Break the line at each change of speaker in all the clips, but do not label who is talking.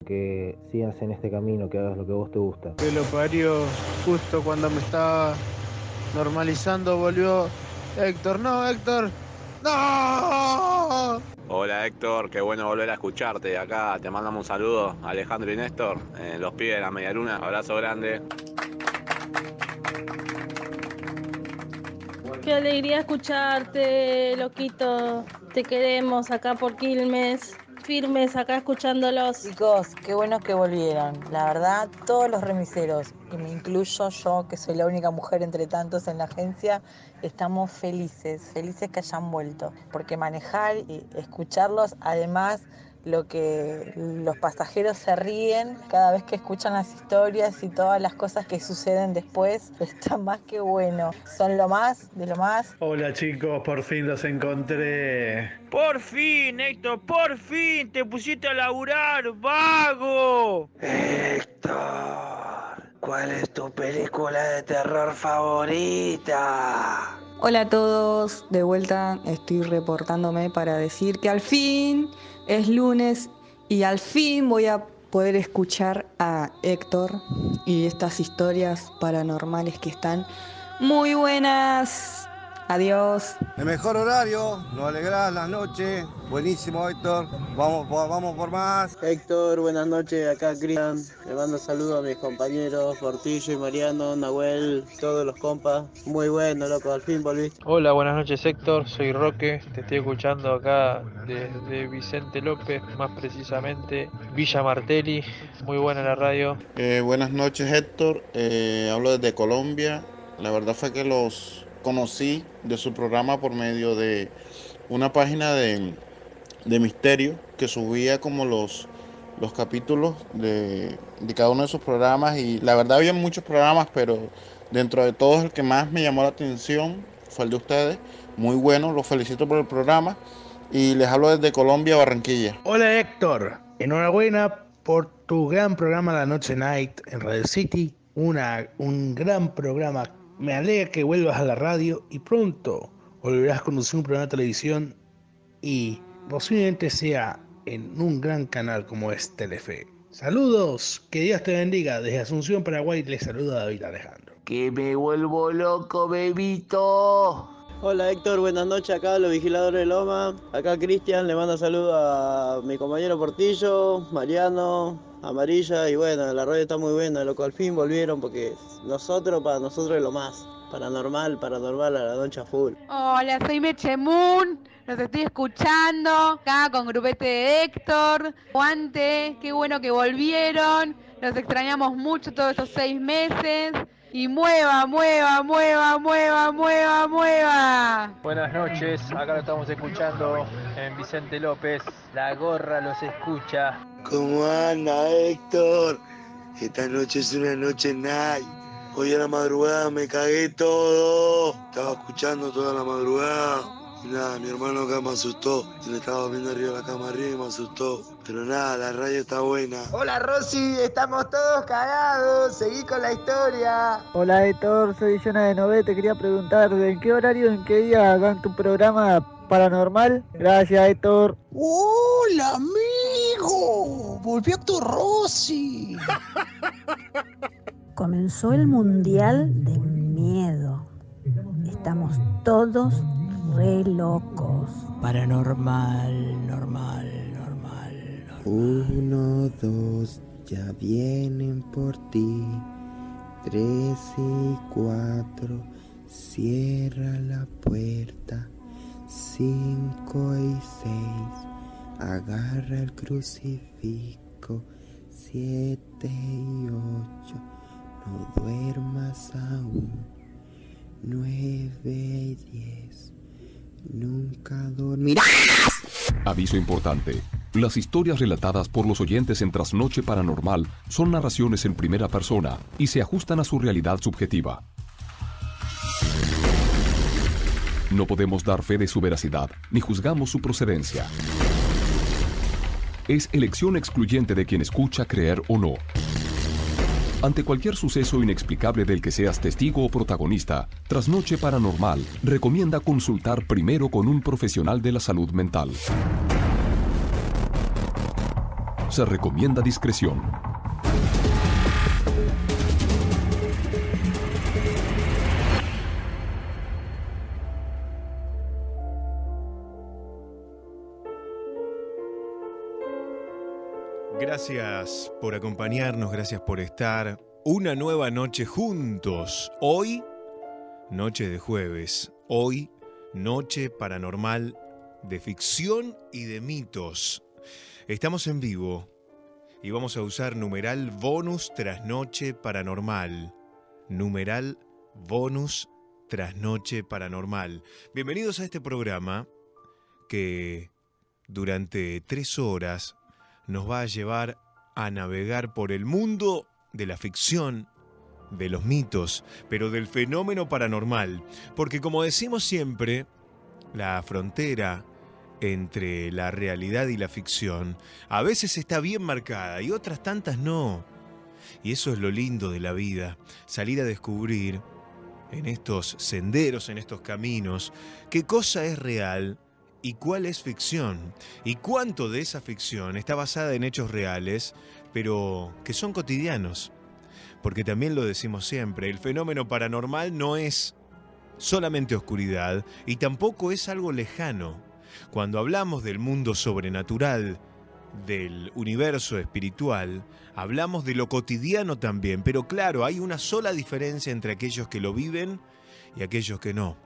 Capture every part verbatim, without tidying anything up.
que sigas en este camino, que hagas lo que a vos te gusta.
Que lo parió, justo cuando me estaba normalizando volvió Héctor. No, Héctor. ¡No!
Hola Héctor, qué bueno volver a escucharte. Acá te mandamos un saludo, Alejandro y Néstor, eh, los pibes de la media luna. Abrazo grande.
Qué alegría escucharte, loquito. Te queremos acá por Quilmes. Firmes acá escuchándolos.
Chicos, qué bueno que volvieron. La verdad, todos los remiseros, y me incluyo yo, que soy la única mujer entre tantos en la agencia, estamos felices, felices que hayan vuelto. Porque manejar y escucharlos, además, lo que los pasajeros se ríen cada vez que escuchan las historias y todas las cosas que suceden después, está más que bueno. Son lo más, de lo más.
Hola chicos, por fin los encontré.
Por fin, Héctor, por fin te pusiste a laburar, vago.
Héctor, ¿cuál es tu película de terror favorita?
Hola a todos, de vuelta estoy reportándome para decir que al fin es lunes y al fin voy a poder escuchar a Héctor y estas historias paranormales que están muy buenas. Adiós.
El mejor horario, nos alegrás la noche. Buenísimo, Héctor. Vamos, vamos por más.
Héctor, buenas noches. Acá Cristian. Le mando saludos a mis compañeros, Portillo y Mariano, Nahuel, todos los compas. Muy bueno, loco. Al fin volviste.
Hola, buenas noches, Héctor. Soy Roque. Te estoy escuchando acá desde Vicente López, más precisamente Villa Martelli. Muy buena la radio.
Eh, buenas noches, Héctor. Eh, hablo desde Colombia. La verdad fue que los conocí de su programa por medio de una página de, de misterio que subía como los, los capítulos de, de cada uno de sus programas, y la verdad había muchos programas, pero dentro de todos el que más me llamó la atención fue el de ustedes. Muy bueno, los felicito por el programa y les hablo desde Colombia, Barranquilla.
Hola Héctor, enhorabuena por tu gran programa La Noche Night en Radio City, una, un gran programa. Me alegra que vuelvas a la radio y pronto volverás a conducir un programa de televisión y posiblemente sea en un gran canal como es Telefe. Saludos, que Dios te bendiga. Desde Asunción, Paraguay, les saluda David Alejandro.
Que me vuelvo loco, bebito.
Hola Héctor, buenas noches. Acá los vigiladores de Loma. Acá Cristian, le mando saludos a mi compañero Portillo, Mariano, Amarilla, y bueno, la radio está muy buena, loco, al fin volvieron porque nosotros, para nosotros es lo más, paranormal, paranormal a la noche a full.
Hola, soy Meche Moon, los estoy escuchando, acá con grupete de Héctor, Guante, qué bueno que volvieron, los extrañamos mucho todos estos seis meses. Y mueva, mueva, mueva, mueva, mueva, mueva.
Buenas noches, acá lo estamos escuchando en Vicente López. La gorra los escucha.
¿Cómo anda, Héctor? Esta noche es una noche night. Hoy a la madrugada me cagué todo. Estaba escuchando toda la madrugada. Y nada, mi hermano acá me asustó. Yo le estaba viendo arriba de la cama arriba y me asustó. Pero nada, la radio está buena.
Hola Rosy, estamos todos cagados. Seguí con la historia.
Hola Héctor, soy Jonah de Nové. Te quería preguntar, ¿en qué horario, en qué día hagan tu programa paranormal? Gracias, Héctor.
Hola, amigo. Volvió Héctor Rosy.
Comenzó el mundial de miedo. Estamos todos re locos.
Paranormal, normal, normal, normal.
Uno, dos, ya vienen por ti. Tres y cuatro, cierra la puerta. Cinco y seis, agarra el crucifijo. Siete y ocho, no duermas aún. Nueve y diez, nunca dormirás.
Aviso importante. Las historias relatadas por los oyentes en Trasnoche Paranormal son narraciones en primera persona y se ajustan a su realidad subjetiva. No podemos dar fe de su veracidad, ni juzgamos su procedencia. Es elección excluyente de quien escucha creer o no. Ante cualquier suceso inexplicable del que seas testigo o protagonista, Trasnoche Paranormal recomienda consultar primero con un profesional de la salud mental. Se recomienda discreción.
Gracias por acompañarnos, gracias por estar una nueva noche juntos. Hoy, noche de jueves. Hoy, noche paranormal de ficción y de mitos. Estamos en vivo y vamos a usar numeral bonus trasnoche paranormal. Numeral bonus trasnoche paranormal. Bienvenidos a este programa que durante tres horas nos va a llevar a navegar por el mundo de la ficción, de los mitos, pero del fenómeno paranormal. Porque como decimos siempre, la frontera entre la realidad y la ficción a veces está bien marcada y otras tantas no. Y eso es lo lindo de la vida, salir a descubrir en estos senderos, en estos caminos, qué cosa es real y cuál es ficción, y cuánto de esa ficción está basada en hechos reales, pero que son cotidianos. Porque también lo decimos siempre, el fenómeno paranormal no es solamente oscuridad y tampoco es algo lejano. Cuando hablamos del mundo sobrenatural, del universo espiritual, hablamos de lo cotidiano también, pero claro, hay una sola diferencia entre aquellos que lo viven y aquellos que no.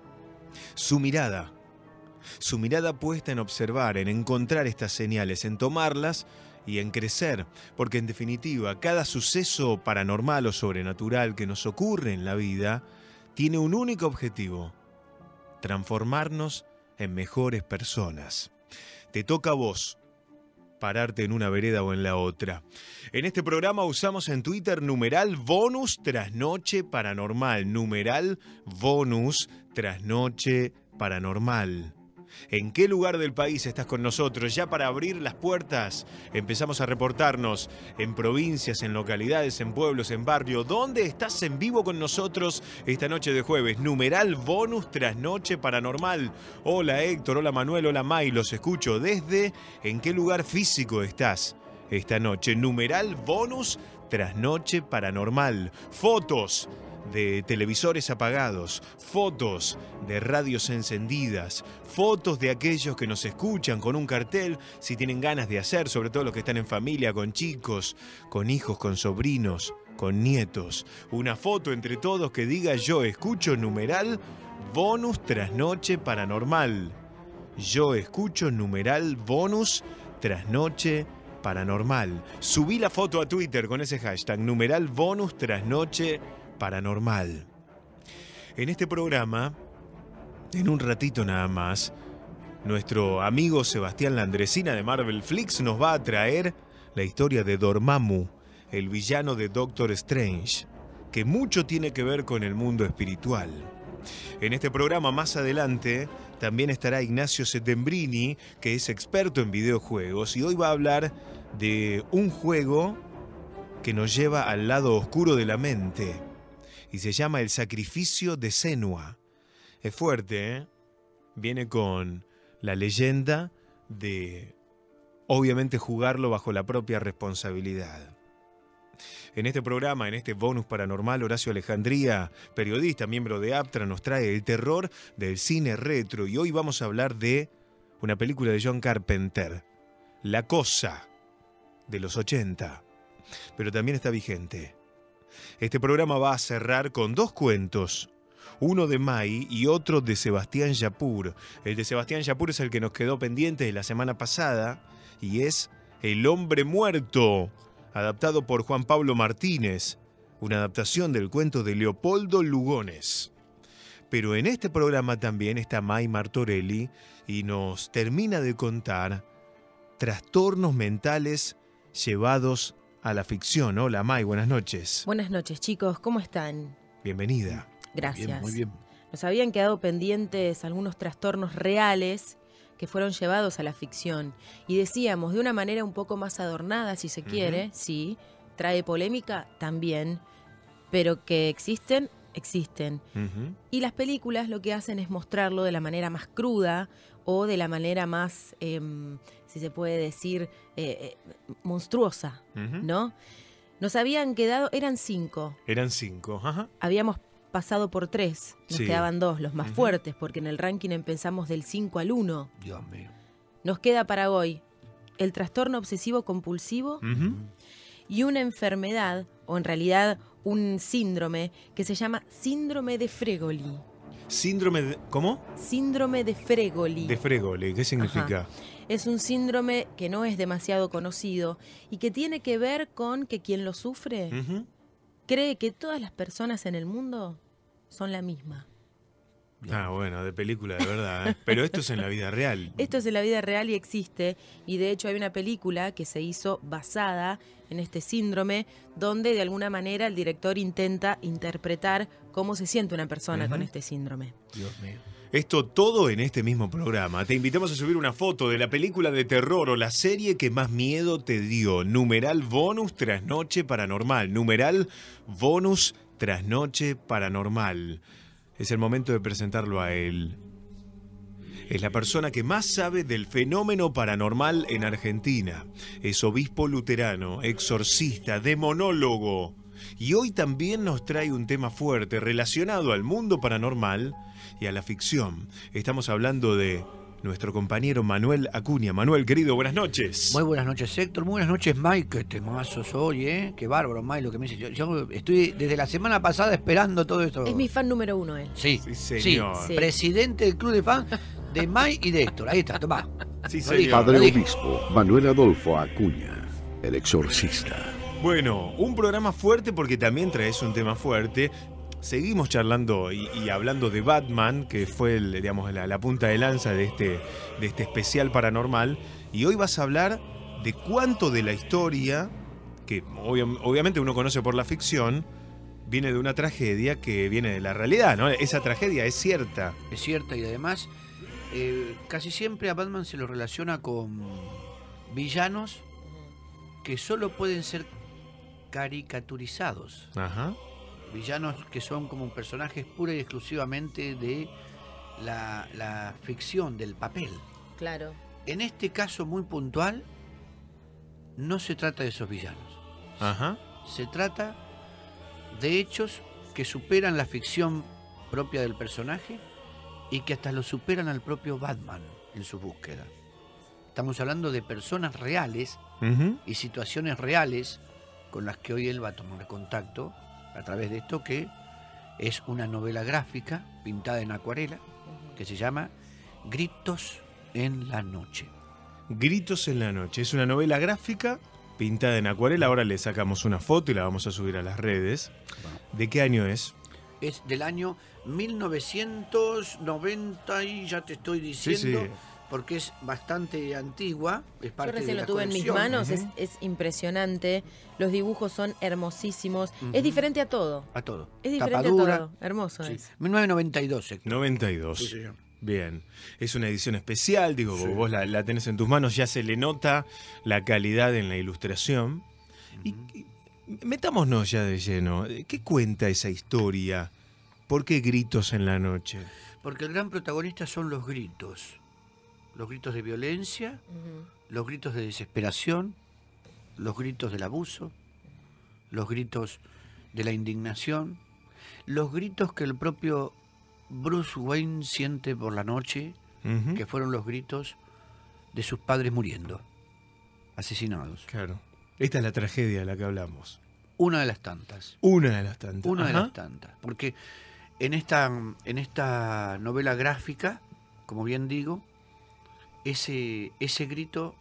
Su mirada. Su mirada puesta en observar, en encontrar estas señales, en tomarlas y en crecer, porque en definitiva, cada suceso paranormal o sobrenatural que nos ocurre en la vida tiene un único objetivo: transformarnos en mejores personas. Te toca a vos pararte en una vereda o en la otra. En este programa usamos en Twitter numeral bonus trasnoche paranormal, numeral bonus trasnoche paranormal. ¿En qué lugar del país estás con nosotros? Ya para abrir las puertas empezamos a reportarnos en provincias, en localidades, en pueblos, en barrio. ¿Dónde estás en vivo con nosotros esta noche de jueves? Numeral bonus trasnoche paranormal. Hola Héctor, hola Manuel, hola May, los escucho desde ¿en qué lugar físico estás esta noche? Numeral bonus trasnoche paranormal. Fotos de televisores apagados, fotos de radios encendidas, fotos de aquellos que nos escuchan con un cartel, si tienen ganas de hacer, sobre todo los que están en familia, con chicos, con hijos, con sobrinos, con nietos. Una foto entre todos que diga yo escucho numeral bonus trasnoche paranormal. Yo escucho numeral bonus trasnoche paranormal. Subí la foto a Twitter con ese hashtag, numeral bonus trasnoche paranormal. En este programa, en un ratito nada más, nuestro amigo Sebastián Landresina de Marvel Flix nos va a traer la historia de Dormammu, el villano de Doctor Strange, que mucho tiene que ver con el mundo espiritual. En este programa más adelante también estará Ignacio Settembrini, que es experto en videojuegos, y hoy va a hablar de un juego que nos lleva al lado oscuro de la mente. Y se llama El Sacrificio de Senua. Es fuerte, ¿eh? Viene con la leyenda de, obviamente, jugarlo bajo la propia responsabilidad. En este programa, en este bonus paranormal, Horacio Alejandría, periodista, miembro de APTRA, nos trae el terror del cine retro. Y hoy vamos a hablar de una película de John Carpenter, La Cosa, de los ochenta. Pero también está vigente. Este programa va a cerrar con dos cuentos, uno de May y otro de Sebastián Yapur. El de Sebastián Yapur es el que nos quedó pendiente de la semana pasada y es El Hombre Muerto, adaptado por Juan Pablo Martínez, una adaptación del cuento de Leopoldo Lugones. Pero en este programa también está May Martorelli y nos termina de contar trastornos mentales llevados a la ficción. Hola May, buenas noches.
Buenas noches chicos, ¿cómo están?
Bienvenida.
Gracias.
Bien, muy bien.
Nos habían quedado pendientes algunos trastornos reales que fueron llevados a la ficción. Y decíamos, de una manera un poco más adornada, si se quiere, uh-huh. Sí, trae polémica también, pero que existen existen.
Ujú.
Y las películas lo que hacen es mostrarlo de la manera más cruda o de la manera más, eh, si se puede decir, eh, eh, monstruosa,
Ujú.
¿no? Nos habían quedado, eran cinco,
Eran cinco. Ajá.
habíamos pasado por tres, nos
Sí.
quedaban dos, los más
Ujú.
fuertes, porque en el ranking empezamos del cinco al uno.
Dios mío.
Nos queda para hoy el trastorno obsesivo compulsivo
Ujú.
y una enfermedad, o en realidad un síndrome, que se llama síndrome de Fregoli.
Síndrome de... ¿Cómo?
Síndrome de Fregoli.
De Fregoli. ¿Qué significa?
Ajá. Es un síndrome que no es demasiado conocido y que tiene que ver con que quien lo sufre
Ujú.
cree que todas las personas en el mundo son la misma.
Ah, bueno, de película, de verdad. ¿eh? Pero esto es en la vida real.
Esto es de la vida real y existe, y de hecho hay una película que se hizo basada en este síndrome, donde de alguna manera el director intenta interpretar cómo se siente una persona
Ujú.
con este síndrome.
Dios mío.
Esto todo en este mismo programa. Te invitamos a subir una foto de la película de terror o la serie que más miedo te dio. Numeral bonus trasnoche paranormal. Numeral bonus trasnoche paranormal. Es el momento de presentarlo a él. Es la persona que más sabe del fenómeno paranormal en Argentina. Es obispo luterano, exorcista, demonólogo. Y hoy también nos trae un tema fuerte relacionado al mundo paranormal y a la ficción. Estamos hablando de nuestro compañero Manuel Acuña. Manuel, querido, buenas noches.
Muy buenas noches, Héctor. Muy buenas noches, Mike. Qué temazo soy, ¿eh? Qué bárbaro, Mike, lo que me dice. Yo, yo estoy desde la semana pasada esperando todo esto.
Es mi fan número uno él.
Sí,
Sí,
sí,
señor.
Sí.
presidente del club de fans de Mike y de Héctor. Ahí está, tomá.
Sí,
Lo
señor.
dije,
Padre
lo dije.
Obispo Manuel Adolfo Acuña, el exorcista.
Bueno, un programa fuerte porque también traes un tema fuerte. Seguimos charlando y, y hablando de Batman, que fue el, digamos, la, la punta de lanza de este, de este especial paranormal. Y hoy vas a hablar de cuánto de la historia, que obvia- obviamente uno conoce por la ficción, viene de una tragedia que viene de la realidad, ¿no? Esa tragedia es cierta.
Es cierta y además eh, casi siempre a Batman se lo relaciona con villanos que solo pueden ser caricaturizados.
Ajá.
Villanos que son como personajes pura y exclusivamente de la, la ficción, del papel.
Claro.
En este caso muy puntual, no se trata de esos villanos.
Ajá.
Se trata de hechos que superan la ficción propia del personaje y que hasta lo superan al propio Batman en su búsqueda. Estamos hablando de personas reales
Ujú.
y situaciones reales con las que hoy él va a tomar contacto a través de esto, que es una novela gráfica pintada en acuarela que se llama Gritos en la noche.
Gritos en la noche. Es una novela gráfica pintada en acuarela. Ahora le sacamos una foto y la vamos a subir a las redes. ¿De qué año es?
Es del año mil novecientos noventa y ya te estoy diciendo,
sí.
porque es bastante antigua. Es
Yo
parte
recién
de
lo
la
tuve en mis
colección.
manos,
Ujú.
es, es impresionante. Los dibujos son hermosísimos.
Ujú.
Es diferente a todo.
A todo.
Es diferente
Tapadura.
a todo. Hermoso
Sí.
es.
mil novecientos noventa y dos. Héctor.
noventa y dos.
Sí, señor.
Bien. Es una edición especial, digo,
Sí.
vos la, la tenés en tus manos, ya se le nota la calidad en la ilustración. Y, y metámonos ya de lleno. ¿Qué cuenta esa historia? ¿Por qué Gritos en la noche?
Porque el gran protagonista son los gritos. Los gritos de violencia,
Ujú.
los gritos de desesperación, los gritos del abuso, los gritos de la indignación, los gritos que el propio Bruce Wayne siente por la noche,
Ujú.
que fueron los gritos de sus padres muriendo, asesinados.
Claro. Esta es la tragedia de la que hablamos.
Una de las tantas.
Una de las tantas.
Una de
Ajá.
las tantas. Porque en esta, en esta novela gráfica, como bien digo, ese, ese grito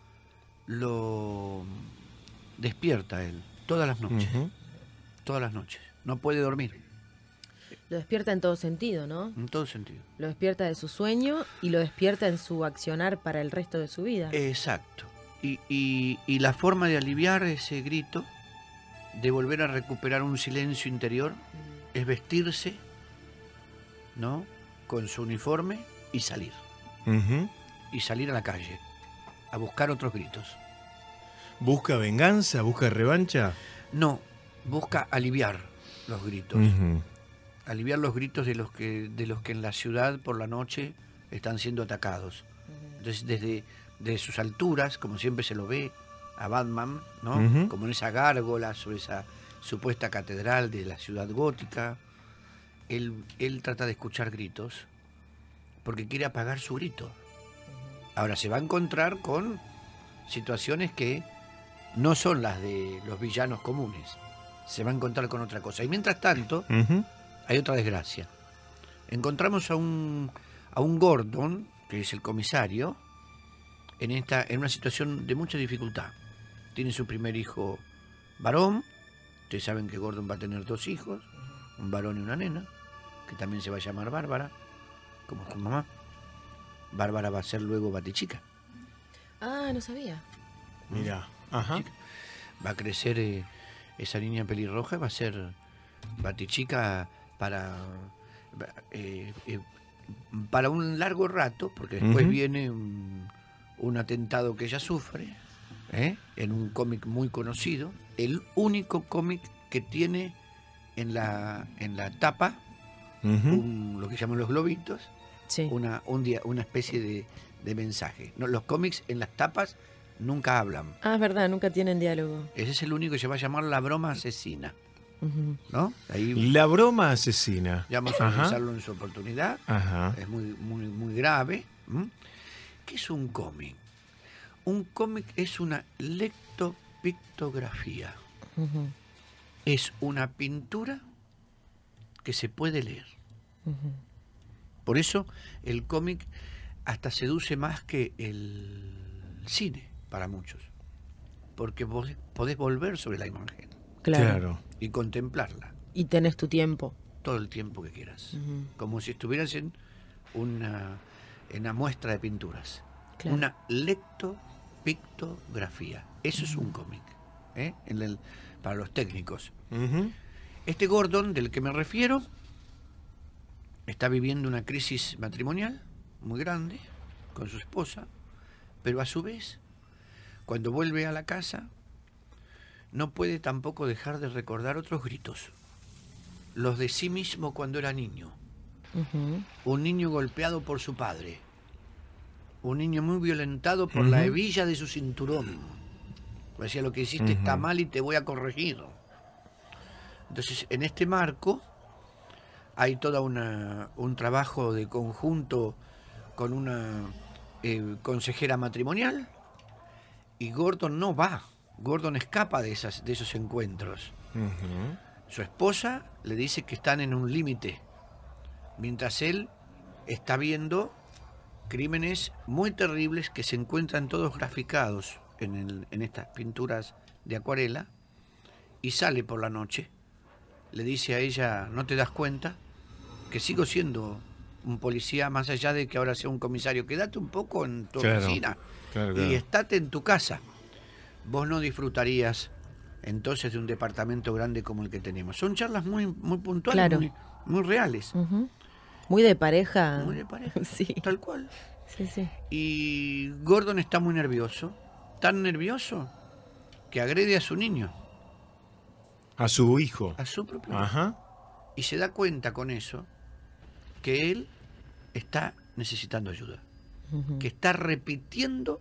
lo despierta a él todas las noches.
Ujú.
Todas las noches. No puede dormir,
Lo despierta en todo sentido, ¿no?
en todo sentido.
Lo despierta de su sueño y lo despierta en su accionar para el resto de su vida.
Exacto. Y, y, y la forma de aliviar ese grito, de volver a recuperar un silencio interior, es vestirse, ¿no?, con su uniforme y salir.
Ujú.
Y salir a la calle, a buscar otros gritos.
¿Busca venganza? ¿Busca revancha?
No, busca aliviar los gritos.
Ujú.
aliviar los gritos de los que de los que en la ciudad por la noche están siendo atacados. Entonces, desde, desde sus alturas, como siempre se lo ve a Batman, ¿no? Uh-huh. Como en esa gárgola sobre esa supuesta catedral de la ciudad gótica, él, él trata de escuchar gritos porque quiere apagar su grito. Ahora se va a encontrar con situaciones que no son las de los villanos comunes. Se va a encontrar con otra cosa. Y mientras tanto, uh-huh. hay otra desgracia. Encontramos a un, a un Gordon, que es el comisario, en, esta, en una situación de mucha dificultad. Tiene su primer hijo varón. Ustedes saben que Gordon va a tener dos hijos, un varón y una nena, que también se va a llamar Bárbara, como su mamá. Bárbara va a ser luego Batichica.
Ah, no sabía.
Mira, ajá.
Va a crecer eh, esa niña pelirroja, va a ser Batichica para, eh, eh, para un largo rato, porque después uh-huh. viene un, un atentado que ella sufre, ¿eh? en un cómic muy conocido, el único cómic que tiene en la, en la tapa uh-huh. un, lo que llaman los globitos, sí. una, un día, una especie de, de mensaje. No, los cómics en las tapas nunca hablan.
Ah, es verdad, nunca tienen diálogo.
Ese es el único que se va a llamar La Broma Asesina.
Uh-huh.
¿No? Ahí
La Broma Asesina.
Ya vamos a analizarlo en su oportunidad.
Ajá.
Es muy, muy, muy grave. ¿Mm? ¿Qué es un cómic? Un cómic es una lectopictografía. Uh-huh. Es una pintura que se puede leer. Uh-huh. Por eso el cómic hasta seduce más que el cine para muchos. Porque vos podés volver sobre la imagen.
Claro.
Claro. Y contemplarla.
Y tenés tu tiempo.
Todo el tiempo que quieras.
Uh-huh.
Como si estuvieras en una, en una muestra de pinturas.
Claro.
Una lectopictografía. Eso uh-huh. es un cómic. ¿eh? En el, para los técnicos.
Uh-huh.
Este Gordon, del que me refiero, está viviendo una crisis matrimonial muy grande con su esposa, pero a su vez, cuando vuelve a la casa, no puede tampoco dejar de recordar otros gritos. Los de sí mismo cuando era niño. Uh-huh. Un niño golpeado por su padre. Un niño muy violentado por uh-huh. la hebilla de su cinturón. Decía, lo que hiciste uh-huh. está mal y te voy a corregir. Entonces, en este marco, hay todo un trabajo de conjunto con una eh, consejera matrimonial. Y Gordon no va. Gordon escapa de, esas, de esos encuentros. Uh-huh. Su esposa le dice que están en un límite, mientras él está viendo crímenes muy terribles que se encuentran todos graficados en, el, en estas pinturas de acuarela, y sale por la noche. Le dice a ella, ¿no te das cuenta que sigo siendo un policía más allá de que ahora sea un comisario? Quédate un poco en tu
claro,
oficina
claro,
y
claro.
estate en tu casa. Vos no disfrutarías entonces de un departamento grande como el que tenemos. Son charlas muy, muy puntuales,
claro.
muy, muy reales.
Uh-huh. Muy de pareja.
Muy de pareja,
sí.
Tal cual.
Sí, sí.
Y Gordon está muy nervioso, tan nervioso que agrede a su niño.
A su hijo.
A su propio hijo.
Ajá.
Y se da cuenta con eso que él está necesitando ayuda. Uh-huh. Que está repitiendo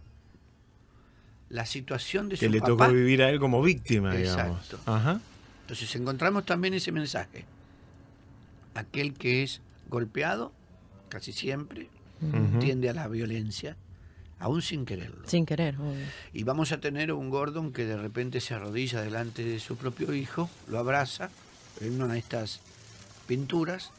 la situación de su
papá. Que le tocó vivir a él como víctima, digamos.
Exacto.
Ajá.
Entonces encontramos también ese mensaje. Aquel que es golpeado, casi siempre, uh-huh. tiende a la violencia, aún sin quererlo.
Sin querer, obvio.
Y vamos a tener un Gordon que de repente se arrodilla delante de su propio hijo, lo abraza en una de estas pinturas,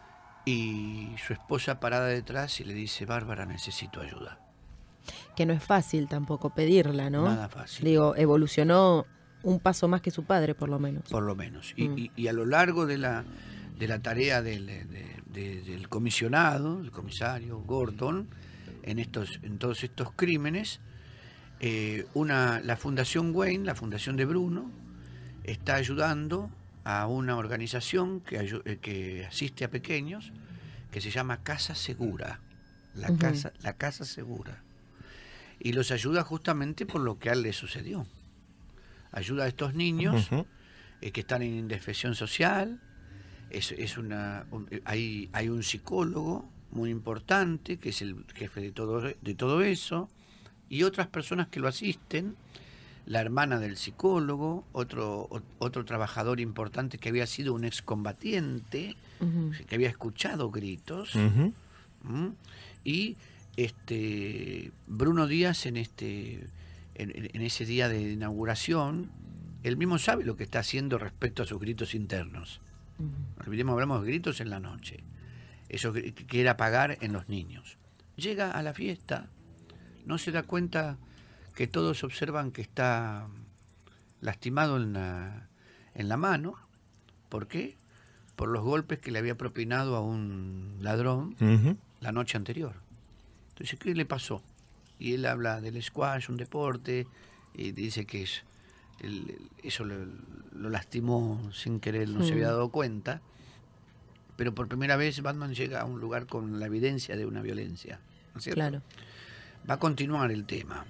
y su esposa parada detrás y le dice, Bárbara, necesito ayuda.
Que no es fácil tampoco pedirla, ¿no?
Nada fácil.
Digo, evolucionó un paso más que su padre, por lo menos.
Por lo menos. Y,
mm.
y, y a lo largo de la, de la tarea del, de, de, del comisionado, el comisario Gordon, en, estos, en todos estos crímenes, eh, una, la Fundación Wayne, la Fundación de Bruno, está ayudando a una organización que, que asiste a pequeños, que se llama Casa Segura. La, uh-huh. casa, la Casa Segura. Y los ayuda justamente por lo que a él le sucedió. Ayuda a estos niños uh-huh. eh, que están en indefensión social, es, es una, un, hay, hay un psicólogo muy importante, que es el jefe de todo, de todo eso, y otras personas que lo asisten, la hermana del psicólogo, otro, otro trabajador importante que había sido un excombatiente, uh-huh. que había escuchado gritos, uh-huh. ¿Mm? y este Bruno Díaz en este en, en ese día de inauguración, él mismo sabe lo que está haciendo respecto a sus gritos internos. Uh-huh. No olvidemos, hablamos de gritos en la noche, eso que quiere apagar en los niños. Llega a la fiesta, no se da cuenta que todos observan que está lastimado en la, en la mano. ¿Por qué? Por los golpes que le había propinado a un ladrón uh-huh. la noche anterior. Entonces, ¿qué le pasó? Y él habla del squash, un deporte, y dice que es, el, eso lo, lo lastimó sin querer, no uh-huh. se había dado cuenta. Pero por primera vez Batman llega a un lugar con la evidencia de una violencia, ¿no es cierto?
Claro.
Va a continuar el tema.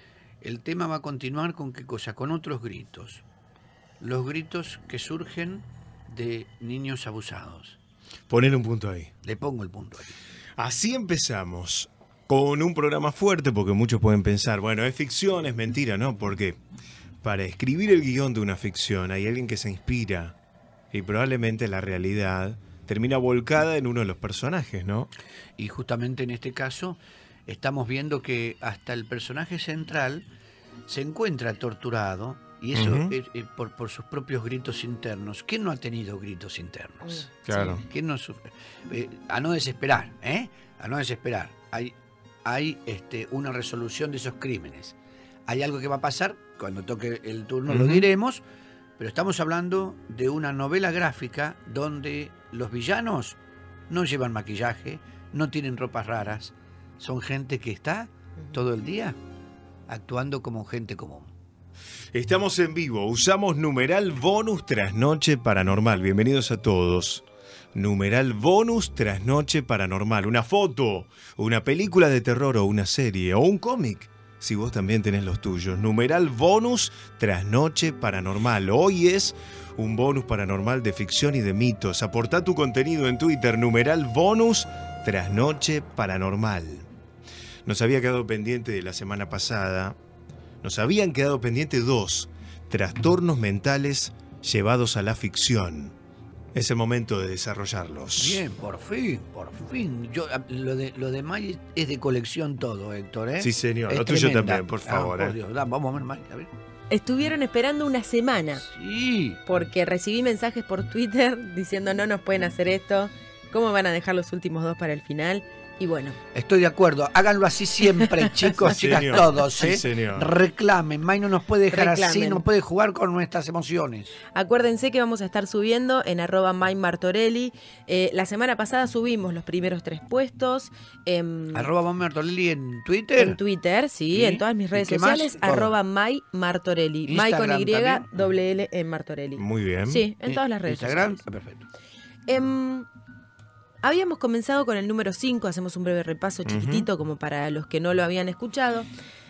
El tema va a continuar con qué cosa, con otros gritos. Los gritos que surgen de niños abusados.
Poner un punto ahí.
Le pongo el punto ahí.
Así empezamos, con un programa fuerte, porque muchos pueden pensar, bueno, es ficción, es mentira, ¿no? Porque para escribir el guión de una ficción hay alguien que se inspira y probablemente la realidad termina volcada en uno de los personajes, ¿no?
Y justamente en este caso estamos viendo que hasta el personaje central se encuentra torturado, y eso uh-huh. es, es por, por sus propios gritos internos. ¿Quién no ha tenido gritos internos?
Claro.
¿Quién no sufre? Eh, a no desesperar, ¿eh? A no desesperar. Hay, hay este, una resolución de esos crímenes. Hay algo que va a pasar, cuando toque el turno uh-huh. lo diremos, pero estamos hablando de una novela gráfica donde los villanos no llevan maquillaje, no tienen ropas raras, son gente que está todo el día actuando como gente común.
Estamos en vivo, usamos numeral bonus trasnoche paranormal. Bienvenidos a todos. Numeral bonus trasnoche paranormal. Una foto, una película de terror o una serie o un cómic, si vos también tenés los tuyos. Numeral bonus trasnoche paranormal. Hoy es un bonus paranormal de ficción y de mitos. Aportá tu contenido en Twitter, numeral bonus trasnoche paranormal. Nos había quedado pendiente de la semana pasada, nos habían quedado pendientes dos trastornos mentales llevados a la ficción. Es el momento de desarrollarlos.
Bien, por fin, por fin. Yo, lo de lo de May es de colección todo, Héctor, ¿eh?
Sí, señor.
Es
lo tuyo
tremenda.
también, por favor.
Ah, por
eh.
Dios, da, vamos a ver, May, a ver.
Estuvieron esperando una semana.
Sí.
Porque recibí mensajes por Twitter diciendo no nos pueden hacer esto. ¿Cómo van a dejar los últimos dos para el final? Y bueno.
Estoy de acuerdo. Háganlo así siempre, chicos,
Sí,
chicas,
señor.
todos, ¿eh?
Sí, señor.
Reclamen. May no nos puede dejar
Reclamen.
así, no puede jugar con nuestras emociones.
Acuérdense que vamos a estar subiendo en arroba May Martorelli. Eh, la semana pasada subimos los primeros tres puestos. Eh,
Arroba May Martorelli en Twitter.
En Twitter, sí,
¿Sí?
en todas mis redes
¿Y qué más?
sociales.
Todo.
Arroba May Martorelli. May con
Instagram
Y,
también.
doble L en Martorelli.
Muy bien.
Sí, en todas las redes
Instagram,
sociales.
perfecto.
Em, habíamos comenzado con el número cinco, hacemos un breve repaso chiquitito como para los que no lo habían escuchado.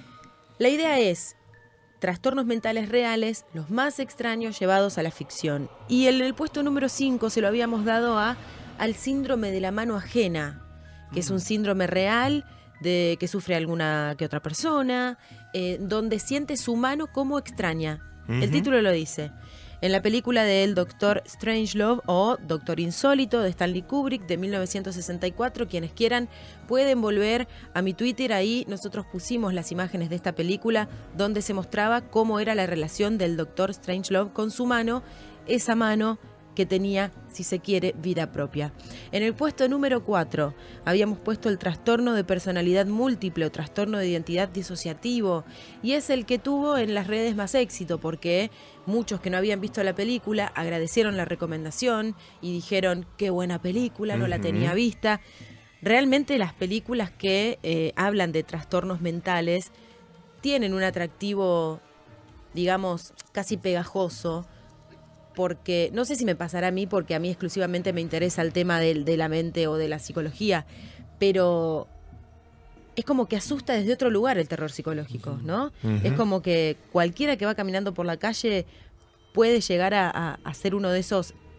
La idea es trastornos mentales reales, los más extraños llevados a la ficción. Y en el puesto número cinco se lo habíamos dado a al síndrome de la mano ajena, que es un síndrome real de que sufre alguna que otra persona, eh, donde siente su mano como extraña. El
Ujú.
título lo dice. En la película de El Doctor Strangelove o Doctor Insólito de Stanley Kubrick de mil novecientos sesenta y cuatro, quienes quieran pueden volver a mi Twitter, ahí nosotros pusimos las imágenes de esta película donde se mostraba cómo era la relación del Doctor Strangelove con su mano, esa mano que tenía, si se quiere, vida propia. En el puesto número cuatro habíamos puesto el trastorno de personalidad múltiple o trastorno de identidad disociativo, y es el que tuvo en las redes más éxito porque muchos que no habían visto la película agradecieron la recomendación y dijeron qué buena película, no la
Ujú.
tenía vista. Realmente las películas que eh, hablan de trastornos mentales tienen un atractivo, digamos, casi pegajoso, porque no sé si me pasará a mí, porque a mí exclusivamente me interesa el tema de, de la mente o de la psicología, pero es como que asusta desde otro lugar el terror psicológico, ¿no?
Ujú.
Es como que cualquiera que va caminando por la calle puede llegar a, a, a ser uno de esos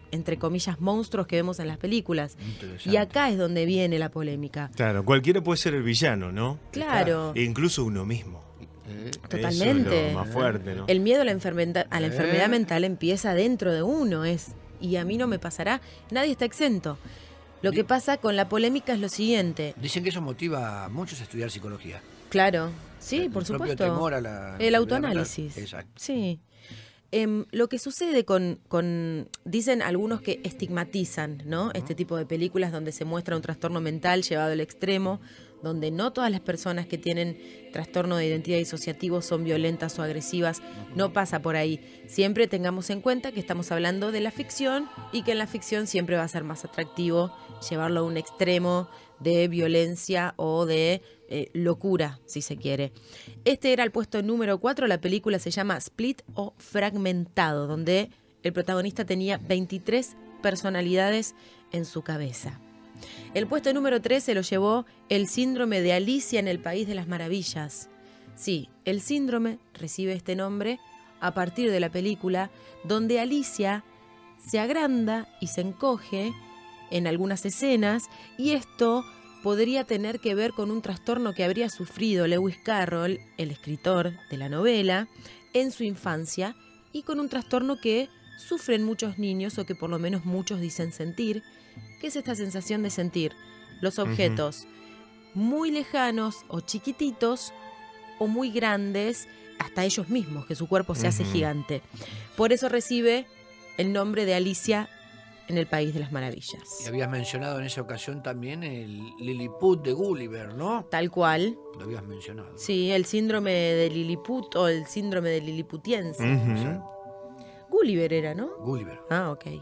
entre comillas, monstruos que vemos en las películas. Y acá es donde viene la polémica.
Claro, cualquiera puede ser el villano, ¿no?
Claro.
E incluso uno mismo.
Totalmente.
Eso es lo más fuerte, ¿no?
El miedo a la enfermedad, a la
Eh.
enfermedad mental empieza dentro de uno, es, y a mí no me pasará, nadie está exento. Lo que pasa con la polémica es lo siguiente.
Dicen que eso motiva a muchos a estudiar psicología.
Claro, sí,
El
por
propio
supuesto.
temor a la
El
enfermedad
autoanálisis.
mental. Exacto.
Sí. Em, lo que sucede con, con, dicen algunos que estigmatizan, ¿no? Este tipo de películas donde se muestra un trastorno mental llevado al extremo, donde no todas las personas que tienen trastorno de identidad disociativo son violentas o agresivas, no pasa por ahí. Siempre tengamos en cuenta que estamos hablando de la ficción y que en la ficción siempre va a ser más atractivo llevarlo a un extremo de violencia o de eh, locura, si se quiere. Este era el puesto número cuatro, la película se llama Split o Fragmentado, donde el protagonista tenía veintitrés personalidades en su cabeza. El puesto número tres se lo llevó El síndrome de Alicia en el País de las Maravillas. Sí, el síndrome recibe este nombre a partir de la película donde Alicia se agranda y se encoge en algunas escenas y esto podría tener que ver con un trastorno que habría sufrido Lewis Carroll, el escritor de la novela, en su infancia y con un trastorno que sufren muchos niños o que por lo menos muchos dicen sentir, que es esta sensación de sentir los objetos uh-huh. muy lejanos o chiquititos o muy grandes, hasta ellos mismos, que su cuerpo se uh-huh. hace gigante. Por eso recibe el nombre de Alicia en el País de las Maravillas.
Y habías mencionado en esa ocasión también el Lilliput de Gulliver, ¿no?
Tal cual.
Lo habías mencionado.
Sí, el síndrome de Lilliput o el síndrome de Lilliputiense.
Uh-huh.
Gulliver era, ¿no?
Gulliver.
Ah, ok.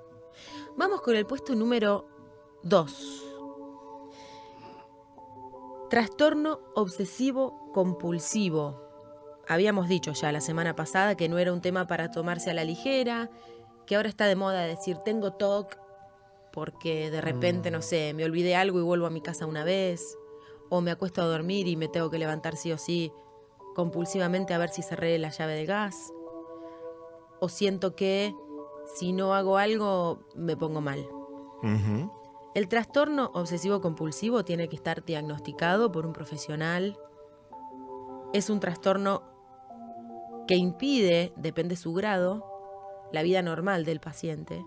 Vamos con el puesto número dos. Trastorno obsesivo compulsivo. Habíamos dicho ya la semana pasada que no era un tema para tomarse a la ligera, que ahora está de moda decir tengo T O C porque de repente, mm. no sé, me olvidé algo y vuelvo a mi casa una vez, o me acuesto a dormir y me tengo que levantar sí o sí compulsivamente a ver si cerré la llave del gas, o siento que si no hago algo me pongo mal.
Uh-huh.
El trastorno obsesivo compulsivo tiene que estar diagnosticado por un profesional. Es un trastorno que impide, depende su grado, la vida normal del paciente.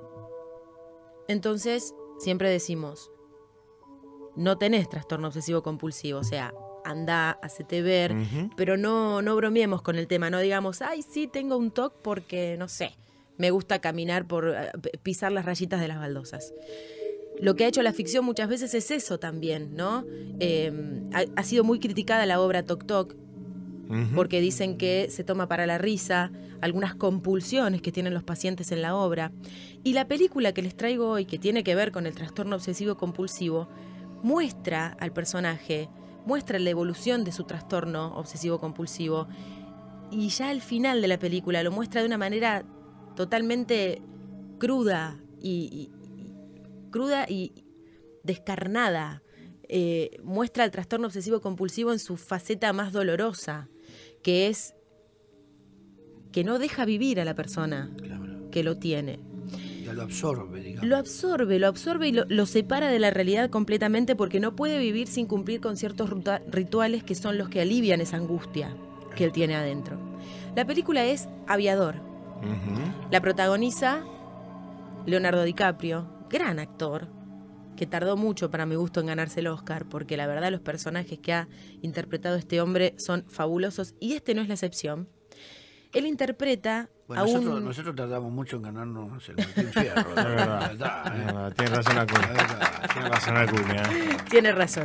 Entonces, siempre decimos, no tenés trastorno obsesivo compulsivo, o sea, anda, hacete ver, uh-huh. pero no, no bromeemos con el tema, no digamos, ay, sí, tengo un T O C porque, no sé, me gusta caminar por pisar las rayitas de las baldosas. Lo que ha hecho la ficción muchas veces es eso también, ¿no? Eh, ha, ha sido muy criticada la obra Toc Toc, uh-huh. porque dicen que se toma para la risa algunas compulsiones que tienen los pacientes en la obra. Y la película que les traigo hoy, que tiene que ver con el trastorno obsesivo compulsivo, muestra al personaje, muestra la evolución de su trastorno obsesivo compulsivo, y ya al final de la película lo muestra de una manera totalmente cruda y, y cruda y descarnada. Eh, muestra el trastorno obsesivo compulsivo en su faceta más dolorosa, que es que no deja vivir a la persona claro. que lo tiene.
Ya lo absorbe, digamos.
Lo absorbe, lo absorbe y lo, lo separa de la realidad completamente porque no puede vivir sin cumplir con ciertos rituales que son los que alivian esa angustia que él tiene adentro. La película es Aviador. Uh-huh. La protagoniza Leonardo DiCaprio, gran actor, que tardó mucho para mi gusto en ganarse el Oscar, porque la verdad los personajes que ha interpretado este hombre son fabulosos y este no es la excepción. Él interpreta
bueno,
a
nosotros,
un...
nosotros tardamos mucho en ganarnos el Martín Fierro.
Es verdad, verdad, es verdad. Tiene razón Acuña. Tiene razón Acuña.
Tiene razón.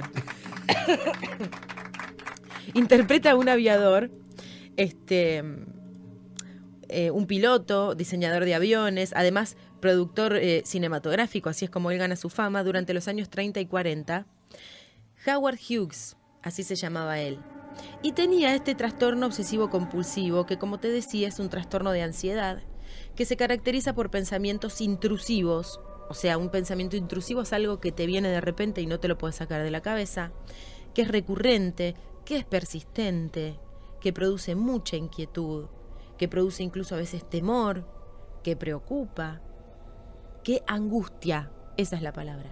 Interpreta a un aviador, este, eh, un piloto, diseñador de aviones, además productor eh, cinematográfico, así es como él gana su fama durante los años treinta y cuarenta. Howard Hughes, así se llamaba él. Y tenía este trastorno obsesivo compulsivo, que como te decía es un trastorno de ansiedad, que se caracteriza por pensamientos intrusivos, o sea, un pensamiento intrusivo es algo que te viene de repente y no te lo puedes sacar de la cabeza, que es recurrente, que es persistente, que produce mucha inquietud, que produce incluso a veces temor, que preocupa, ¡Qué angustia! Esa es la palabra.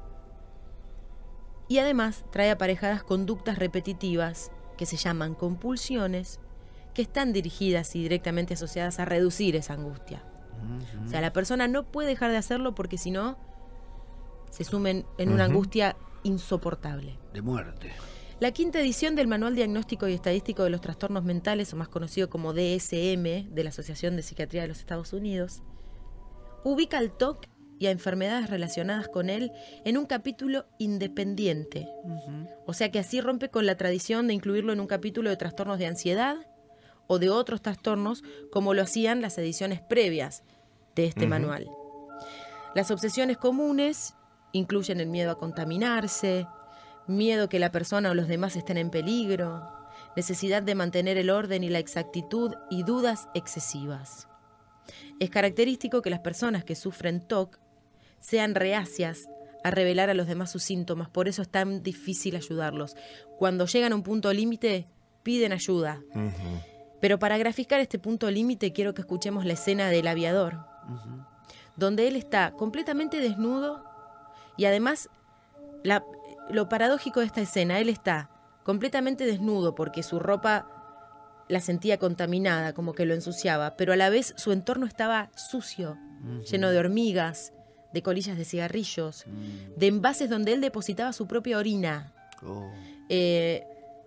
Y además trae aparejadas conductas repetitivas que se llaman compulsiones, que están dirigidas y directamente asociadas a reducir esa angustia. Uh-huh. O sea, la persona no puede dejar de hacerlo porque si no se sumen en una uh-huh. angustia insoportable.
De muerte.
La quinta edición del Manual Diagnóstico y Estadístico de los Trastornos Mentales, o más conocido como D S M, de la Asociación de Psiquiatría de los Estados Unidos, ubica al T O C y a enfermedades relacionadas con él en un capítulo independiente. Uh-huh. O sea que así rompe con la tradición de incluirlo en un capítulo de trastornos de ansiedad o de otros trastornos, como lo hacían las ediciones previas de este uh-huh. manual. Las obsesiones comunes incluyen el miedo a contaminarse, miedo que la persona o los demás estén en peligro, necesidad de mantener el orden y la exactitud y dudas excesivas. Es característico que las personas que sufren T O C sean reacias a revelar a los demás sus síntomas, por eso es tan difícil ayudarlos. Cuando llegan a un punto límite, piden ayuda. Uh-huh. Pero para graficar este punto límite quiero que escuchemos la escena del aviador, uh-huh. donde él está completamente desnudo y además la, lo paradójico de esta escena, él está completamente desnudo porque su ropa la sentía contaminada, como que lo ensuciaba, pero a la vez su entorno estaba sucio, uh-huh. lleno de hormigas, de colillas de cigarrillos, uh-huh. de envases donde él depositaba su propia orina. Oh. Eh,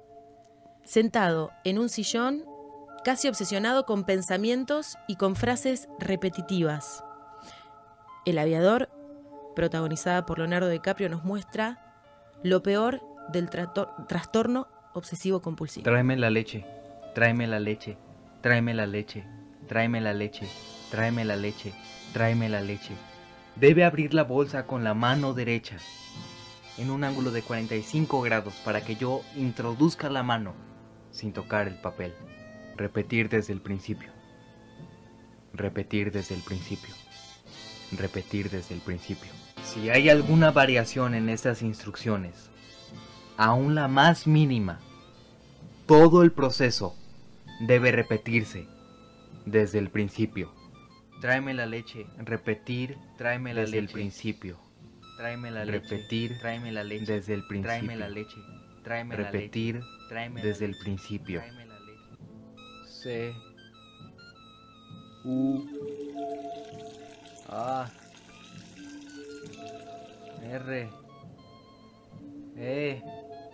sentado en un sillón, casi obsesionado con pensamientos y con frases repetitivas. El aviador, protagonizada por Leonardo DiCaprio, nos muestra lo peor del trato- trastorno obsesivo-compulsivo.
Tráeme la leche, tráeme la leche, tráeme la leche, tráeme la leche, tráeme la leche, tráeme la leche. Debe abrir la bolsa con la mano derecha, en un ángulo de cuarenta y cinco grados, para que yo introduzca la mano sin tocar el papel. Repetir desde el principio. Repetir desde el principio. Repetir desde el principio. Si hay alguna variación en estas instrucciones, aún la más mínima, todo el proceso debe repetirse desde el principio. Tráeme la leche. Repetir. Tráeme la desde leche. el principio. Tráeme la leche. Repetir. Tráeme la leche. Desde el principio. Tráeme la leche. Tráeme Repetir. La leche. Tráeme desde la el principio. Tráeme la leche. C. U. A. R. E.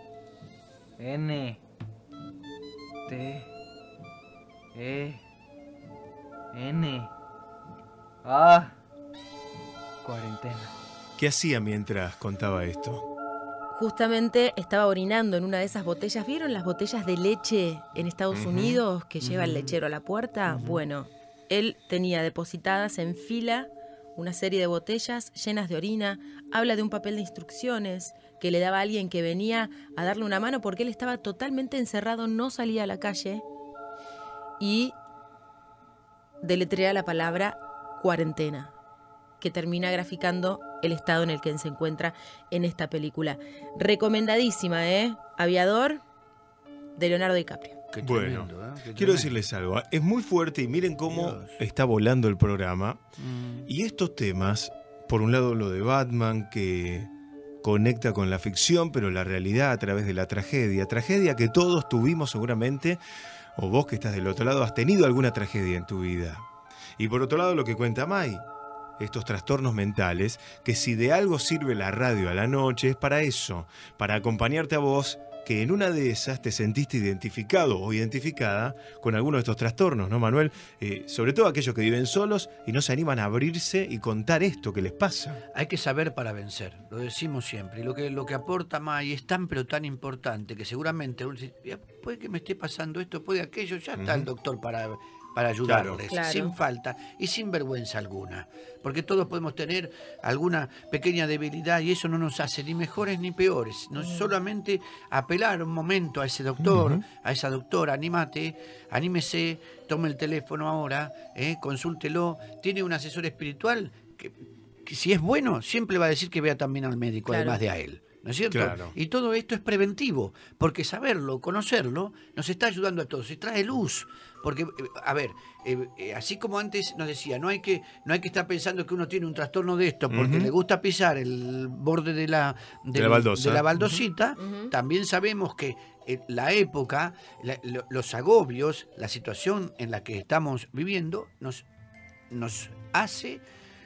N. T. E. N. A. Cuarentena.
¿Qué hacía mientras contaba esto?
Justamente estaba orinando en una de esas botellas. ¿Vieron las botellas de leche en Estados uh-huh. Unidos que uh-huh. lleva el lechero a la puerta? Uh-huh. Bueno, él tenía depositadas en fila una serie de botellas llenas de orina. Habla de un papel de instrucciones que le daba a alguien que venía a darle una mano porque él estaba totalmente encerrado, no salía a la calle y deletrea la palabra cuarentena, que termina graficando el estado en el que se encuentra en esta película. Recomendadísima, ¿eh? Aviador, de Leonardo DiCaprio.
Qué bueno, tremendo, ¿eh? Qué quiero decirles algo. Es muy fuerte y miren cómo Dios. está volando el programa. Mm. Y estos temas, por un lado lo de Batman, que conecta con la ficción, pero la realidad a través de la tragedia. Tragedia que todos tuvimos seguramente, o vos que estás del otro lado, has tenido alguna tragedia en tu vida. Y por otro lado lo que cuenta May, estos trastornos mentales, que si de algo sirve la radio a la noche es para eso, para acompañarte a vos, que en una de esas te sentiste identificado o identificada con alguno de estos trastornos, ¿no, Manuel? Eh, sobre todo aquellos que viven solos y no se animan a abrirse y contar esto que les pasa.
Hay que saber para vencer, lo decimos siempre. Y lo que, lo que aporta May es tan pero tan importante que seguramente puede que me esté pasando esto, puede aquello, ya está uh-huh. el doctor para... para ayudarles, claro. sin falta y sin vergüenza alguna. Porque todos podemos tener alguna pequeña debilidad y eso no nos hace ni mejores ni peores. No es solamente apelar un momento a ese doctor, uh-huh. a esa doctora, anímate, anímese, tome el teléfono ahora, eh, consúltelo. Tiene un asesor espiritual que, que si es bueno, siempre va a decir que vea también al médico, claro. además de a él. ¿no es cierto?
Claro.
Y todo esto es preventivo, porque saberlo, conocerlo, nos está ayudando a todos, y trae luz. Porque, a ver, eh, eh, así como antes nos decía, no hay que no hay que estar pensando que uno tiene un trastorno de esto porque
Uh-huh.
le gusta pisar el borde de la,
De la baldosa.
de la baldosita,
Ujú.
también sabemos que eh, la época, la- lo- los agobios, la situación en la que estamos viviendo, nos, nos hace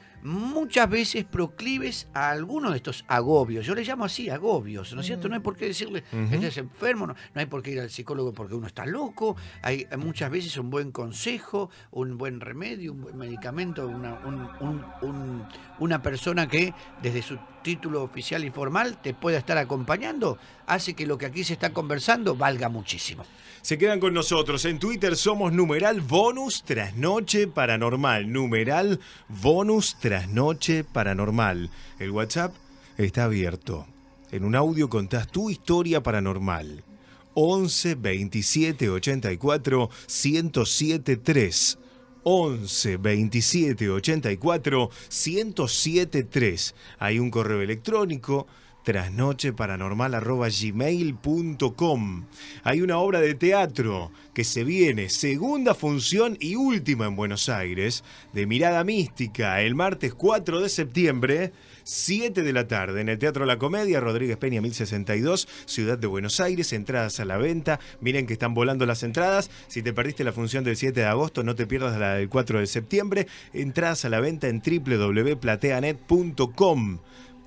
muchas veces proclives a alguno de estos agobios. Yo le llamo así agobios, ¿no es cierto? No hay por qué decirle
Ujú.
que estés enfermo, no, no hay por qué ir al psicólogo porque uno está loco. Hay hay muchas veces un buen consejo, un buen remedio, un buen medicamento, una, un- un- un- una persona que desde su título oficial y formal te pueda estar acompañando, hace que lo que aquí se está conversando valga muchísimo.
Se quedan con nosotros. En Twitter somos numeral bonus trasnoche paranormal. Numeral bonus trasnoche paranormal. El WhatsApp está abierto. En un audio contás tu historia paranormal. once veintisiete ochenta y cuatro ciento siete tres. once veintisiete ochenta y cuatro ciento siete tres. Hay un correo electrónico trasnocheparanormal arroba gmail punto com. Hay una obra de teatro que se viene, segunda función y última en Buenos Aires, de Mirada Mística, el martes cuatro de septiembre, siete de la tarde, en el Teatro La Comedia, Rodríguez Peña mil sesenta y dos, Ciudad de Buenos Aires, entradas a la venta. Miren que están volando las entradas. Si te perdiste la función del siete de agosto, no te pierdas la del cuatro de septiembre. Entradas a la venta en w w w punto plateanet punto com.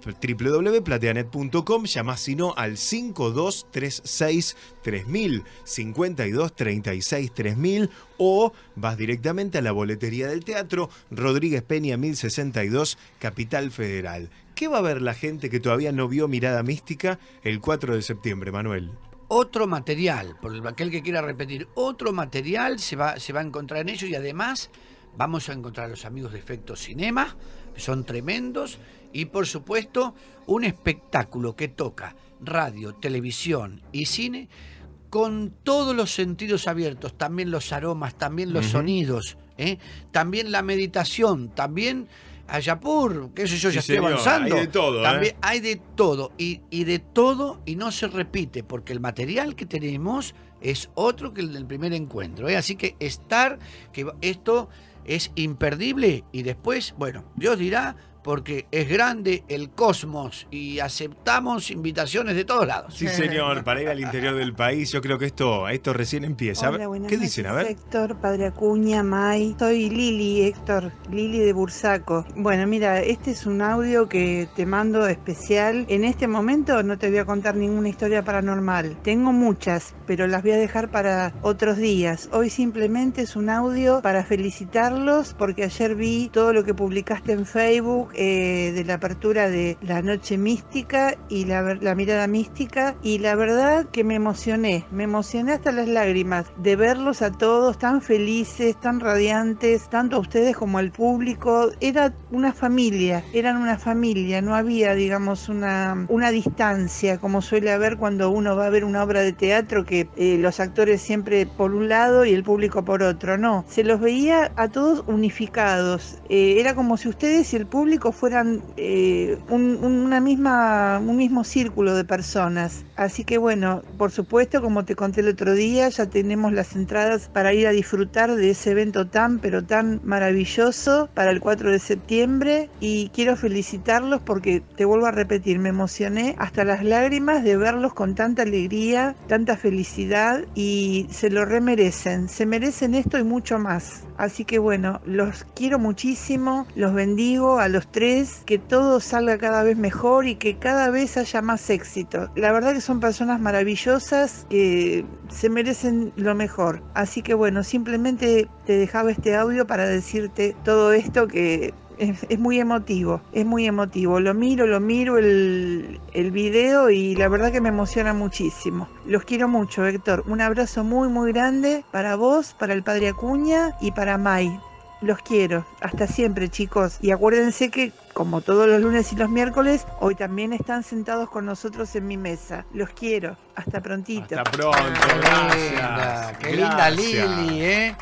w w w punto plateanet punto com. Llamás si no al cinco dos tres seis tres mil, cincuenta y dos treinta y seis tres mil, o vas directamente a la boletería del teatro Rodríguez Peña mil sesenta y dos, Capital Federal. ¿Qué va a ver la gente que todavía no vio Mirada Mística el cuatro de septiembre, Manuel?
Otro material, por aquel que quiera repetir, otro material se va, se va a encontrar en ello, y además vamos a encontrar a los amigos de Efecto Cinema, que son tremendos, y por supuesto un espectáculo que toca radio, televisión y cine con todos los sentidos abiertos, también los aromas, también los
Ujú.
sonidos, ¿eh? También la meditación, también Ayapur, qué sé yo,
Sí,
ya estoy
señor,
avanzando.
hay de todo,
También
¿eh?
hay de todo, y, y de todo, y no se repite, porque el material que tenemos es otro que el del primer encuentro, ¿eh? Así que estar, que esto es imperdible, y después, bueno, Dios dirá, porque es grande el cosmos y aceptamos invitaciones de todos lados.
Sí, señor, para ir al interior del país. Yo creo que esto, esto recién empieza. A ver,
Hola, buenas
¿qué
noches,
dicen? A ver.
Héctor, Padre Acuña, May. Soy Lili, Héctor, Lili de Bursaco. Bueno, mira, este es un audio que te mando especial. En este momento no te voy a contar ninguna historia paranormal. Tengo muchas, pero las voy a dejar para otros días. Hoy simplemente es un audio para felicitarlos porque ayer vi todo lo que publicaste en Facebook eh, de la apertura de la Noche Mística y la, la Mirada Mística, y la verdad que me emocioné, me emocioné hasta las lágrimas de verlos a todos tan felices, tan radiantes, tanto a ustedes como al público. Era una familia, eran una familia, no había, digamos, una, una distancia como suele haber cuando uno va a ver una obra de teatro, que eh, los actores siempre por un lado y el público por otro. No, se los veía a todos unificados. Eh, era como si ustedes y el público fueran eh, un, una misma, un mismo círculo de personas. Así que bueno, por supuesto, como te conté el otro día, ya tenemos las entradas para ir a disfrutar de ese evento tan pero tan maravilloso para el cuatro de septiembre, y quiero felicitarlos porque, te vuelvo a repetir, me emocioné hasta las lágrimas de verlos con tanta alegría, tanta felicidad, y se lo remerecen, se merecen esto y mucho más. Así que bueno, los quiero muchísimo, los bendigo a los tres, que todo salga cada vez mejor y que cada vez haya más éxito. La verdad que son personas maravillosas, que se merecen lo mejor. Así que bueno, simplemente te dejaba este audio para decirte todo esto, que es, es muy emotivo, es muy emotivo. Lo miro, lo miro el, el video, y la verdad que me emociona muchísimo. Los quiero mucho, Héctor. Un abrazo muy muy grande para vos, para el Padre Acuña y para May. Los quiero. Hasta siempre, chicos. Y acuérdense que, como todos los lunes y los miércoles, hoy también están sentados con nosotros en mi mesa. Los quiero. Hasta prontito.
Hasta pronto, gracias.
Qué linda Lili, ¿eh?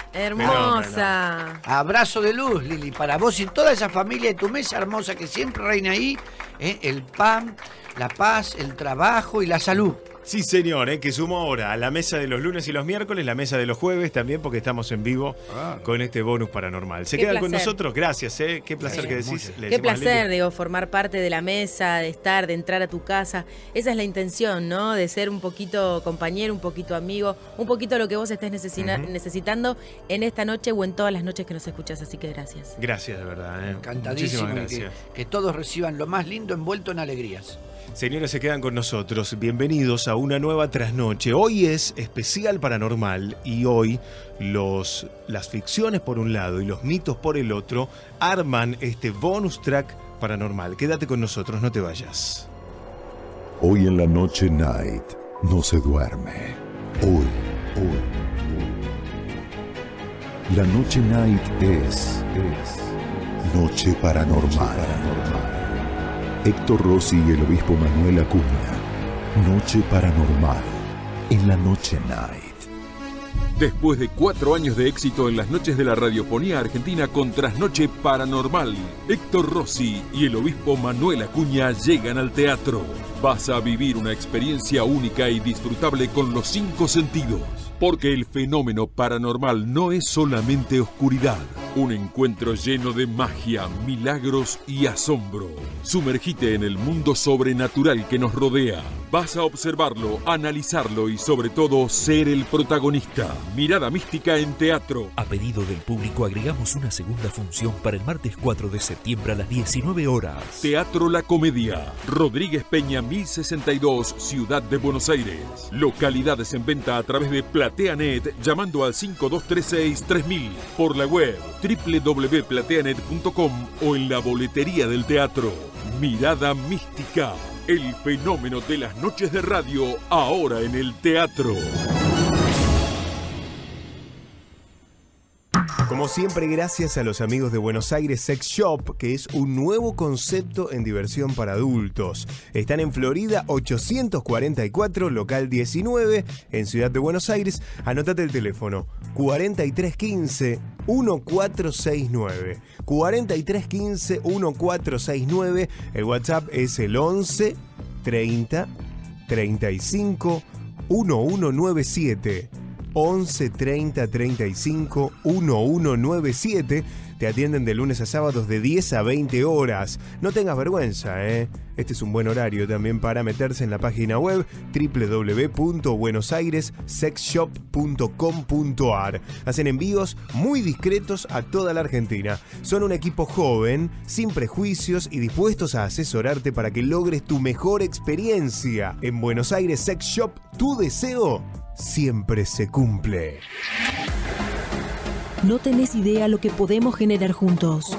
Hermosa.
Abrazo de luz, Lili, para vos y toda esa familia de tu mesa hermosa que siempre reina ahí, ¿eh? El pan, la paz, el trabajo y la salud.
Sí, señor, ¿eh? Que sumo ahora a la mesa de los lunes y los miércoles, la mesa de los jueves también, porque estamos en vivo
Ah.
con este bonus paranormal. ¿Se
Qué
quedan con
placer.
nosotros? Gracias, ¿eh? Qué placer
Sí.
que decís. Le
Qué
decimos a Lili.
placer, digo, formar parte de la mesa, de estar, de entrar a tu casa. Esa es la intención, ¿no? De ser un poquito compañero, un poquito amigo, un poquito lo que vos estés necesina-
Ujú.
necesitando en esta noche o en todas las noches que nos escuchás. Así que gracias.
Gracias, de verdad. ¿eh?
Encantadísimo
Muchísimas
y que,
gracias.
que todos reciban lo más lindo envuelto en alegrías.
Señores, se quedan con nosotros. Bienvenidos a una nueva trasnoche. Hoy es especial paranormal y hoy los, las ficciones por un lado y los mitos por el otro arman este bonus track paranormal. Quédate con nosotros, no te vayas.
Hoy en la noche night no se duerme. Hoy, hoy, hoy. La noche night es, es noche paranormal. Héctor Rossi y el obispo Manuel Acuña. Noche paranormal en la noche night.
Después de cuatro años de éxito en las noches de la radiofonía argentina con Trasnoche Paranormal, Héctor Rossi y el obispo Manuel Acuña llegan al teatro. Vas a vivir una experiencia única y disfrutable con los cinco sentidos. Porque el fenómeno paranormal no es solamente oscuridad, un encuentro lleno de magia, milagros y asombro. Sumergite en el mundo sobrenatural que nos rodea. Vas a observarlo, analizarlo y sobre todo ser el protagonista. Mirada mística en teatro.
A pedido del público agregamos una segunda función para el martes cuatro de septiembre a las diecinueve horas.
Teatro La Comedia. Rodríguez Peña mil sesenta y dos, Ciudad de Buenos Aires. Localidades en venta a través de PlateaNet llamando al cinco dos tres seis tres mil. Por la web doble u doble u doble u punto plateanet punto com o en la boletería del teatro. Mirada mística. El fenómeno de las noches de radio ahora en el teatro.
Como siempre, gracias a los amigos de Buenos Aires Sex Shop, que es un nuevo concepto en diversión para adultos. Están en Florida ochocientos cuarenta y cuatro, local diecinueve, en Ciudad de Buenos Aires. Anótate el teléfono, cuarenta y tres quince, catorce sesenta y nueve. cuarenta y tres quince, catorce sesenta y nueve. El WhatsApp es el once treinta treinta y cinco once noventa y siete. once treinta treinta y cinco once noventa y siete. Te atienden de lunes a sábados de diez a veinte horas. No tengas vergüenza, ¿eh? Este es un buen horario también para meterse en la página web doble u doble u doble u punto buenos aires sex shop punto com punto a r. Hacen envíos muy discretos a toda la Argentina. Son un equipo joven, sin prejuicios y dispuestos a asesorarte para que logres tu mejor experiencia. En Buenos Aires Sex Shop, tu deseo siempre se cumple.
No tenés idea lo que podemos generar juntos.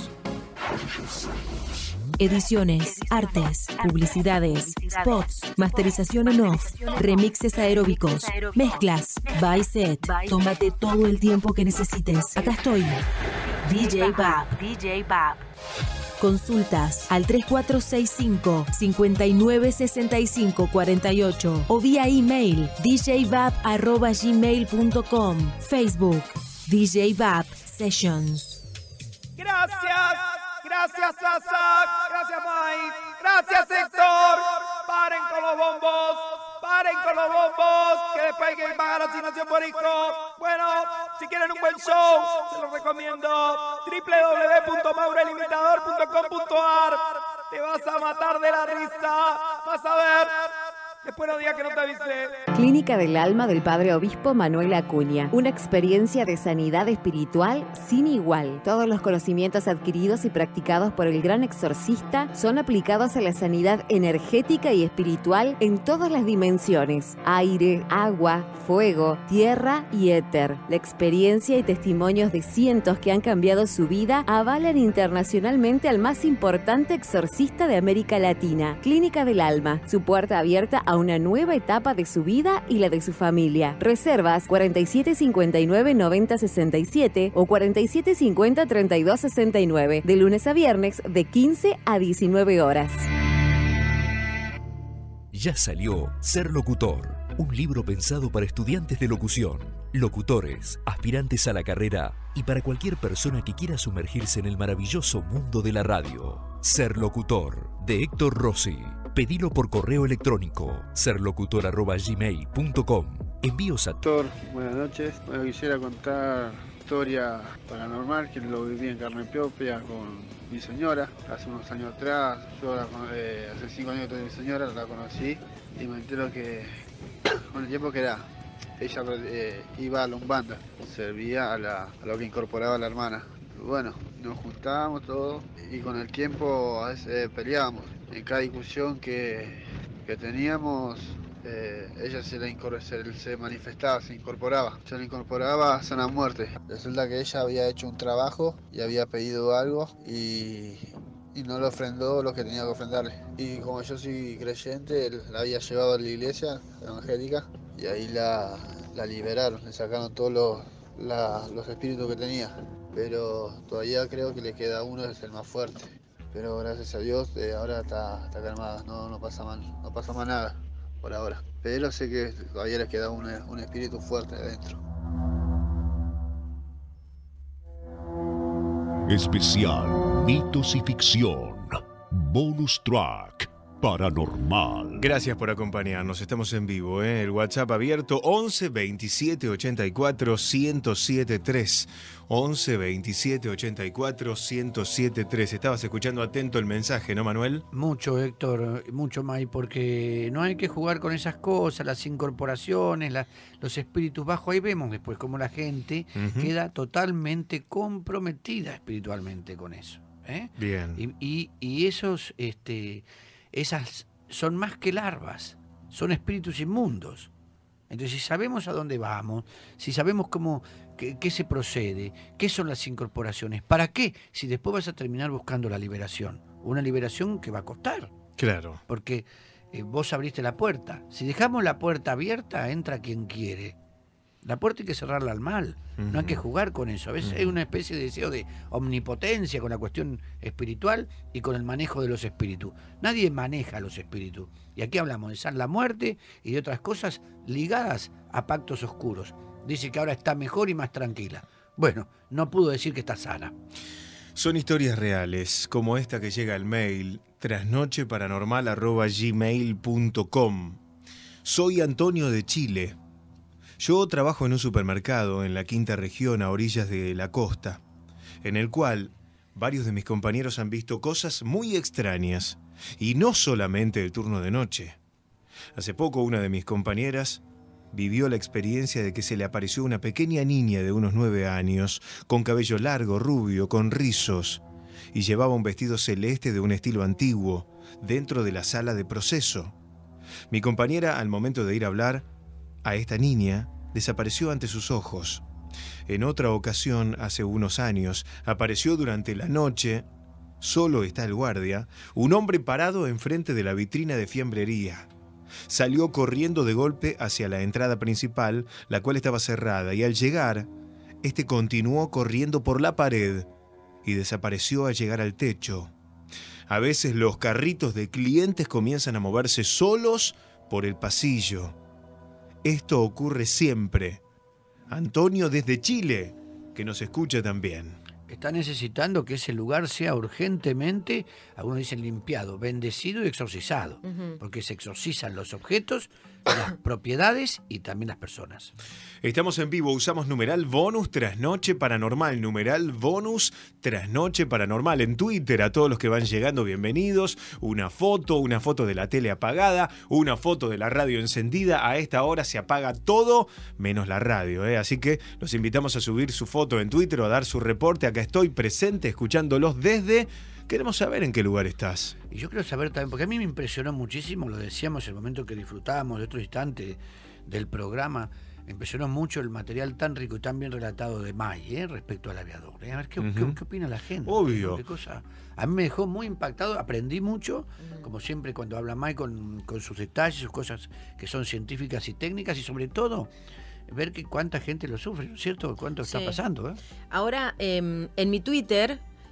Ediciones, artes, publicidades, spots, masterización en off, remixes aeróbicos, mezclas, by set. Tómate todo el tiempo que necesites. Acá estoy. D J Bab. D J Bab. Consultas al tres cuatro seis cinco, cinco nueve seis cinco cuatro ocho o vía email d j bab arroba gmail punto com. Facebook D J Bab Sessions.
Gracias, gracias Sasa, gracias Mike, gracias Héctor. Paren con los bombos, paren con los bombos, que después hay que pagar la asignación por hijo. Bueno, si quieren un buen show, se los recomiendo. doble u doble u doble u punto mauro el imitador punto com punto a r. Te vas a matar de la risa, vas a ver. Después no digas que no te avisé.
Clínica del Alma del Padre Obispo Manuel Acuña. Una experiencia de sanidad espiritual sin igual. Todos los conocimientos adquiridos y practicados por el gran exorcista son aplicados a la sanidad energética y espiritual en todas las dimensiones: aire, agua, fuego, tierra y éter. La experiencia y testimonios de cientos que han cambiado su vida avalan internacionalmente al más importante exorcista de América Latina. Clínica del Alma. Su puerta abierta a una nueva etapa de su vida y la de su familia. Reservas cuarenta y siete cincuenta y nueve noventa sesenta y siete o cuarenta y siete cincuenta treinta y dos sesenta y nueve, de lunes a viernes de quince a diecinueve horas.
Ya salió Ser Locutor, Un libro pensado para estudiantes de locución, locutores, aspirantes a la carrera y para cualquier persona que quiera sumergirse en el maravilloso mundo de la radio. Ser Locutor, de Héctor Rossi. Pedilo por correo electrónico, serlocutor arroba gmail punto com. Envíos a...
Doctor, buenas noches. Bueno, quisiera contar historia paranormal que lo viví en carne propia con mi señora. Hace unos años atrás, yo la, eh, hace cinco años que tengo mi señora, la conocí y me entero que con el tiempo que era, ella eh, iba a la Umbanda, servía a, la, a lo que incorporaba la hermana. Bueno, nos juntábamos todos y con el tiempo a veces peleábamos. En cada discusión que, que teníamos, eh, ella se, la se, se manifestaba, se incorporaba. Se la incorporaba a sana muerte. Resulta que ella había hecho un trabajo y había pedido algo y, y no le ofrendó lo que tenía que ofrendarle. Y como yo soy creyente, la había llevado a la iglesia evangélica y ahí la, la liberaron, le sacaron todos los, la, los espíritus que tenía. Pero todavía creo que le queda uno, es el más fuerte. Pero gracias a Dios eh, ahora está, está calmada, no, no pasa mal, no pasa más nada por ahora. Pero sé que todavía le queda un, un espíritu fuerte adentro.
Especial Mitos y Ficción. Bonus Track Paranormal.
Gracias por acompañarnos, estamos en vivo, ¿eh? El WhatsApp abierto once veintisiete ochenta y cuatro ciento setenta y tres. once veintisiete ochenta y cuatro ciento setenta y tres. Estabas escuchando atento el mensaje, ¿no, Manuel?
Mucho, Héctor, mucho, May, porque no hay que jugar con esas cosas, las incorporaciones, la, los espíritus bajos. Ahí vemos después cómo la gente uh-huh. queda totalmente comprometida espiritualmente con eso, ¿eh?
Bien.
Y, y, y esos, este, esas son más que larvas, son espíritus inmundos. Entonces, si sabemos a dónde vamos, si sabemos cómo, qué, qué se procede, qué son las incorporaciones, ¿para qué? Si después vas a terminar buscando la liberación, una liberación que va a costar.
Claro.
Porque eh, vos abriste la puerta. Si dejamos la puerta abierta, entra quien quiere. La puerta hay que cerrarla al mal, uh-huh. no hay que jugar con eso. A veces uh-huh. hay una especie de deseo de omnipotencia con la cuestión espiritual y con el manejo de los espíritus. Nadie maneja los espíritus. Y aquí hablamos de San la muerte y de otras cosas ligadas a pactos oscuros. Dice que ahora está mejor y más tranquila. Bueno, no pudo decir que está sana.
Son historias reales, como esta que llega al mail trasnocheparanormal arroba gmail punto com. Soy Antonio de Chile. Yo trabajo en un supermercado en la quinta región a orillas de la costa, en el cual varios de mis compañeros han visto cosas muy extrañas, y no solamente el turno de noche. Hace poco una de mis compañeras vivió la experiencia de que se le apareció una pequeña niña de unos nueve años, con cabello largo, rubio, con rizos, y llevaba un vestido celeste de un estilo antiguo, dentro de la sala de proceso. Mi compañera, al momento de ir a hablar a esta niña, desapareció ante sus ojos. En otra ocasión, hace unos años, apareció durante la noche, solo está el guardia, un hombre parado enfrente de la vitrina de fiambrería. Salió corriendo de golpe hacia la entrada principal, la cual estaba cerrada, y al llegar, este continuó corriendo por la pared y desapareció al llegar al techo. A veces los carritos de clientes comienzan a moverse solos por el pasillo. Esto ocurre siempre. Antonio desde Chile, que nos escucha también.
Está necesitando que ese lugar sea urgentemente, algunos dicen limpiado, bendecido y exorcizado, uh-huh. porque se exorcizan los objetos, las propiedades y también las personas.
Estamos en vivo, usamos numeral bonus trasnoche paranormal, numeral bonus trasnoche paranormal. En Twitter, a todos los que van llegando, bienvenidos. Una foto, una foto de la tele apagada, una foto de la radio encendida. A esta hora se apaga todo menos la radio, ¿eh? Así que los invitamos a subir su foto en Twitter o a dar su reporte. Acá estoy presente escuchándolos desde... Queremos saber en qué lugar estás.
Y yo quiero saber también, porque a mí me impresionó muchísimo, lo decíamos en el momento que disfrutábamos de otro instante del programa, me impresionó mucho el material tan rico y tan bien relatado de May, ¿eh? respecto al aviador. ¿eh? A ver, ¿qué, uh-huh. ¿qué, ¿qué opina la gente?
Obvio.
¿Qué cosa? A mí me dejó muy impactado, aprendí mucho, uh-huh. como siempre cuando habla May con, con sus detalles, sus cosas que son científicas y técnicas, y sobre todo... ver que cuánta gente lo sufre, ¿no es cierto? ¿Cuánto sí. está pasando? ¿eh?
Ahora, eh, en mi Twitter...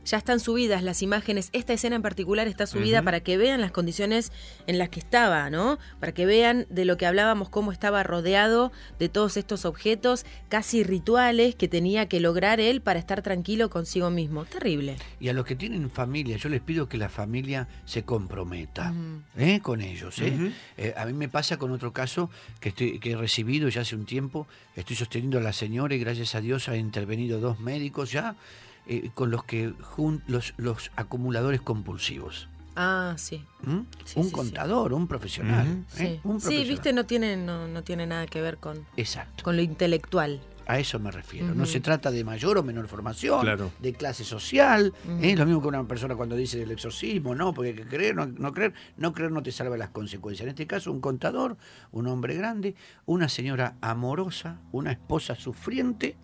ya están subidas las imágenes. Esta escena en particular está subida
Ujú.
para que vean las condiciones en las que estaba, ¿no? Para que vean de lo que hablábamos, cómo estaba rodeado de todos estos objetos casi rituales que tenía que lograr él para estar tranquilo consigo mismo. Terrible.
Y a los que tienen familia, yo les pido que la familia se comprometa
Ujú.
¿eh? con ellos. ¿eh?
Ujú.
Eh, a mí me pasa con otro caso que, estoy, que he recibido ya hace un tiempo. Estoy sosteniendo a la señora y gracias a Dios ha intervenido dos médicos ya eh, con los que jun- los, los acumuladores compulsivos.
Ah, sí.
¿Mm?
Sí,
un
sí,
contador, un profesional.
Ujú.
¿eh?
Sí,
Un
sí,
profesional.
viste, no tiene, no, no tiene nada que ver con,
Exacto.
con lo intelectual.
A eso me refiero. No
Ujú.
se trata de mayor o menor formación,
Claro.
de clase social.
Ujú.
¿eh? Lo mismo que una persona cuando dice del exorcismo, no, porque hay que creer, no, no creer. No creer no te salva las consecuencias. En este caso, un contador, un hombre grande, una señora amorosa, una esposa sufriente,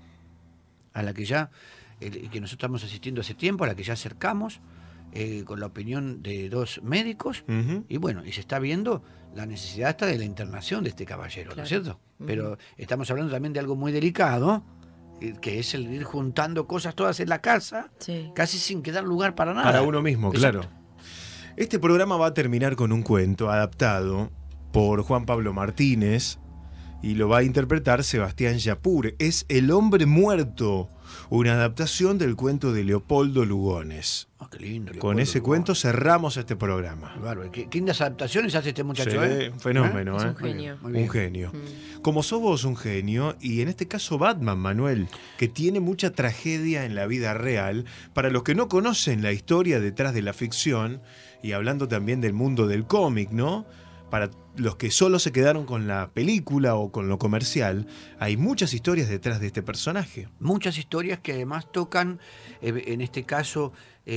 a la que ya, eh, que nosotros estamos asistiendo hace tiempo, a la que ya acercamos, eh, con la opinión de dos médicos.
Ujú.
Y bueno, y se está viendo la necesidad hasta de la internación de este caballero, ¿no
Claro.
es cierto?
Ujú.
Pero estamos hablando también de algo muy delicado, eh, que es el ir juntando cosas todas en la casa,
Sí.
casi sin quedar lugar para nada.
Para uno mismo,
Exacto.
claro. Este programa va a terminar con un cuento adaptado por Juan Pablo Martínez y lo va a interpretar Sebastián Yapur. Es El hombre muerto, una adaptación del cuento de Leopoldo Lugones.
Ah, qué lindo.
Con
Leopoldo
ese
Lugones.
cuento cerramos este programa.
Qué bárbaro. Qué, qué lindas adaptaciones hace este muchacho,
Sí,
¿eh?
un fenómeno,
Es
¿eh?
un genio.
Muy bien.
Un genio.
Mm.
Como sos vos un genio, y en este caso Batman, Manuel, que tiene mucha tragedia en la vida real, para los que no conocen la historia detrás de la ficción, y hablando también del mundo del cómic, ¿no? Para los que solo se quedaron con la película o con lo comercial, hay muchas historias detrás de este personaje.
Muchas historias que además tocan, eh, en este caso,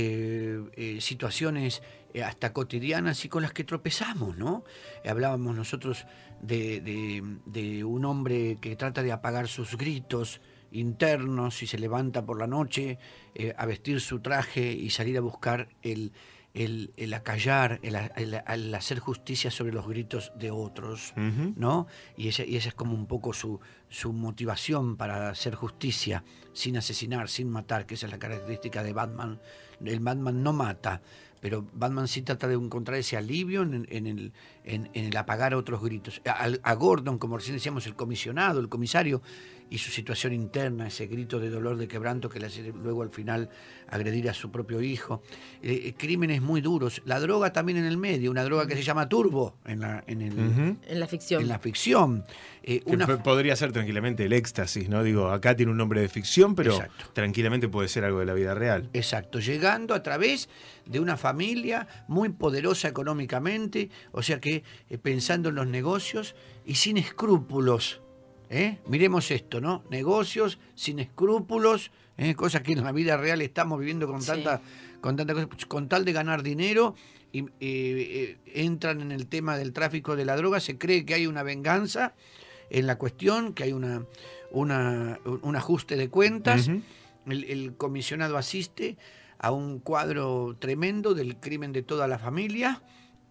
eh, eh, situaciones eh, hasta cotidianas y con las que tropezamos, ¿no? Eh, hablábamos nosotros de, de- de un hombre que trata de apagar sus gritos internos y se levanta por la noche eh, a vestir su traje y salir a buscar el, el, el acallar, el, el- el hacer justicia sobre los gritos de otros.
Ujú.
¿No? Y esa, y esa es como un poco su, su motivación para hacer justicia, sin asesinar, sin matar, que esa es la característica de Batman. El Batman no mata, pero Batman sí trata de encontrar ese alivio en, en el, en, en el apagar otros gritos. A, a Gordon, como recién decíamos, el comisionado, el comisario, y su situación interna, ese grito de dolor, de quebranto que le hace luego al final agredir a su propio hijo. Eh, crímenes muy duros. La droga también en el medio, una droga que se llama turbo en la, en el,
Ujú.
En la ficción.
en la ficción. Eh,
Que
una,
p- podría ser tranquilamente el éxtasis, ¿no? Digo, acá tiene un nombre de ficción, pero
Exacto.
tranquilamente puede ser algo de la vida real.
Exacto, llegando a través de una familia muy poderosa económicamente, o sea que eh, pensando en los negocios y sin escrúpulos. ¿eh? Miremos esto, ¿no? Negocios sin escrúpulos, ¿eh? Cosas que en la vida real estamos viviendo con
Sí.
tanta, con tanta cosa, con tal de ganar dinero. Y eh, eh, entran en el tema del tráfico de la droga, se cree que hay una venganza en la cuestión, que hay una, una, un ajuste de cuentas.
Ujú.
El, el comisionado asiste a un cuadro tremendo del crimen de toda la familia,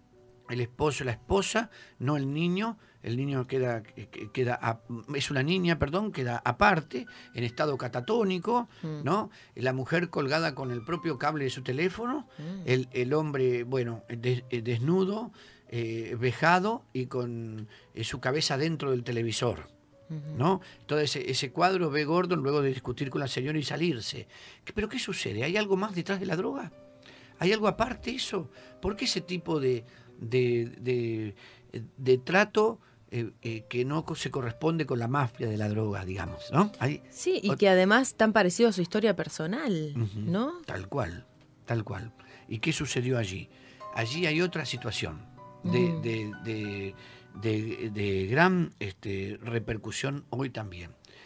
el esposo y la esposa, no el niño, el niño queda, queda a- es una niña, perdón, queda aparte, en estado catatónico,
Mm.
¿no? La mujer colgada con el propio cable de su teléfono,
Mm.
el, el hombre, bueno, des- eh, desnudo, eh, vejado y con eh, su cabeza dentro del televisor.
Ujú.
¿No? Todo ese, ese cuadro ve Gordon luego de discutir con la señora y salirse. ¿Qué- ¿Pero qué sucede? ¿Hay algo más detrás de la droga? ¿Hay algo aparte de eso? ¿Por qué ese tipo de, de, de, de trato eh, eh, que no co- se corresponde con la mafia de la droga, digamos? ¿No? Hay,
Sí, y
ot-
que además tan parecido a su historia personal,
Ujú.
¿no?
Tal cual, tal cual. ¿Y qué sucedió allí? Allí hay otra situación de,
Mm.
de, de, de- de gran este, repercusión hoy también.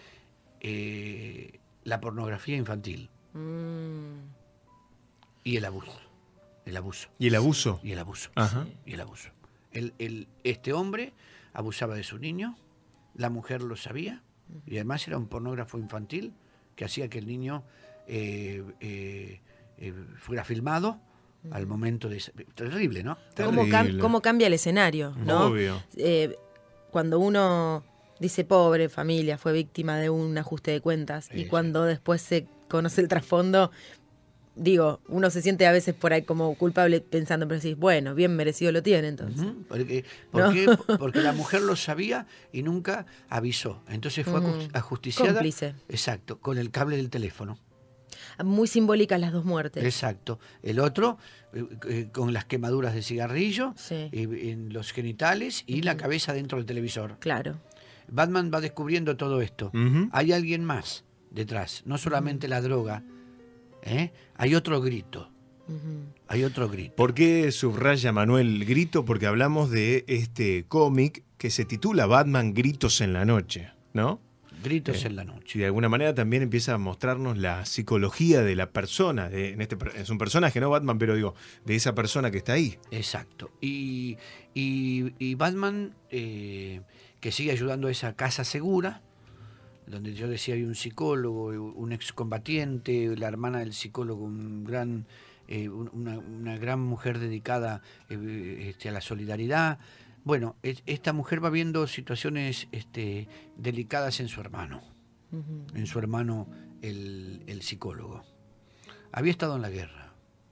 Eh, la pornografía infantil
Mm.
y el abuso. El abuso.
¿Y el abuso?
Y el abuso.
Ajá.
Y el abuso. El, el- este hombre abusaba de su niño, la mujer lo sabía, y además era un pornógrafo infantil que hacía que el niño eh, eh, eh, fuera filmado al momento de... Terrible, ¿no?
¿Cómo, cam-
Terrible.
cómo cambia el escenario, ¿no?
Obvio.
Eh, cuando uno dice pobre familia, fue víctima de un ajuste de cuentas, y
Sí,
cuando después se conoce el trasfondo, digo, uno se siente a veces por ahí como culpable pensando, pero decís, bueno, bien merecido lo tiene entonces.
Uh-huh. Porque,
¿No?
porque, porque la mujer lo sabía y nunca avisó. Entonces fue
Uh-huh.
ajusticiada.
Cómplice.
Exacto, con el cable del teléfono.
Muy simbólicas las dos muertes.
Exacto. El otro, eh, eh, con las quemaduras de cigarrillo,
Sí.
eh, en los genitales y la cabeza dentro del televisor.
Claro.
Batman va descubriendo todo esto.
Ujú.
Hay alguien más detrás, no solamente la droga. ¿eh? Hay otro grito.
Ujú.
Hay otro grito.
¿Por qué subraya Manuel grito? Porque hablamos de este cómic que se titula Batman Gritos en la Noche, ¿no?
Gritos
Eh,
en la noche.
Y de alguna manera también empieza a mostrarnos la psicología de la persona. De, en este, per- es un personaje, no Batman, pero digo, de esa persona que está ahí.
Exacto. Y, y, y Batman, eh, que sigue ayudando a esa casa segura, donde yo decía hay un psicólogo, un excombatiente, la hermana del psicólogo, un gran, eh, una, una gran mujer dedicada eh, este, a la solidaridad. Bueno, es- esta mujer va viendo situaciones este, delicadas en su hermano,
Ujú.
en su hermano el, el psicólogo. Había estado en la guerra.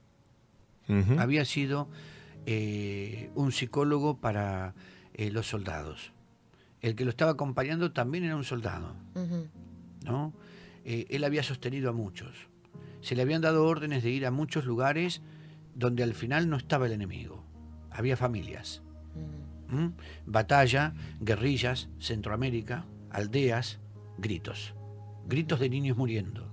Ujú.
Había sido eh, un psicólogo para eh, los soldados. El que lo estaba acompañando también era un soldado,
Ujú.
¿no? Eh, él había sostenido a muchos. Se le habían dado órdenes de ir a muchos lugares donde al final no estaba el enemigo. Había familias. ¿Mm? Batalla, guerrillas, Centroamérica, aldeas, gritos. Gritos de niños muriendo.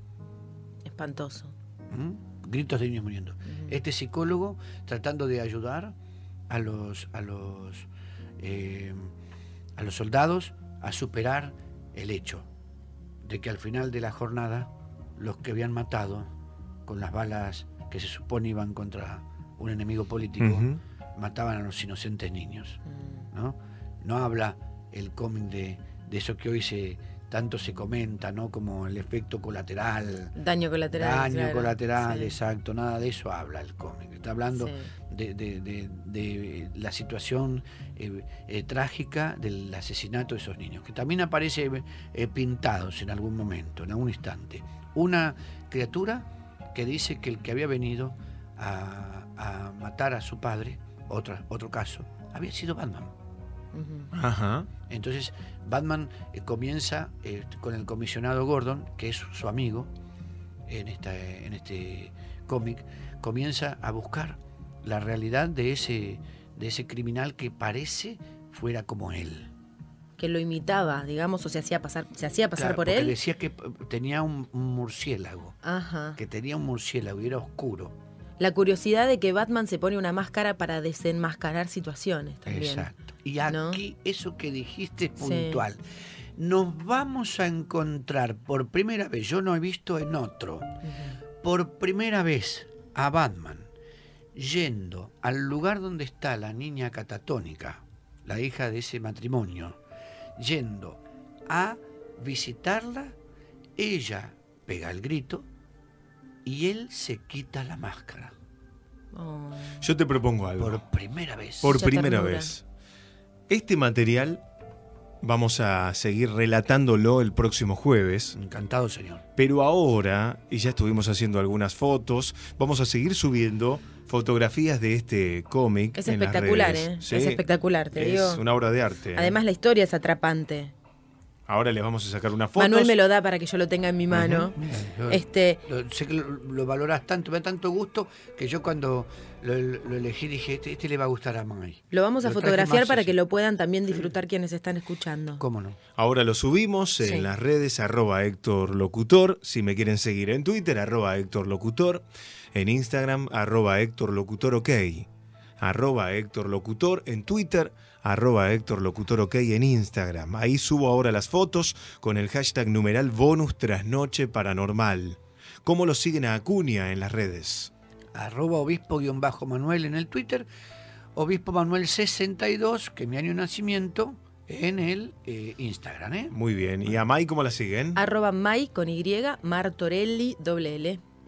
Espantoso.
¿Mm? Gritos de niños muriendo. Este psicólogo tratando de ayudar a los a los eh, a los soldados a superar el hecho de que al final de la jornada los que habían matado con las balas que se supone iban contra un enemigo político
Ujú.
mataban a los inocentes niños, ¿no? No habla el cómic de, de eso que hoy se tanto se comenta, ¿no? Como el efecto colateral.
Daño colateral.
Daño
claro.
colateral,
Sí.
exacto, nada de eso habla el cómic. Está hablando
Sí.
de, de- de- de la situación eh, eh, trágica del asesinato de esos niños, que también aparece eh, pintados en algún momento, en algún instante. Una criatura que dice que el que había venido a, a matar a su padre, otra, otro caso, había sido Batman.
Ujú.
Ajá.
Entonces Batman eh, comienza eh, con el comisionado Gordon, que es su amigo en, esta, en este cómic, comienza a buscar la realidad de ese, de ese criminal que parece fuera como él.
Que lo imitaba, digamos, o se hacía pasar, se hacía pasar
Claro,
por
porque
él.
decía que eh, tenía un, un murciélago,
Ajá.
que tenía un murciélago y era oscuro.
La curiosidad de que Batman se pone una máscara para desenmascarar situaciones también.
Exacto. Y aquí eso que dijiste es
Sí.
puntual. Nos vamos a encontrar por primera vez, yo no he visto en otro, por primera vez a Batman yendo al lugar donde está la niña catatónica, la hija de ese matrimonio, yendo a visitarla, ella pega el grito y él se quita la máscara.
Oh.
Yo te propongo algo.
Por primera vez.
Por
Mucha
primera
ternura.
vez. Este material vamos a seguir relatándolo el próximo jueves.
Encantado, señor.
Pero ahora, y ya estuvimos haciendo algunas fotos, vamos a seguir subiendo fotografías de este cómic.
Es
en las
espectacular,
redes.
¿eh?
Sí,
Es espectacular, te
es
digo.
una obra de arte. ¿eh?
Además, la historia es atrapante.
Ahora les vamos a sacar una foto.
Manuel me lo da para que yo lo tenga en mi mano.
Yo-
Este,
lo- sé que lo, lo valorás tanto, me da tanto gusto que yo cuando lo, lo elegí dije, este, este le va a gustar a May.
lo vamos a
Lo traje
fotografiar
más
para
así.
que lo puedan también disfrutar quienes están escuchando.
¿Cómo no?
Ahora lo subimos
Sí.
en las redes, arroba Héctor Locutor. Si me quieren seguir en Twitter, arroba Héctor Locutor. En Instagram, arroba Héctor Locutor OK. Arroba Héctor Locutor en Twitter, arroba Héctor Locutor OK en Instagram. Ahí subo ahora las fotos con el hashtag numeral bonus trasnoche paranormal. ¿Cómo lo siguen a Acuña en las redes?
Arroba obispo-manuel en el Twitter, obispo manuel sesenta y dos, que es mi año de nacimiento, en el eh, Instagram, ¿eh?
Muy bien. ¿Y a Mai cómo la siguen?
Arroba Mai con Y, Martorelli, doble L.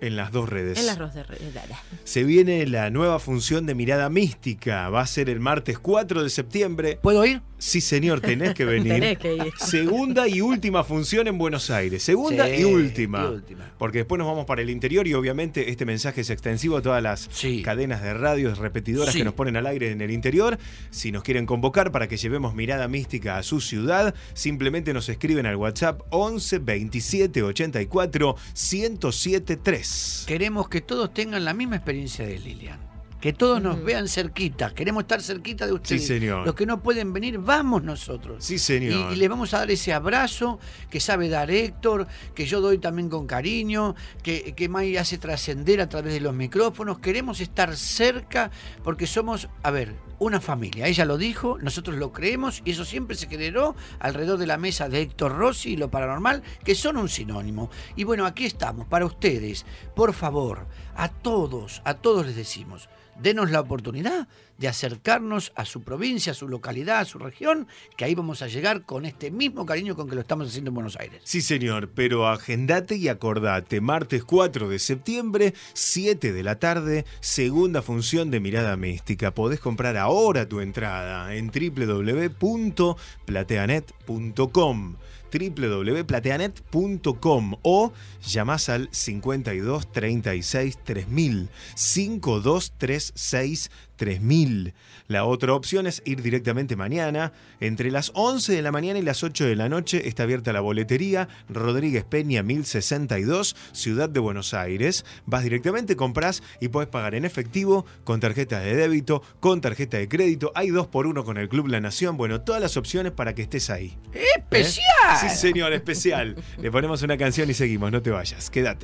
En las dos redes.
En las dos redes.
Se viene la nueva función de Mirada Mística. Va a ser el martes cuatro de septiembre.
¿Puedo ir?
Sí, señor, tenés que venir.
Tenés que ir.
Segunda y última función en Buenos Aires. Segunda
Sí,
y, última.
y última.
Porque después nos vamos para el interior y obviamente este mensaje es extensivo a todas las
Sí.
cadenas de radios repetidoras
Sí.
que nos ponen al aire en el interior. Si nos quieren convocar para que llevemos Mirada Mística a su ciudad, simplemente nos escriben al WhatsApp once veintisiete ochenta y cuatro ciento siete tres.
Queremos que todos tengan la misma experiencia de Lilian. Que todos nos vean cerquita. Queremos estar cerquita de ustedes.
Sí, señor.
Los que no pueden venir, vamos nosotros.
Sí, señor.
Y, y les vamos a dar ese abrazo que sabe dar Héctor, que yo doy también con cariño, que, que May hace trascender a través de los micrófonos. Queremos estar cerca porque somos, a ver, una familia. Ella lo dijo, nosotros lo creemos y eso siempre se generó alrededor de la mesa de Héctor Rossi y lo paranormal, que son un sinónimo. Y bueno, aquí estamos para ustedes. Por favor, a todos, a todos les decimos, denos la oportunidad de acercarnos a su provincia, a su localidad, a su región, que ahí vamos a llegar con este mismo cariño con que lo estamos haciendo en Buenos Aires.
Sí, señor, pero agendate y acordate, martes cuatro de septiembre, siete de la tarde, segunda función de Mirada Mística. Podés comprar ahora tu entrada en w w w punto plateanet punto com. w w w punto plateanet punto com o llamás al cincuenta y dos treinta y seis tres mil, cincuenta y dos treinta y seis tres mil. La otra opción es ir directamente mañana. Entre las once de la mañana y las ocho de la noche está abierta la boletería Rodríguez Peña mil sesenta y dos, Ciudad de Buenos Aires. Vas directamente, comprás y podés pagar en efectivo, con tarjeta de débito, con tarjeta de crédito. Hay dos por uno con el Club La Nación. Bueno, todas las opciones para que estés ahí.
¡Especial!
¿Eh? Sí, señor, especial. Le ponemos una canción y seguimos, no te vayas, quédate.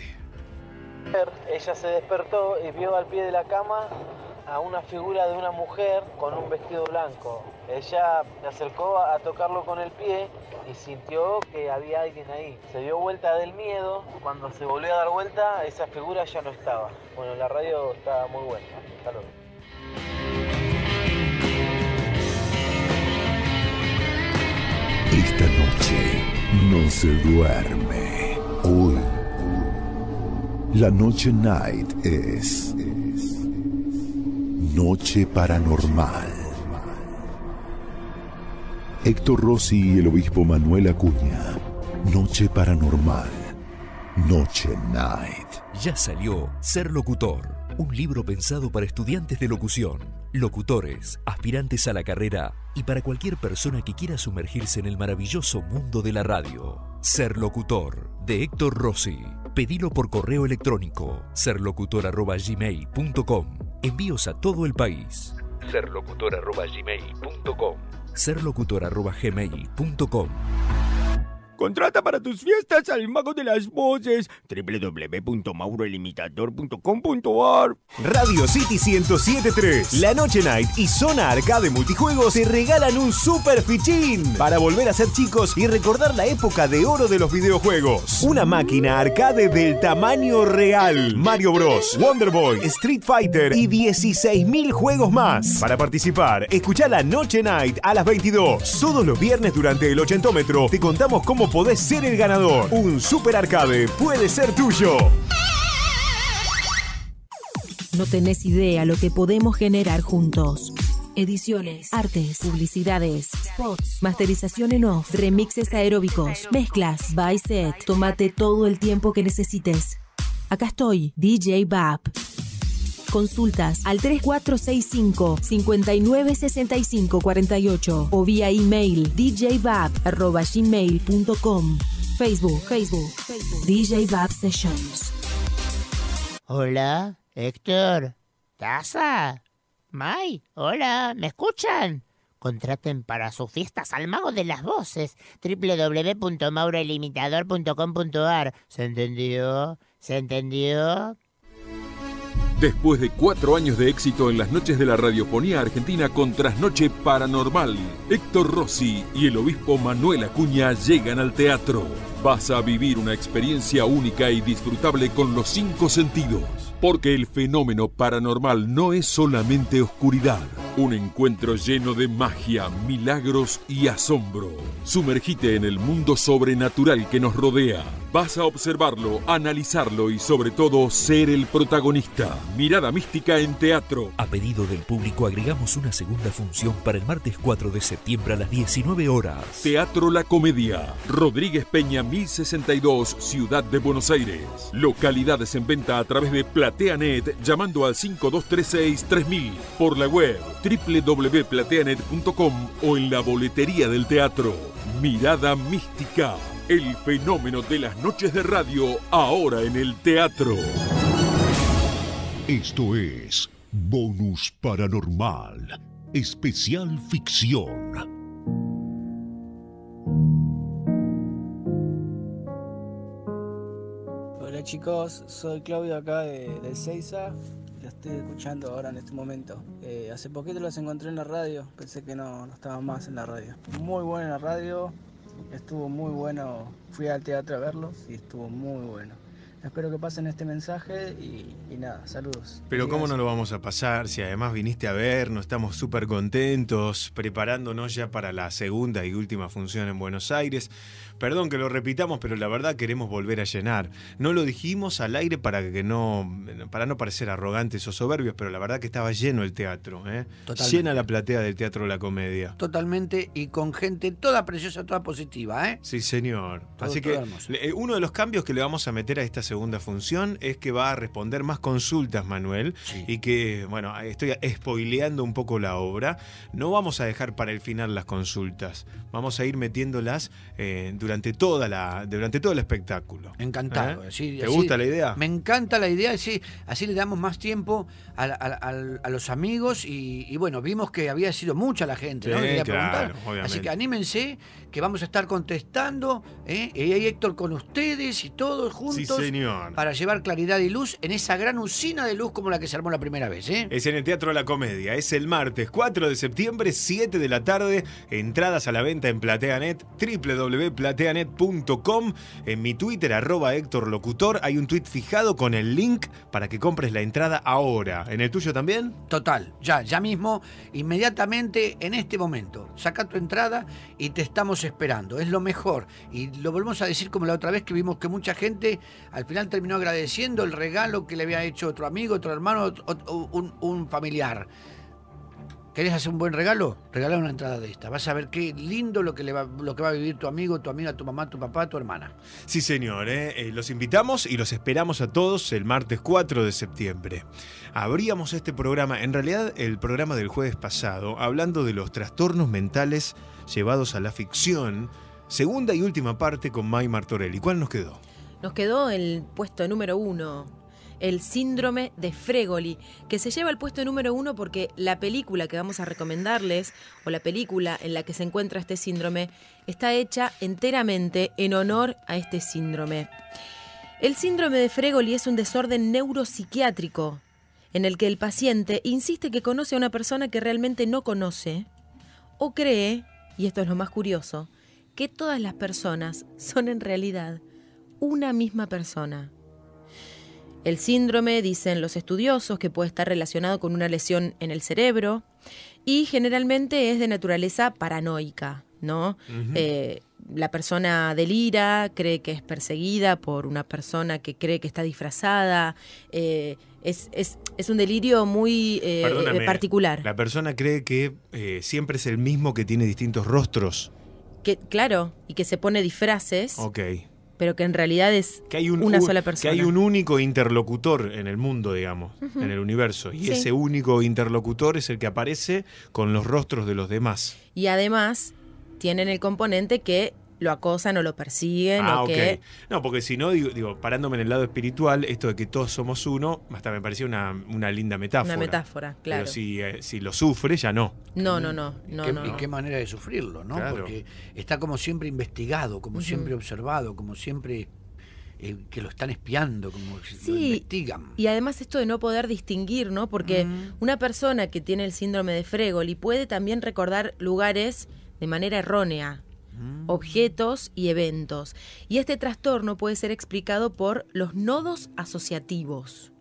Ella se despertó y vio al pie de la cama a una figura de una mujer con un vestido blanco. Ella se acercó a tocarlo con el pie y sintió que había alguien ahí. Se dio vuelta del miedo. Cuando se volvió a dar vuelta, esa figura ya no estaba. Bueno, la radio está muy buena. Hasta luego.
Esta noche no se duerme. Hoy, la noche night es Noche Paranormal. Héctor Rossi y el obispo Manuel Acuña. Noche Paranormal. Noche Night.
Ya salió Ser Locutor, un libro pensado para estudiantes de locución, locutores, aspirantes a la carrera y para cualquier persona que quiera sumergirse en el maravilloso mundo de la radio. Ser Locutor, de Héctor Rossi. Pedilo por correo electrónico, serlocutor arroba gmail punto com. Envíos a todo el país. serlocutor arroba gmail punto com. serlocutor arroba gmail punto com.
Contrata para tus fiestas al mago de las voces. w w w punto mauro el imitador punto com punto a r.
Radio City ciento siete punto tres, La Noche Night y Zona Arcade Multijuegos te regalan un super fichín para volver a ser chicos y recordar la época de oro de los videojuegos. Una máquina arcade del tamaño real. Mario Bros, Wonder Boy, Street Fighter y dieciséis mil juegos más. Para participar, escuchá La Noche Night a las veintidós. Todos los viernes durante el ochentómetro te contamos cómo podés ser el ganador. Un super arcade puede ser tuyo.
No tenés idea lo que podemos generar juntos. Ediciones, artes, publicidades, spots, masterización en off, remixes aeróbicos, mezclas, by set. Tómate todo el tiempo que necesites. Acá estoy, D J Bap. Consultas al tres cuatro seis cinco, cinco nueve seis cinco cuatro ocho o vía email d j bap arroba gmail punto com. Facebook, Facebook, Facebook, D J Bap Sessions.
Hola, Héctor, Taza, May, hola, ¿me escuchan? Contraten para sus fiestas al mago de las voces. w w w punto mauro el imitador punto com punto a r. ¿Se entendió? ¿Se entendió?
Después de cuatro años de éxito en las noches de la radiofonía argentina con Trasnoche Paranormal, Héctor Rossi y el obispo Manuel Acuña llegan al teatro. Vas a vivir una experiencia única y disfrutable con los cinco sentidos, porque el fenómeno paranormal no es solamente oscuridad, Un encuentro lleno de magia, milagros y asombro. Sumergite en el mundo sobrenatural que nos rodea. Vas a observarlo, analizarlo y sobre todo ser el protagonista. Mirada mística en teatro.
A pedido del público agregamos una segunda función para el martes cuatro de septiembre a las diecinueve horas.
Teatro La Comedia. Rodríguez Peña mil sesenta y dos, Ciudad de Buenos Aires. Localidades en venta a través de PlateaNet llamando al cinco dos tres seis tres mil. Por la web doble u doble u doble u punto plateanet punto com o en la boletería del teatro. Mirada mística, el fenómeno de las noches de radio, ahora en el teatro.
Esto es Bonus Paranormal, especial ficción.
Hola chicos, soy Claudio acá de, de Ezeiza. Lo estoy escuchando ahora en este momento. Eh, hace poquito los encontré en la radio, pensé que no, no estaban más en la radio. Muy buena la radio, estuvo muy bueno. Fui al teatro a verlos y estuvo muy bueno. Espero que pasen este mensaje y, y nada, saludos.
Pero cómo no lo vamos a pasar si además viniste a vernos, estamos súper contentos, preparándonos ya para la segunda y última función en Buenos Aires. Perdón que lo repitamos, pero la verdad queremos volver a llenar. No lo dijimos al aire para que no, para no parecer arrogantes o soberbios, pero la verdad que estaba lleno el teatro, ¿eh? Llena la platea del Teatro La Comedia.
Totalmente, y con gente toda preciosa, toda positiva, ¿eh?
Sí, señor.
Todo,
Así
todo
que
hermoso.
eh, uno de los cambios que le vamos a meter a esta segunda función es que va a responder más consultas, Manuel, sí. Y que, bueno, estoy spoileando un poco la obra. No vamos a dejar para el final las consultas, vamos a ir metiéndolas eh, durante toda la durante todo el espectáculo.
Encantado.
¿Eh?
Así,
¿Te
así,
gusta la idea?
Me encanta la idea, sí, así le damos más tiempo a, a, a, a los amigos y, y bueno, vimos que había sido mucha la gente,
sí,
¿no? Quería
claro,
preguntar. Así que anímense, que vamos a estar contestando, ¿eh? Y hay Héctor con ustedes y todos juntos.
Sí, señor.
Para llevar claridad y luz en esa gran usina de luz como la que se armó la primera vez, ¿eh?
Es en el Teatro La Comedia, es el martes cuatro de septiembre, siete de la tarde, entradas a la venta en PlateaNet, doble u doble u doble u punto plateanet punto com, en mi Twitter, arroba Héctor Locutor, hay un tweet fijado con el link para que compres la entrada ahora. ¿En el tuyo también?
Total, ya, ya mismo, inmediatamente, en este momento. Saca tu entrada y te estamos esperando, es lo mejor. Y lo volvemos a decir como la otra vez que vimos que mucha gente al final terminó agradeciendo el regalo que le había hecho otro amigo, otro hermano, otro, un, un familiar. ¿Querés hacer un buen regalo? Regala una entrada de esta. Vas a ver qué lindo lo que, le va, lo que va a vivir tu amigo, tu amiga, tu mamá, tu papá, tu hermana.
Sí, señor. ¿eh? Eh, los invitamos y los esperamos a todos el martes cuatro de septiembre. Abríamos este programa, en realidad el programa del jueves pasado, hablando de los trastornos mentales llevados a la ficción. Segunda y última parte con May Martorelli. ¿Cuál nos quedó?
Nos quedó el puesto número uno. El síndrome de Fregoli, que se lleva el puesto número uno porque la película que vamos a recomendarles, o la película en la que se encuentra este síndrome, está hecha enteramente en honor a este síndrome. El síndrome de Fregoli es un desorden neuropsiquiátrico en el que el paciente insiste que conoce a una persona que realmente no conoce, o cree, y esto es lo más curioso, que todas las personas son en realidad una misma persona. El síndrome, dicen los estudiosos, que puede estar relacionado con una lesión en el cerebro y generalmente es de naturaleza paranoica, ¿no? Uh-huh. Eh, la persona delira, cree que es perseguida por una persona que cree que está disfrazada. Eh, es, es, es un delirio muy eh,
Perdóname,
particular.
La persona cree que eh, siempre es el mismo, que tiene distintos rostros.
Que, claro, y que se pone disfraces.
Ok.
Pero que en realidad es
que hay un,
una
un,
sola persona.
Que hay un único interlocutor en el mundo, digamos, uh-huh. en el universo. Y sí. ese único interlocutor es el que aparece con los rostros de los demás.
Y además tienen el componente que lo acosan o lo persiguen.
Ah,
o
ok.
Que...
No, porque si no, digo, digo, parándome en el lado espiritual, esto de que todos somos uno, hasta me parecía una, una linda metáfora.
Una metáfora, claro.
Pero si, eh, si lo sufre, ya no.
No, no, no. no,
¿Qué,
no.
¿Y qué manera de sufrirlo, no?
Claro.
Porque está como siempre investigado, como uh-huh. siempre observado, como siempre... Eh, que lo están espiando, como
sí,
lo investigan.
Y además esto de no poder distinguir, ¿no? Porque mm. una persona que tiene el síndrome de Fregoli puede también recordar lugares de manera errónea, mm. objetos y eventos. Y este trastorno puede ser explicado por los nodos asociativos.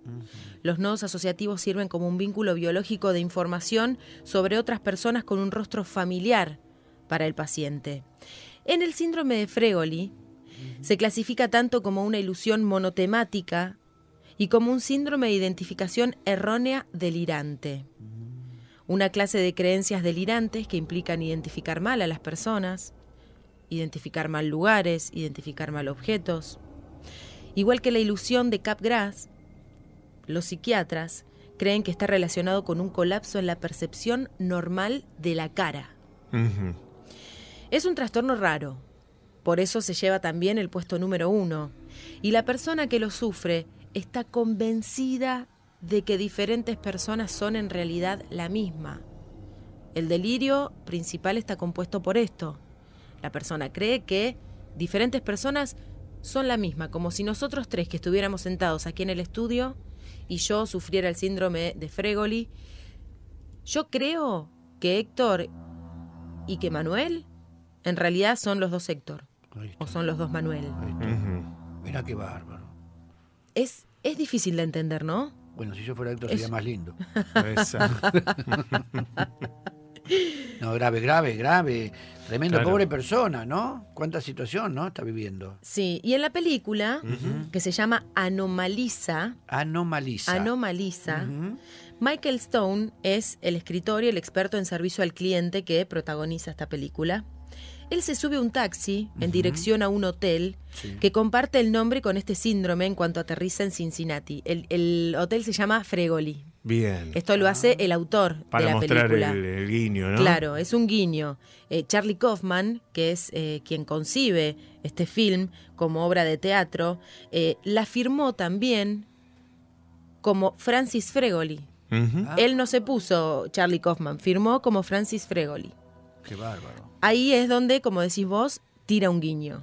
Los nodos asociativos sirven como un vínculo biológico de información sobre otras personas con un rostro familiar para el paciente. En el síndrome de Fregoli se clasifica tanto como una ilusión monotemática y como un síndrome de identificación errónea delirante. Una clase de creencias delirantes que implican identificar mal a las personas, identificar mal lugares, identificar mal objetos. Igual que la ilusión de Capgras, los psiquiatras creen que está relacionado con un colapso en la percepción normal de la cara.
Ujú.
Es un trastorno raro, por eso se lleva también el puesto número uno. Y la persona que lo sufre está convencida de que diferentes personas son en realidad la misma. El delirio principal está compuesto por esto. La persona cree que diferentes personas son la misma, como si nosotros tres que estuviéramos sentados aquí en el estudio y yo sufriera el síndrome de Fregoli. Yo creo que Héctor y que Manuel en realidad son los dos Héctor o son los dos Manuel.
Mirá qué bárbaro.
Es, es difícil de entender, ¿no?
Bueno, si yo fuera Héctor
Es-
sería más lindo.
Exacto.
No, grave, grave, grave. Tremendo,
Claro.
pobre persona, ¿no? Cuánta situación, ¿no? Está viviendo.
Sí, y en la película,
Ujú.
que se llama Anomaliza,
Anomaliza.
Anomaliza,
Ujú.
Michael Stone es el escritor y el experto en servicio al cliente que protagoniza esta película. Él se sube a un taxi en dirección a un hotel
Sí.
que comparte el nombre con este síndrome en cuanto aterriza en Cincinnati. El, el hotel se llama Fregoli.
Bien.
Esto lo hace el autor
Para
de la
mostrar
película.
el, el guiño, ¿no?
Claro, es un guiño. Eh, Charlie Kaufman, que es eh, quien concibe este film como obra de teatro, eh, la firmó también como Francis Fregoli.
Ujú.
Él no se puso Charlie Kaufman, firmó como Francis Fregoli.
Qué bárbaro.
Ahí es donde, como decís vos, tira un guiño.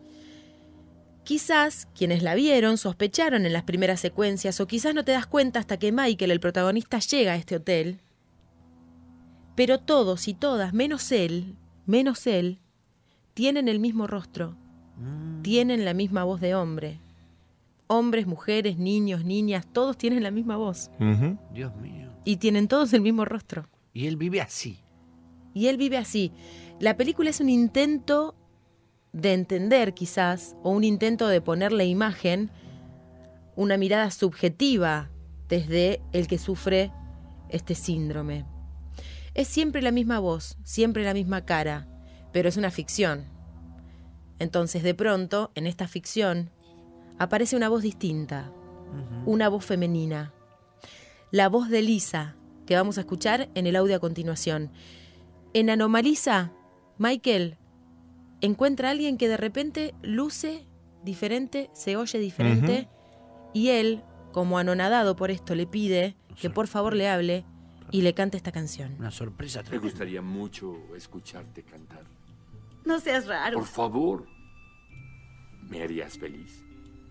Quizás quienes la vieron sospecharon en las primeras secuencias, o quizás no te das cuenta hasta que Michael, el protagonista, llega a este hotel. Pero todos y todas, menos él, menos él, tienen el mismo rostro, tienen la misma voz de hombre. Hombres, mujeres, niños, niñas, todos tienen la misma voz.
Ujú.
Dios mío.
Y tienen todos el mismo rostro.
Y él vive así.
Y él vive así. La película es un intento de entender, quizás, o un intento de ponerle imagen, una mirada subjetiva desde el que sufre este síndrome. Es siempre la misma voz, siempre la misma cara, pero es una ficción. Entonces, de pronto, en esta ficción, aparece una voz distinta, una voz femenina. La voz de Lisa, que vamos a escuchar en el audio a continuación. En Anomaliza, Michael encuentra a alguien que de repente luce diferente, se oye diferente, y él, como anonadado por esto, le pide que por favor le hable y le cante esta canción.
Una sorpresa
Me
tremenda.
gustaría mucho escucharte cantar.
No seas raro.
Por favor, ¿me harías feliz?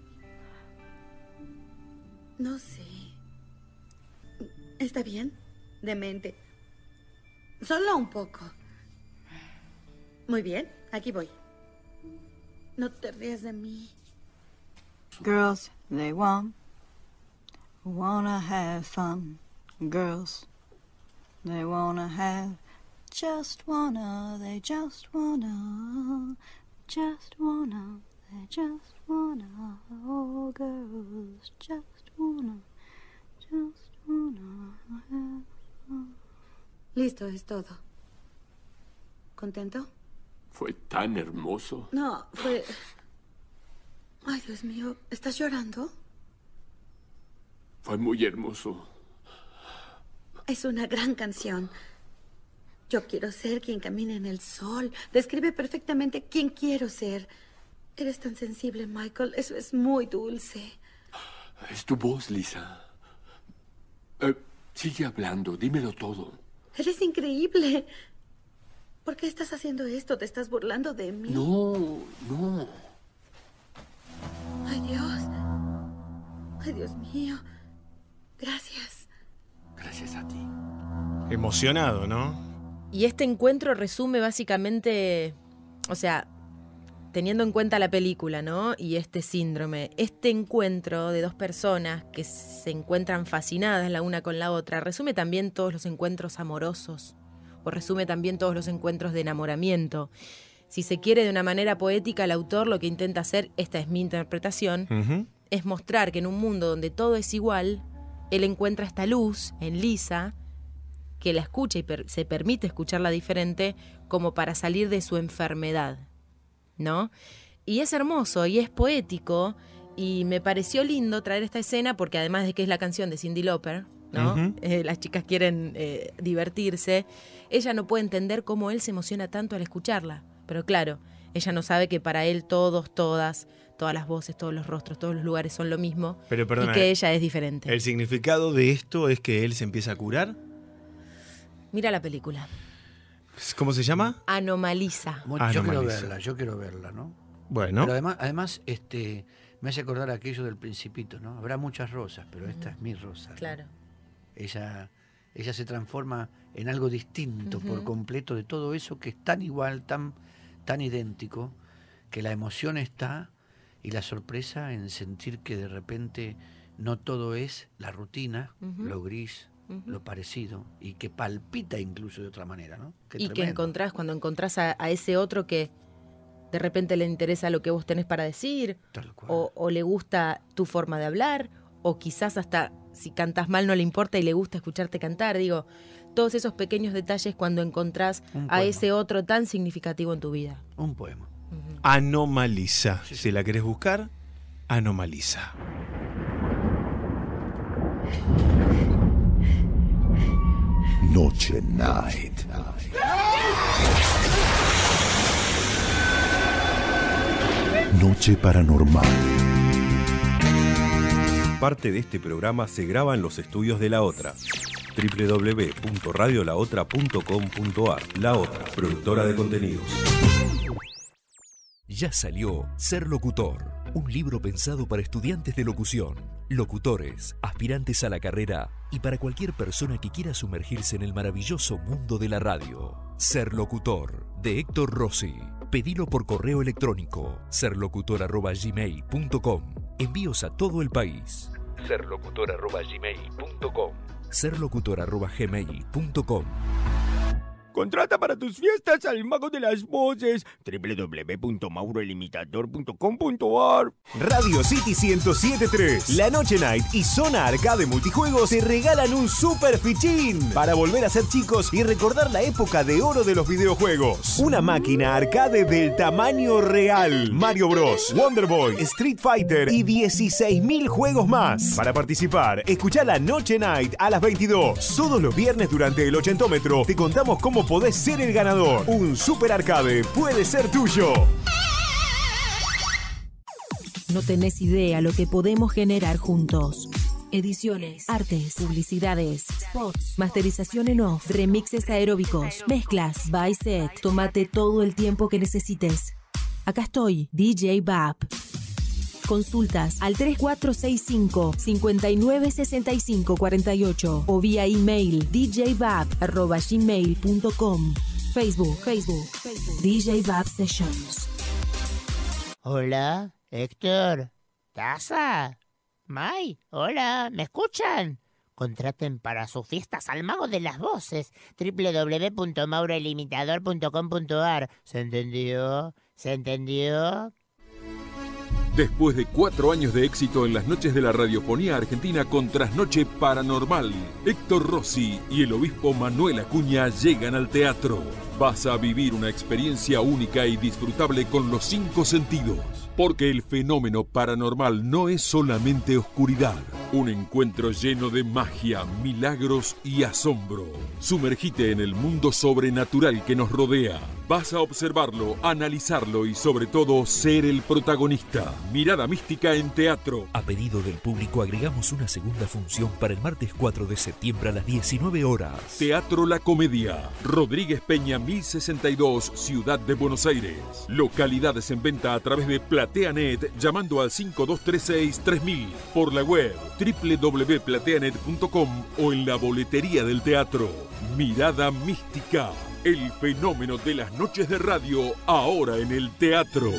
No sé. ¿Está bien? Demente. Solo un poco. Muy bien, aquí voy. No te rías de mí.
Girls, they want, wanna have fun. Girls, they wanna have, just wanna, they just wanna, just wanna, they just wanna. Oh, girls, just wanna, just wanna have fun.
Listo, es todo. ¿Contento?
Fue tan hermoso.
No, fue... Ay, Dios mío, ¿estás llorando?
Fue muy hermoso.
Es una gran canción. Yo quiero ser quien camina en el sol. Describe perfectamente quién quiero ser. Eres tan sensible, Michael. Eso es muy dulce.
Es tu voz, Lisa. Eh, sigue hablando, dímelo todo.
Eres increíble. ¿Por qué estás haciendo esto? ¿Te estás burlando de mí?
No, no.
Ay, Dios. Ay, Dios mío. Gracias.
Gracias a ti.
Emocionado, ¿no?
Y este encuentro resume básicamente, o sea, teniendo en cuenta la película, ¿no? Y este síndrome, este encuentro de dos personas que se encuentran fascinadas la una con la otra, resume también todos los encuentros amorosos, o resume también todos los encuentros de enamoramiento. Si se quiere, de una manera poética, el autor lo que intenta hacer, esta es mi interpretación, uh-huh. es mostrar que en un mundo donde todo es igual, él encuentra esta luz en Lisa, que la escucha y per- se permite escucharla diferente como para salir de su enfermedad, ¿no? Y es hermoso y es poético, y me pareció lindo traer esta escena porque además de que es la canción de Cyndi Lauper, ¿no? Uh-huh. Eh, las chicas quieren eh, divertirse, ella no puede entender cómo él se emociona tanto al escucharla, pero claro, ella no sabe que para él todos, todas, todas las voces, todos los rostros, todos los lugares son lo mismo, pero, perdona, y que ella es diferente.
¿El significado de esto es que él se empieza a curar?
Mira la película.
¿Cómo se llama?
Anomaliza.
Bueno, yo quiero verla, yo quiero verla, ¿no?
Bueno.
Pero además, además este, me hace acordar aquello del Principito, ¿no? Habrá muchas rosas, pero uh-huh. esta es mi rosa, ¿no?
Claro.
Ella, ella se transforma en algo distinto uh-huh. por completo de todo eso que es tan igual, tan, tan idéntico, que la emoción está y la sorpresa en sentir que de repente no todo es la rutina, uh-huh. lo gris, uh-huh. lo parecido, y que palpita incluso de otra manera, ¿no? Qué
y
tremendo.
Que encontrás, cuando encontrás a, a ese otro que de repente le interesa lo que vos tenés para decir, o, o le gusta tu forma de hablar, o quizás hasta si cantás mal no le importa y le gusta escucharte cantar. Digo, todos esos pequeños detalles cuando encontrás a ese otro tan significativo en tu vida.
Un poema.
Uh-huh. Anomaliza. Sí, sí. Si la querés buscar, Anomaliza.
Noche Night. Noche Paranormal.
Parte de este programa se graba en los estudios de La Otra. doble u doble u doble u punto radio la otra punto com punto a r. La Otra, productora de contenidos.
Ya salió Ser Locutor, un libro pensado para estudiantes de locución, locutores, aspirantes a la carrera y para cualquier persona que quiera sumergirse en el maravilloso mundo de la radio. Ser Locutor, de Héctor Rossi. Pedilo por correo electrónico, serlocutor arroba gmail punto com. Envíos a todo el país. serlocutor arroba gmail punto com. serlocutor arroba gmail punto com.
Contrata para tus fiestas al mago de las voces. doble u doble u doble u punto mauro el imitador punto com punto a r.
Radio City ciento siete punto tres, La Noche Night y Zona Arcade Multijuegos te regalan un super fichín para volver a ser chicos y recordar la época de oro de los videojuegos. Una máquina arcade del tamaño real, Mario Bros, Wonder Boy, Street Fighter y dieciséis mil juegos más. Para participar, escuchá La Noche Night a las veintidós. Todos los viernes durante el ochentómetro te contamos cómo podés ser el ganador. Un super arcade puede ser tuyo.
No tenés idea lo que podemos generar juntos. Ediciones, artes, publicidades, spots, masterización en off, remixes aeróbicos, mezclas, by set. Tómate todo el tiempo que necesites. Acá estoy, D J Bab. Consultas al tres cuatro seis cinco, cinco nueve seis cinco cuatro ocho o vía email d j bab arroba gmail punto com. Facebook, Facebook, Facebook, D J Bab Sessions.
Hola, Héctor. ¿Taza? Mai, hola, ¿me escuchan? Contraten para sus fiestas al mago de las voces. doble u doble u doble u punto mauro el imitador punto com punto a r. ¿Se entendió? ¿Se entendió?
Después de cuatro años de éxito en las noches de la radiofonía argentina con Trasnoche Paranormal, Héctor Rossi y el obispo Manuel Acuña llegan al teatro. Vas a vivir una experiencia única y disfrutable con los cinco sentidos, porque el fenómeno paranormal no es solamente oscuridad, un encuentro lleno de magia, milagros y asombro. Sumergite en el mundo sobrenatural que nos rodea. Vas a observarlo, analizarlo y sobre todo ser el protagonista. Mirada mística en teatro.
A pedido del público agregamos una segunda función para el martes cuatro de septiembre a las diecinueve horas.
Teatro La Comedia, Rodríguez Peña mil sesenta y dos, Ciudad de Buenos Aires. Localidades en venta a través de PlateaNet llamando al cinco dos tres seis tres mil. Por la web doble u doble u doble u punto plateanet punto com o en la boletería del teatro. Mirada mística. El fenómeno de las noches de radio, ahora en el teatro.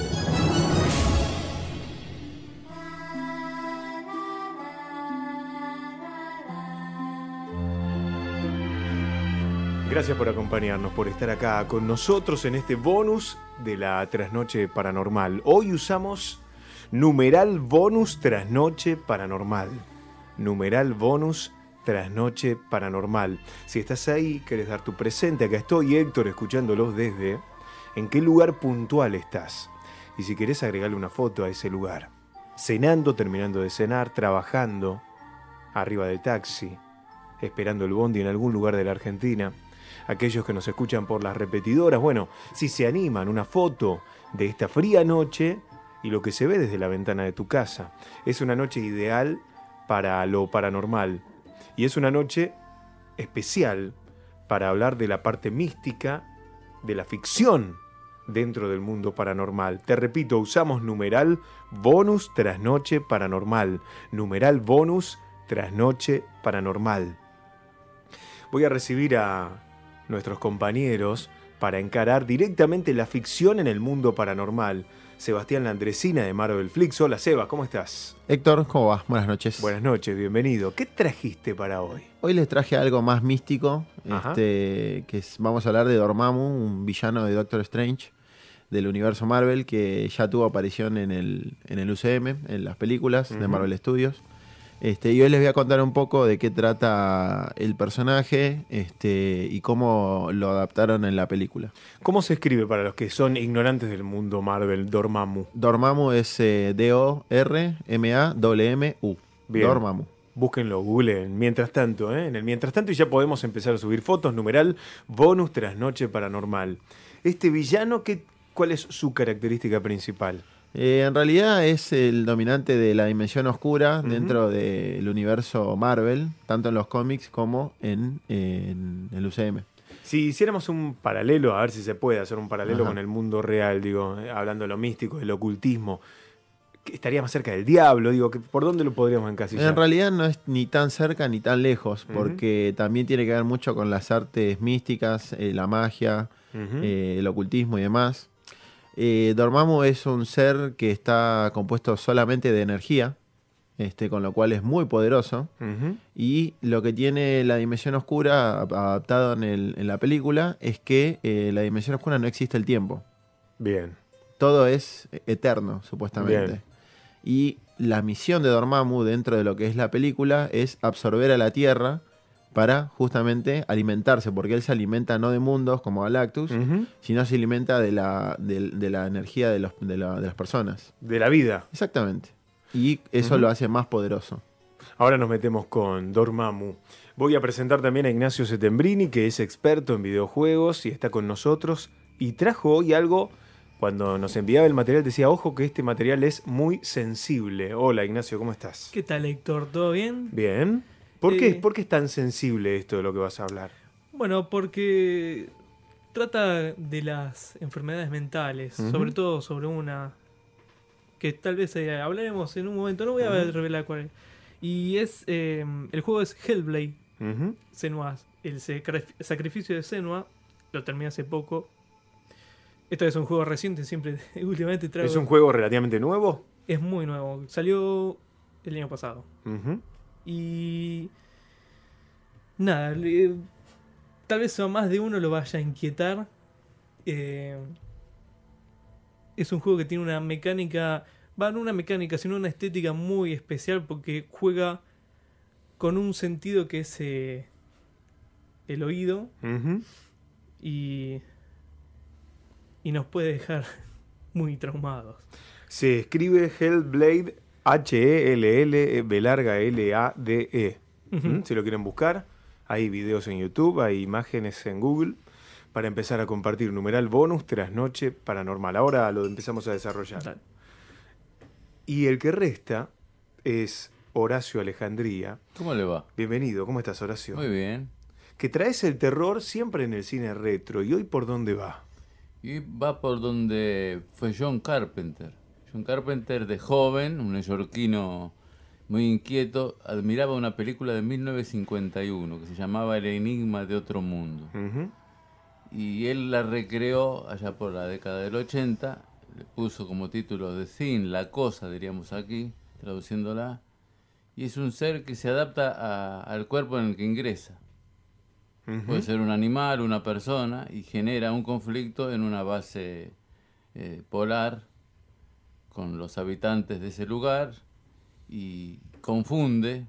Gracias por acompañarnos, por estar acá con nosotros en este bonus de la Trasnoche Paranormal. Hoy usamos numeral bonus Trasnoche Paranormal. Numeral bonus Trasnoche Paranormal. Si estás ahí, querés dar tu presente, acá estoy, Héctor, escuchándolos desde en qué lugar puntual estás. Y si querés agregarle una foto a ese lugar. Cenando, terminando de cenar, trabajando, arriba del taxi, esperando el bondi en algún lugar de la Argentina. Aquellos que nos escuchan por las repetidoras, bueno, si se animan, una foto de esta fría noche y lo que se ve desde la ventana de tu casa. Es una noche ideal para lo paranormal y es una noche especial para hablar de la parte mística, de la ficción dentro del mundo paranormal. Te repito, usamos numeral bonus Trasnoche Paranormal. Numeral bonus Trasnoche Paranormal. Voy a recibir a nuestros compañeros para encarar directamente la ficción en el mundo paranormal. Sebastián Landresina de Marvel Flix. Hola Sebas, ¿cómo estás?
Héctor, ¿cómo vas? Buenas noches.
Buenas noches, bienvenido. ¿Qué trajiste para hoy?
Hoy les traje algo más místico, este, que es, vamos a hablar de Dormammu, un villano de Doctor Strange del universo Marvel que ya tuvo aparición en el, en el U C M, en las películas uh-huh. de Marvel Studios. Este, y hoy les voy a contar un poco de qué trata el personaje este, y cómo lo adaptaron en la película.
¿Cómo se escribe para los que son ignorantes del mundo Marvel, Dormammu?
Dormammu es eh, D O R M A M M U.
Bien.
Dormammu.
Búsquenlo, googleen. Mientras tanto, ¿eh? en el mientras tanto y ya podemos empezar a subir fotos, numeral, bonus Trasnoche Paranormal. Este villano, ¿qué, ¿cuál es su característica principal?
Eh, en realidad es el dominante de la dimensión oscura uh-huh. dentro del universo Marvel, tanto en los cómics como en, en el U C M.
Si hiciéramos un paralelo, a ver si se puede hacer un paralelo
Ajá.
con el mundo real, digo, hablando de lo místico, del ocultismo, estaría más cerca del diablo, digo, ¿por dónde lo podríamos encasillar?
En realidad no es ni tan cerca ni tan lejos, porque uh-huh. también tiene que ver mucho con las artes místicas, eh, la magia, uh-huh. eh, el ocultismo y demás. Eh, Dormammu es un ser que está compuesto solamente de energía, este, con lo cual es muy poderoso. Uh-huh. Y lo que tiene la dimensión oscura, adaptado en, el, en la película, es que eh, la dimensión oscura no existe el tiempo.
Bien.
Todo es eterno, supuestamente.
Bien.
Y la misión de Dormammu dentro de lo que es la película es absorber a la Tierra para justamente alimentarse, porque él se alimenta no de mundos como Galactus, uh-huh. sino se alimenta de la, de, de la energía de, los, de, la, de las personas.
De la vida.
Exactamente. Y eso uh-huh. lo hace más poderoso.
Ahora nos metemos con Dormammu. Voy a presentar también a Ignacio Settembrini, que es experto en videojuegos y está con nosotros. Y trajo hoy algo, cuando nos enviaba el material decía, ojo que este material es muy sensible. Hola Ignacio, ¿cómo estás?
¿Qué tal Héctor? ¿Todo bien?
Bien. ¿Por qué,
Eh,
¿Por qué es tan sensible esto de lo que vas a hablar?
Bueno, porque trata de las enfermedades mentales, uh-huh. sobre todo sobre una que tal vez eh, hablaremos en un momento, no voy a uh-huh. revelar cuál es. Y es eh, el juego es Hellblade, uh-huh. Senua, el sacrificio de Senua, lo terminé hace poco. Esto es un juego reciente, siempre últimamente traigo.
¿Es un juego relativamente nuevo?
Es muy nuevo, salió el año pasado.
Uh-huh.
Y nada, le, tal vez a más de uno lo vaya a inquietar. Eh, es un juego que tiene una mecánica, va, no una mecánica, sino una estética muy especial porque juega con un sentido que es eh, el oído uh-huh. y, y nos puede dejar muy traumados.
Se escribe Hellblade H E L L B larga L A D E. Uh-huh. ¿Mm? Si lo quieren buscar, hay videos en YouTube, hay imágenes en Google para empezar a compartir. Numeral bonus Trasnoche Paranormal. Ahora lo empezamos a desarrollar. Dale. Y el que resta es Horacio Alejandría.
¿Cómo le va?
Bienvenido, ¿cómo estás, Horacio?
Muy bien.
Que traes el terror siempre en el cine retro. ¿Y hoy por dónde va?
Y va por donde fue John Carpenter. John Carpenter, de joven, un neoyorquino muy inquieto, admiraba una película de mil novecientos cincuenta y uno que se llamaba El enigma de otro mundo. Uh-huh. y él la recreó allá por la década del ochenta, le puso como título The Thing, la cosa, diríamos aquí, traduciéndola, y es un ser que se adapta a, al cuerpo en el que ingresa. Uh-huh. Puede ser un animal, una persona, y genera un conflicto en una base eh, polar con los habitantes de ese lugar, y confunde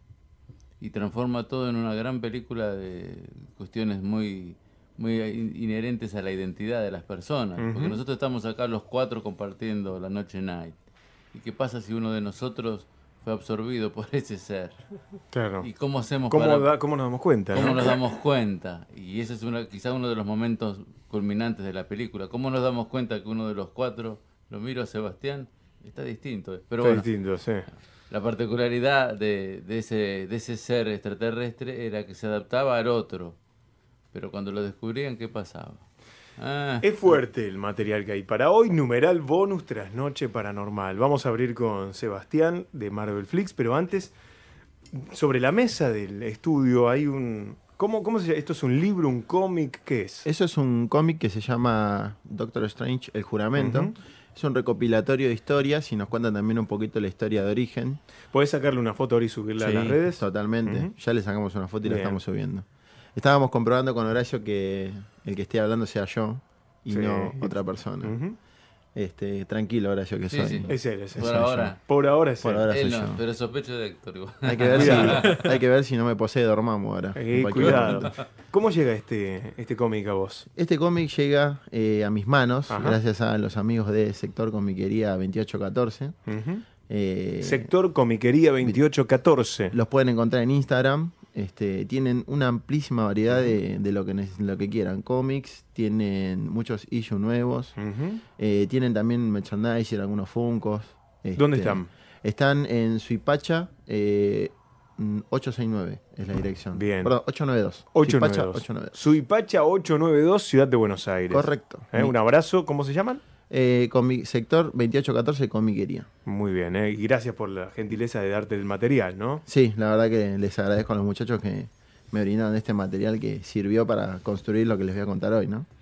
y transforma todo en una gran película de cuestiones muy, muy inherentes a la identidad de las personas. Uh-huh. Porque nosotros estamos acá los cuatro compartiendo la noche night. ¿Y qué pasa si uno de nosotros fue absorbido por ese ser?
Claro.
¿Y cómo hacemos
¿Cómo,
para,
da, ¿Cómo nos damos cuenta?
¿Cómo
¿no?
nos damos cuenta? Y ese es una, quizá uno de los momentos culminantes de la película. ¿Cómo nos damos cuenta que uno de los cuatro, lo miro a Sebastián, está distinto? Pero
está
bueno,
distinto, sí.
La particularidad de, de, ese, de ese ser extraterrestre era que se adaptaba al otro. Pero cuando lo descubrían, ¿qué pasaba? Ah.
Es fuerte el material que hay para hoy. Numeral bonus Trasnoche Paranormal. Vamos a abrir con Sebastián de Marvel Flix, pero antes, sobre la mesa del estudio hay un... ¿Cómo, cómo se llama? ¿Esto es un libro, un cómic? ¿Qué es?
Eso es un cómic que se llama Doctor Strange, El Juramento. Uh-huh. Es un recopilatorio de historias y nos cuentan también un poquito la historia de origen.
¿Podés sacarle una foto ahora y subirla
sí,
a las redes?
Totalmente. Uh-huh. Ya le sacamos una foto y
Bien.
la estamos subiendo. Estábamos comprobando con Horacio que el que esté hablando sea yo y sí. no otra persona. Uh-huh. Este, tranquilo, Horacio, que
sí,
soy.
Sí.
Es él, es él.
Por ahora.
Yo. Por ahora es
Por
él.
ahora soy
él no,
yo.
Pero sospecho de Héctor. Igual.
Hay que ver, si, hay que ver si no me posee Dormammu ahora.
Eh, cuidado. ¿Cómo llega este, este cómic a vos?
Este cómic llega eh, a mis manos,
Ajá.
gracias a los amigos de Sector Comiquería veintiocho catorce.
Uh-huh.
eh,
Sector Comiquería veintiocho catorce.
Los pueden encontrar en Instagram. Este, tienen una amplísima variedad de, de lo, que, lo que quieran. Cómics, tienen muchos issues nuevos.
Uh-huh.
eh, tienen también merchandising, algunos funcos. Este,
¿Dónde están?
Están en Suipacha eh, ochocientos sesenta y nueve es la dirección.
Bien.
Perdón, ochocientos noventa y dos.
ochocientos noventa y dos. Suipacha ochocientos noventa y dos, Ciudad de Buenos Aires.
Correcto.
¿Eh? Un abrazo. ¿Cómo se llaman?
Eh, comi- sector veintiocho catorce Comiquería.
Muy bien, ¿eh? Y gracias por la gentileza de darte el material, ¿no?
Sí, la verdad que les agradezco a los muchachos que me brindaron este material que sirvió para construir lo que les voy a contar hoy, ¿no?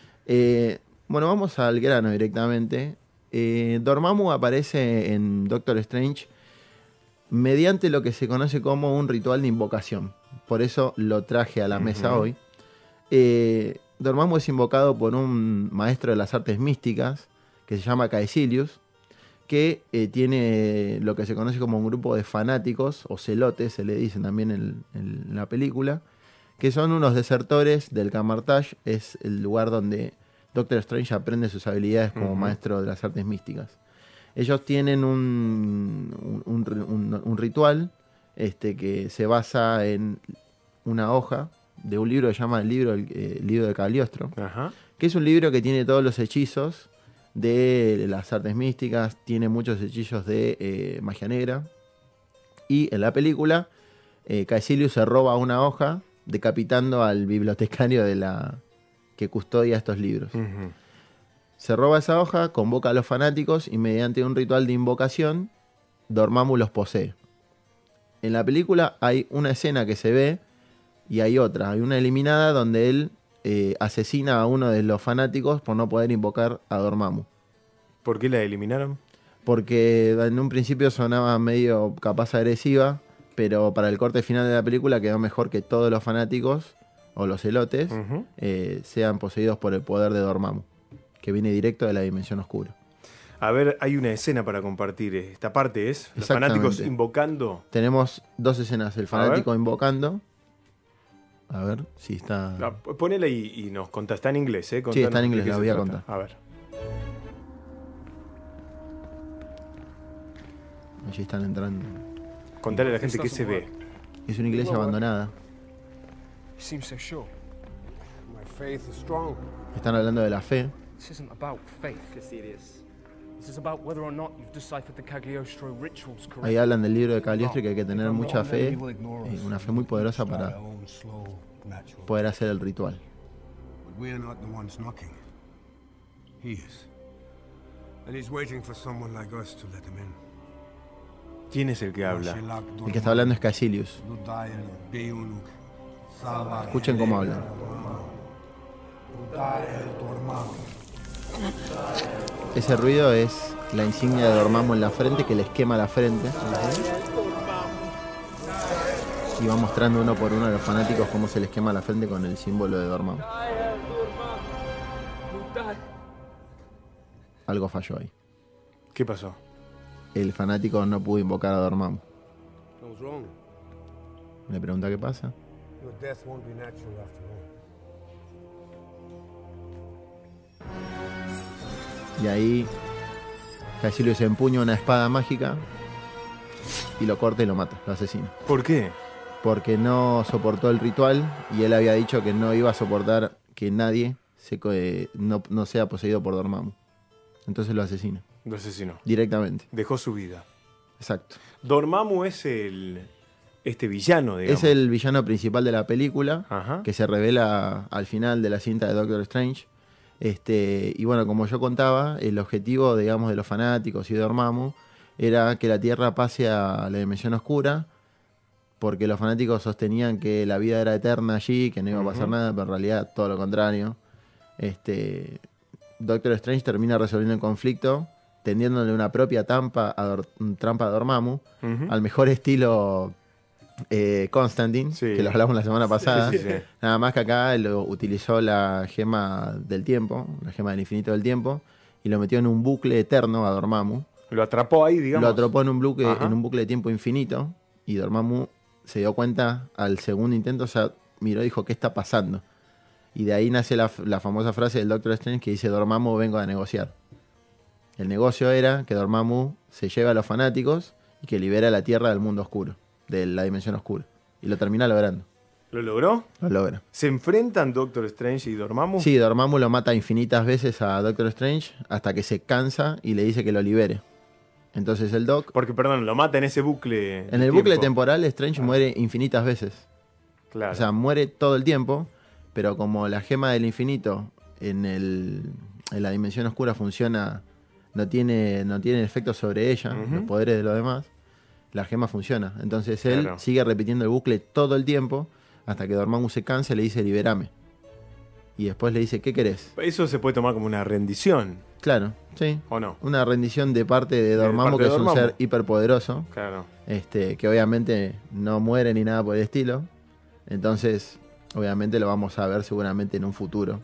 Eh, bueno, vamos al grano directamente. Eh, Dormammu aparece en Doctor Strange mediante lo que se conoce como un ritual de invocación. Por eso lo traje a la mesa uh-huh. hoy. Eh, Dormammu es invocado por un maestro de las artes místicas que se llama Caecilius, que eh, tiene lo que se conoce como un grupo de fanáticos, o celotes, se le dicen también en, en la película, que son unos desertores del Camartage, es el lugar donde Doctor Strange aprende sus habilidades como uh-huh. maestro de las artes místicas. Ellos tienen un, un, un, un ritual este, que se basa en una hoja de un libro que se llama el libro, el, eh, el libro de Cagliostro,
Ajá.
que es un libro que tiene todos los hechizos de las artes místicas, tiene muchos hechizos de eh, magia negra, y en la película eh, Caecilius se roba una hoja decapitando al bibliotecario de la que custodia estos libros.
Uh-huh.
Se roba esa hoja, convoca a los fanáticos y mediante un ritual de invocación Dormammu los posee. En la película hay una escena que se ve y hay otra, hay una eliminada donde él eh, asesina a uno de los fanáticos por no poder invocar a Dormammu.
¿Por qué la eliminaron?
Porque en un principio sonaba medio capaz agresiva, pero para el corte final de la película quedó mejor que todos los fanáticos o los celotes uh-huh. eh, sean poseídos por el poder de Dormammu, que viene directo de la dimensión oscura.
A ver, hay una escena para compartir. Esta parte es los fanáticos invocando.
Tenemos dos escenas. El fanático invocando. A ver si está...
No, ponela y, y nos contá. Está en inglés, ¿eh? Contanos
sí, está en inglés, la voy a contar.
A ver.
Allí están entrando.
Contale a la gente qué se ve.
Es una iglesia abandonada. Están hablando de la fe. Ahí hablan del libro de Cagliostro y que hay que tener mucha fe, una fe muy poderosa para poder hacer el ritual.
¿Quién es el que habla?
El que está hablando es Caecilius. Escuchen cómo hablan. Ese ruido es la insignia de Dormammu en la frente, que les quema la frente. Y va mostrando uno por uno a los fanáticos cómo se les quema la frente con el símbolo de Dormammu. Algo falló ahí.
¿Qué pasó?
El fanático no pudo invocar a Dormammu. Le pregunta qué pasa. Y ahí Caecilius empuña una espada mágica y lo corta y lo mata, lo asesina.
¿Por qué?
Porque no soportó el ritual y él había dicho que no iba a soportar que nadie se, eh, no, no sea poseído por Dormammu. Entonces lo asesina.
Lo asesinó.
Directamente.
Dejó su vida.
Exacto.
Dormammu es el este villano, digamos.
Es el villano principal de la película.
Ajá.
Que se revela al final de la cinta de Doctor Strange. Este, y bueno, como yo contaba, el objetivo, digamos, de los fanáticos y de Dormammu era que la Tierra pase a la dimensión oscura, porque los fanáticos sostenían que la vida era eterna allí, que no iba a pasar uh-huh. nada, pero en realidad todo lo contrario. Este, Doctor Strange termina resolviendo el conflicto, tendiéndole una propia trampa a, Dor- trampa a Dormammu, uh-huh. al mejor estilo eh, Constantine, sí. que lo hablamos la semana pasada. Sí, sí, sí. Nada más que acá lo utilizó la gema del tiempo, la gema del infinito del tiempo, y lo metió en un bucle eterno a Dormammu.
Lo atrapó ahí, digamos.
Lo atrapó en un bucle, en un bucle de tiempo infinito, y Dormammu se dio cuenta al segundo intento, o sea, miró y dijo, ¿qué está pasando? Y de ahí nace la, la famosa frase del Doctor Strange que dice, Dormammu, vengo a negociar. El negocio era que Dormammu se lleve a los fanáticos y que libere a la Tierra del mundo oscuro, de la dimensión oscura. Y lo termina logrando.
¿Lo logró?
Lo logra.
¿Se enfrentan Doctor Strange y Dormammu?
Sí, Dormammu lo mata infinitas veces a Doctor Strange hasta que se cansa y le dice que lo libere. Entonces el Doc...
Porque, perdón, lo mata en ese bucle.
En el bucle tiempo. temporal, Strange ah. muere infinitas veces.
Claro.
O sea, muere todo el tiempo, pero como la gema del infinito en, el, en la dimensión oscura funciona, no tiene, no tiene efecto sobre ella, uh-huh. los poderes de los demás, la gema funciona. Entonces él claro. sigue repitiendo el bucle todo el tiempo hasta que Dormammu se cansa y le dice, liberame. Y después le dice, ¿qué querés?
Eso se puede tomar como una rendición.
Claro, sí.
¿O no?
Una rendición de parte de Dormammu, que es un ser hiperpoderoso.
Claro.
Este, que obviamente no muere ni nada por el estilo. Entonces, obviamente lo vamos a ver seguramente en un futuro.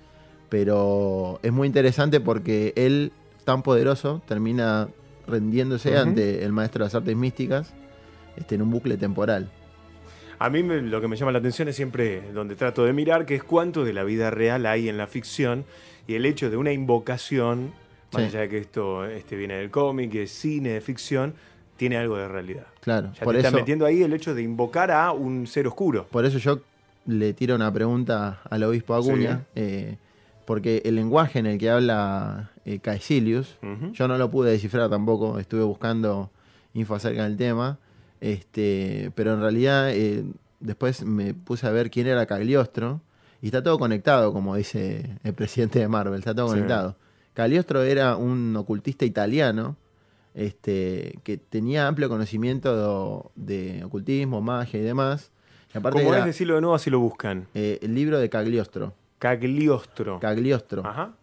Pero es muy interesante porque él, tan poderoso, termina rendiéndose uh-huh. ante el maestro de las artes místicas este, en un bucle temporal.
A mí me, lo que me llama la atención es siempre donde trato de mirar, que es cuánto de la vida real hay en la ficción, y el hecho de una invocación, más sí. allá de que esto este, viene del cómic, que es cine de ficción, tiene algo de realidad.
Claro.
Ya
por
te
eso,
está metiendo ahí el hecho de invocar a un ser oscuro.
Por eso yo le tiro una pregunta al obispo Acuña, sí. eh, porque el lenguaje en el que habla eh, Caecilius, uh-huh. yo no lo pude descifrar tampoco, estuve buscando info acerca del tema. Este, pero en realidad eh, después me puse a ver quién era Cagliostro y está todo conectado, como dice el presidente de Marvel, está todo sí. conectado. Cagliostro era un ocultista italiano este, que tenía amplio conocimiento de, de ocultismo, magia y demás. Y aparte
¿Cómo
era,
es decirlo de nuevo así lo buscan?
Eh, el libro de Cagliostro.
Cagliostro.
Cagliostro.
Ajá.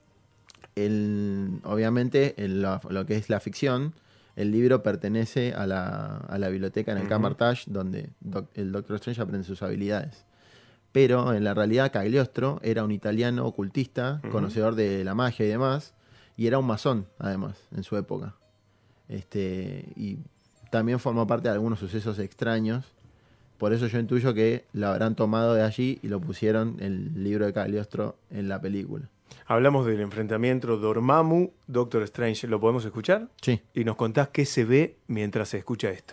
El, obviamente en lo, lo que es la ficción, el libro pertenece a la, a la biblioteca en el uh-huh. Camartage, donde doc, el Doctor Strange aprende sus habilidades. Pero en la realidad Cagliostro era un italiano ocultista, uh-huh. conocedor de la magia y demás, y era un masón, además, en su época. Este, y también formó parte de algunos sucesos extraños. Por eso yo intuyo que lo habrán tomado de allí y lo pusieron el libro de Cagliostro en la película.
Hablamos del enfrentamiento Dormammu, Doctor Strange. ¿Lo podemos escuchar?
Sí.
Y nos contás qué se ve mientras se escucha esto.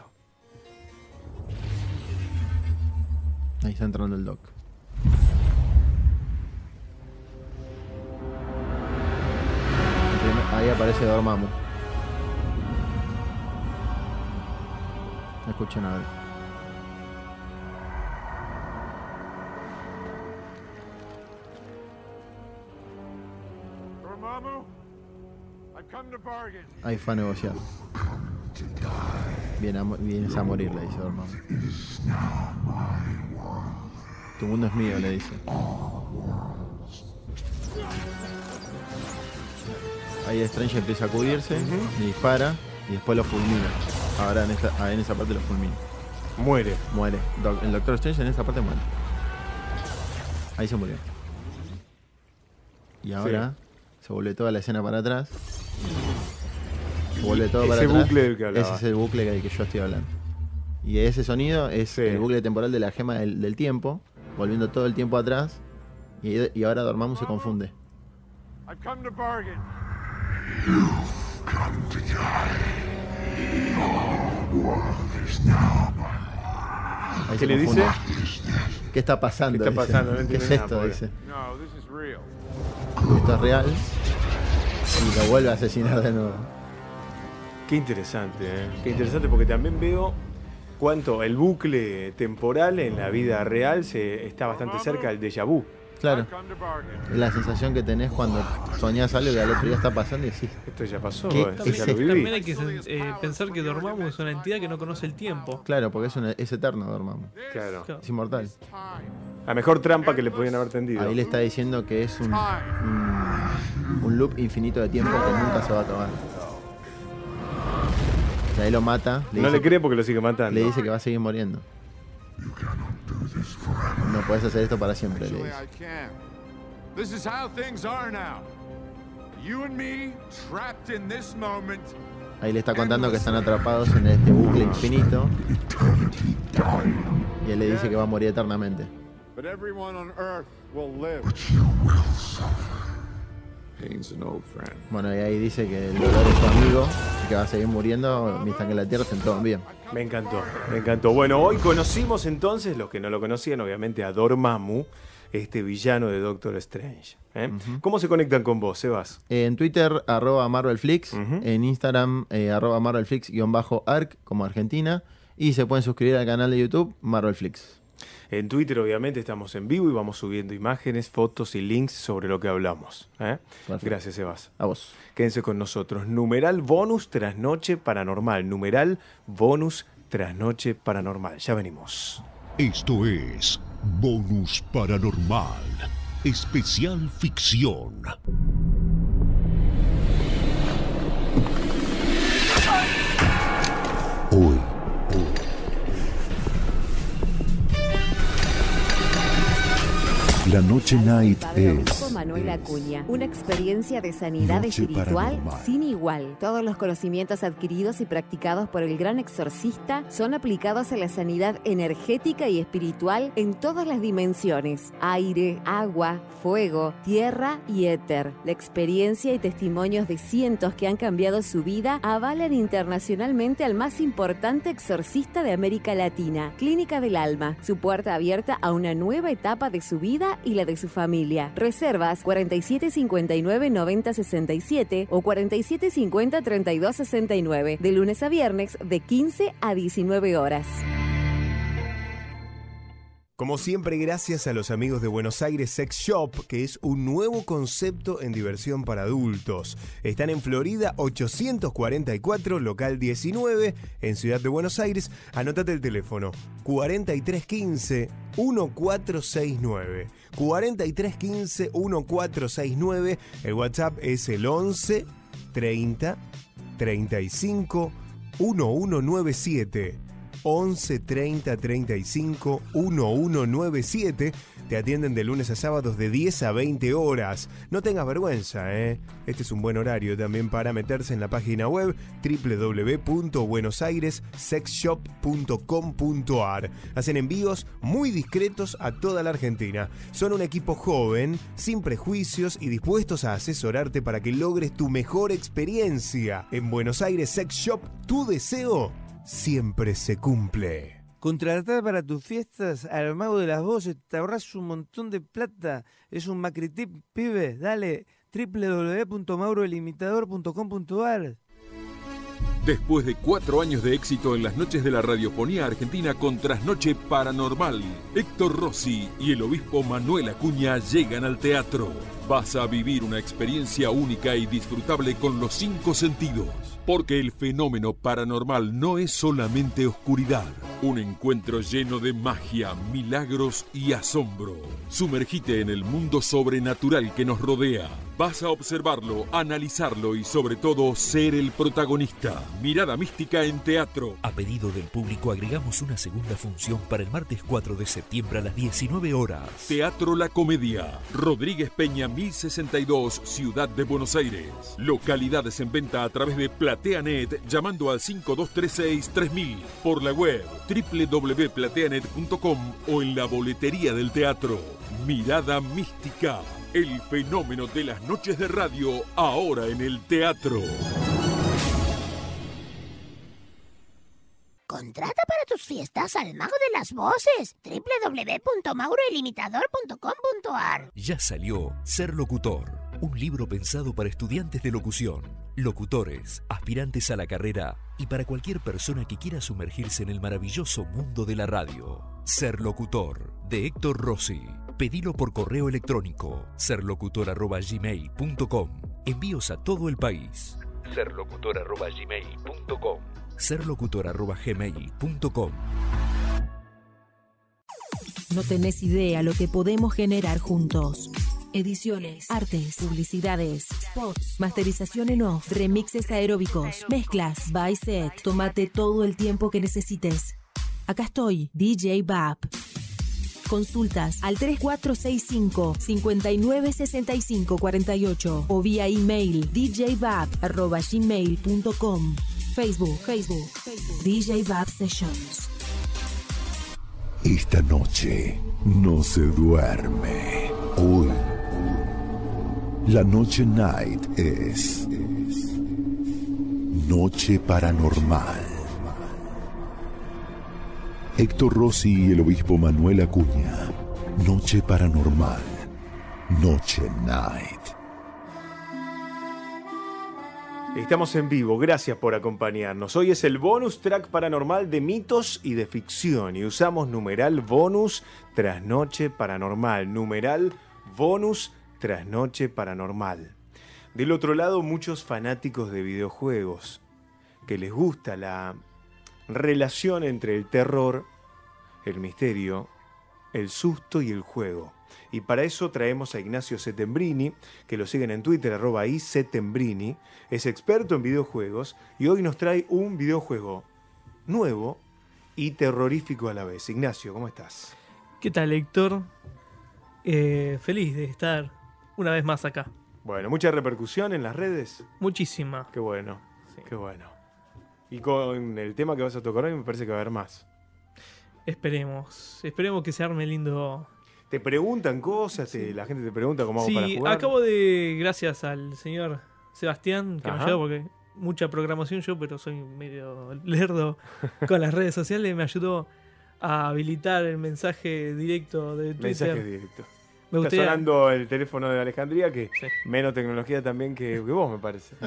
Ahí está entrando el Doc. Ahí aparece Dormammu. Escuchen a ver. Ahí fue a negociar. Viene a, vienes a morir, le dice Dormammu. Tu mundo es mío, le dice. Ahí Strange empieza a cubrirse, uh-huh. y dispara y después lo fulmina. Ahora en, esta, ah, en esa parte lo fulmina.
Muere.
Muere. El Doctor Strange en esa parte muere. Ahí se murió. Y ahora sí. se vuelve toda la escena para atrás. Se vuelve todo para
ese
atrás.
Bucle del que hablaba.
Ese es el bucle del que yo estoy hablando. Y ese sonido es sí. el bucle temporal de la gema del, del tiempo, volviendo todo el tiempo atrás. Y, y ahora Dormammu se confunde.
I've come to bargain.
You've come to die. Your world is now mine.
Ahí
¿Qué le dice?
¿Qué está pasando?
¿Qué está pasando?
Dice.
No
¿Qué es
nada,
esto?
pobre.
Dice.
No, this is real.
Esto es real. Y lo vuelve a asesinar de nuevo.
Qué interesante, ¿eh? Qué interesante, porque también veo cuánto el bucle temporal en la vida real se está bastante cerca del déjà vu.
Claro. Es la sensación que tenés cuando soñás algo que al otro día está pasando y decís,
esto ya pasó,
¿qué
esto
es
ya lo
esto?
viví.
También hay que eh, pensar que Dormammu es una entidad que no conoce el tiempo.
Claro, porque es, una, es eterno Dormammu.
Claro.
Es inmortal.
La mejor trampa que le podían haber tendido.
Ahí le está diciendo que es un, un, un loop infinito de tiempo que nunca se va a acabar. Y ahí lo mata. Le
no
dice,
le cree porque lo sigue matando.
Le dice que va a seguir muriendo. No puedes hacer esto para siempre, le dice.
This is how things are now. You and me trapped in this moment.
Ahí le está contando que están atrapados en este bucle infinito. Y él le dice que va a morir eternamente.
But everyone on Earth will live.
Pain's an old friend.
Bueno, y ahí dice que el dolor es su amigo y que va a seguir muriendo mientras que en la Tierra estén todos bien.
Me encantó, me encantó. Bueno, hoy conocimos entonces, los que no lo conocían, obviamente, a Dormammu, este villano de Doctor Strange. ¿eh? Uh-huh. ¿Cómo se conectan con vos, Sebas?
En Twitter, arroba MarvelFlix. Uh-huh. En Instagram, eh, arroba MarvelFlix-arc, como Argentina. Y se pueden suscribir al canal de YouTube, MarvelFlix.
En Twitter, obviamente, estamos en vivo y vamos subiendo imágenes, fotos y links sobre lo que hablamos. ¿eh? Gracias, Sebas.
A vos.
Quédense con nosotros. Numeral bonus trasnoche paranormal. Numeral bonus trasnoche paranormal. Ya venimos.
Esto es Bonus Paranormal, especial ficción. Hoy, hoy. La Noche Night es
Manuel Acuña, una experiencia de sanidad
Noche
espiritual
paranormal.
sin igual. Todos los conocimientos adquiridos y practicados por el gran exorcista son aplicados a la sanidad energética y espiritual en todas las dimensiones: aire, agua, fuego, tierra y éter. La experiencia y testimonios de cientos que han cambiado su vida avalan internacionalmente al más importante exorcista de América Latina, Clínica del Alma, su puerta abierta a una nueva etapa de su vida y la de su familia. Reservas cuarenta y siete cincuenta y nueve noventa sesenta y siete o cuarenta y siete cincuenta treinta y dos sesenta y nueve, de lunes a viernes de quince a diecinueve horas.
Como siempre, gracias a los amigos de Buenos Aires Sex Shop, que es un nuevo concepto en diversión para adultos. Están en Florida ochocientos cuarenta y cuatro, local diecinueve, en Ciudad de Buenos Aires. Anótate el teléfono, cuarenta y tres quince, catorce sesenta y nueve. cuarenta y tres quince, catorce sesenta y nueve. El WhatsApp es el once treinta treinta y cinco once noventa y siete. once treinta treinta y cinco once noventa y siete. Te atienden de lunes a sábados de diez a veinte horas. No tengas vergüenza, ¿eh? Este es un buen horario también para meterse en la página web doble u doble u doble u punto buenos aires sex shop punto com punto a r. Hacen envíos muy discretos a toda la Argentina. Son un equipo joven, sin prejuicios y dispuestos a asesorarte para que logres tu mejor experiencia. En Buenos Aires Sex Shop, tu deseo siempre se cumple.
Contratar para tus fiestas al mago de las voces, te ahorras un montón de plata. Es un macritip, pibe. Dale, doble u doble u doble u punto mauro el imitador punto com punto a r.
Después de cuatro años de éxito en las noches de la radiofonía argentina con Trasnoche Paranormal, Héctor Rossi y el obispo Manuel Acuña llegan al teatro. Vas a vivir una experiencia única y disfrutable con los cinco sentidos. Porque el fenómeno paranormal no es solamente oscuridad, un encuentro lleno de magia, milagros y asombro. Sumergite en el mundo sobrenatural que nos rodea. Vas a observarlo, analizarlo y sobre todo ser el protagonista. Mirada mística en teatro.
A pedido del público agregamos una segunda función para el martes cuatro de septiembre a las diecinueve horas.
Teatro La Comedia. Rodríguez Peña mil sesenta y dos, Ciudad de Buenos Aires. Localidades en venta a través de PlateaNet llamando al cinco dos tres seis tres mil. Por la web doble u doble u doble u punto plateanet punto com o en la boletería del teatro. Mirada mística. El fenómeno de las noches de radio ahora en el teatro.
Contrata para tus fiestas al mago de las voces. doble u doble u doble u punto mauro ilimitador punto com punto a r.
Ya salió Ser Locutor, un libro pensado para estudiantes de locución, locutores, aspirantes a la carrera y para cualquier persona que quiera sumergirse en el maravilloso mundo de la radio. Ser Locutor, de Héctor Rossi. Pedilo por correo electrónico, serlocutor arroba gmail punto com. Envíos a todo el país. serlocutor arroba gmail punto com. serlocutor arroba gmail punto com.
No tenés idea lo que podemos generar juntos. Ediciones, artes, publicidades, spots, masterización en off, remixes aeróbicos, mezclas, by set. Tómate todo el tiempo que necesites. Acá estoy, D J Bab. Consultas al tres cuatro seis cinco, cinco nueve seis cinco cuatro ocho o vía email d j bab arroba gmail punto com. Facebook, Facebook, Facebook, D J Bab Sessions.
Esta noche no se duerme. Hoy, la noche night es Noche Paranormal. Héctor Rossi y el obispo Manuel Acuña. Noche Paranormal. Noche Night.
Estamos en vivo, gracias por acompañarnos. Hoy es el bonus track paranormal de mitos y de ficción y usamos numeral bonus tras noche paranormal. Numeral bonus tras noche paranormal. Del otro lado, muchos fanáticos de videojuegos que les gusta la relación entre el terror, el misterio, el susto y el juego. Y para eso traemos a Ignacio Settembrini, que lo siguen en Twitter, arroba iSettembrini. Es experto en videojuegos y hoy nos trae un videojuego nuevo y terrorífico a la vez. Ignacio, ¿cómo estás?
¿Qué tal, Héctor? Eh, feliz de estar una vez más acá.
Bueno, ¿mucha repercusión en las redes?
Muchísima.
Qué bueno, sí. Qué bueno. Y con el tema que vas a tocar hoy me parece que va a haber más.
Esperemos, esperemos que se arme lindo.
¿Te preguntan cosas? Sí. La gente te pregunta cómo hago
sí,
para jugar.
Sí, acabo de, gracias al señor Sebastián, que
Ajá.
me ayudó porque mucha programación yo, pero soy medio lerdo con las redes sociales, me ayudó a habilitar el mensaje directo de Twitter.
Mensaje directo.
Me
Está
gustaría...
sonando el teléfono de Alejandría, que
sí.
Menos tecnología también que, que vos, me parece.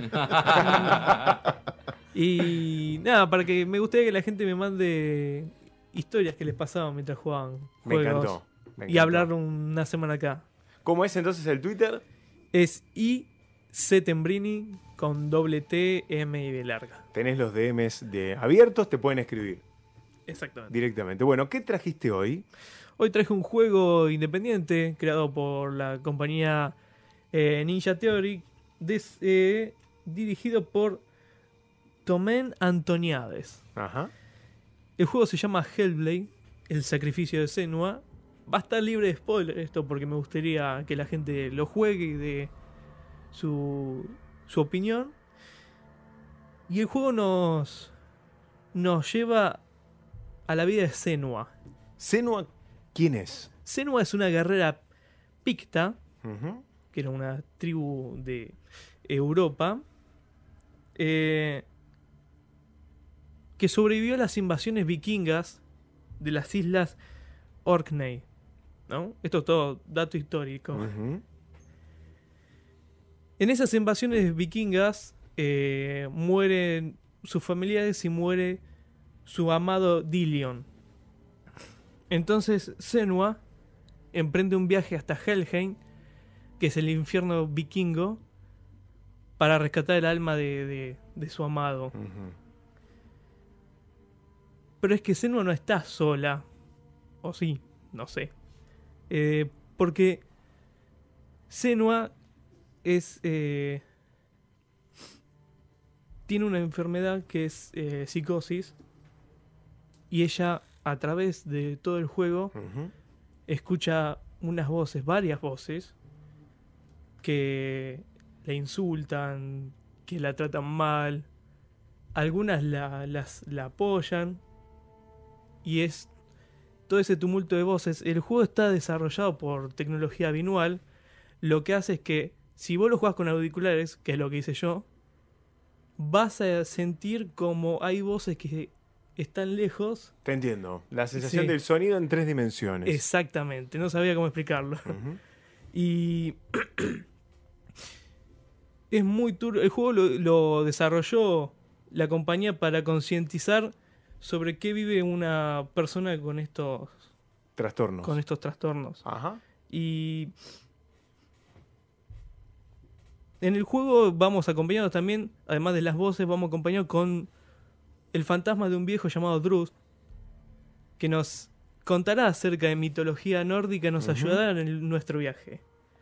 Y nada, para que me gustaría que la gente me mande historias que les pasaban mientras jugaban
Me
juegos.
encantó. Me
y
encantó.
hablar una semana acá.
¿Cómo es entonces el Twitter?
Es iSettembrini con doble T, M y B larga.
Tenés los D Ms de abiertos, te pueden escribir.
Exactamente.
Directamente. Bueno, ¿qué trajiste hoy?
Hoy traje un juego independiente creado por la compañía eh, Ninja Theory, des, eh, dirigido por Tomén Antoniades.
Ajá.
El juego se llama Hellblade, el sacrificio de Senua. Va a estar libre de spoiler esto porque me gustaría que la gente lo juegue y dé su, su opinión. Y el juego nos, nos lleva a la vida de Senua.
¿Senua quién es?
Senua es una guerrera picta,
uh-huh.
que era una tribu de Europa, eh, que sobrevivió a las invasiones vikingas de las islas Orkney, ¿no? Esto es todo dato histórico.
Uh-huh.
En esas invasiones vikingas eh, mueren sus familiares y muere su amado Dilion. Entonces Senua emprende un viaje hasta Helheim, que es el infierno vikingo, para rescatar el alma de, de, de su amado.
Ujú.
Pero es que Senua no está sola. O sí, no sé. Eh, porque Senua es... Eh, tiene una enfermedad que es eh, psicosis. Y ella, a través de todo el juego,
Ujú.
escucha unas voces, varias voces, que la insultan, que la tratan mal. Algunas la, las, la apoyan. Y es todo ese tumulto de voces. El juego está desarrollado por tecnología binual. Lo que hace es que si vos lo jugás con auriculares, que es lo que hice yo, vas a sentir como hay voces que están lejos.
Te entiendo. La sensación
Sí.
del sonido en tres dimensiones.
Exactamente, no sabía cómo explicarlo.
Ujú.
Y es muy turbio. El juego lo, lo desarrolló la compañía para concientizar sobre qué vive una persona con estos
Trastornos.
con estos trastornos.
Ajá.
Y en el juego vamos acompañados también, además de las voces, vamos acompañados con el fantasma de un viejo llamado Drus, que nos contará acerca de mitología nórdica y nos
Ujú.
ayudará en el- nuestro viaje.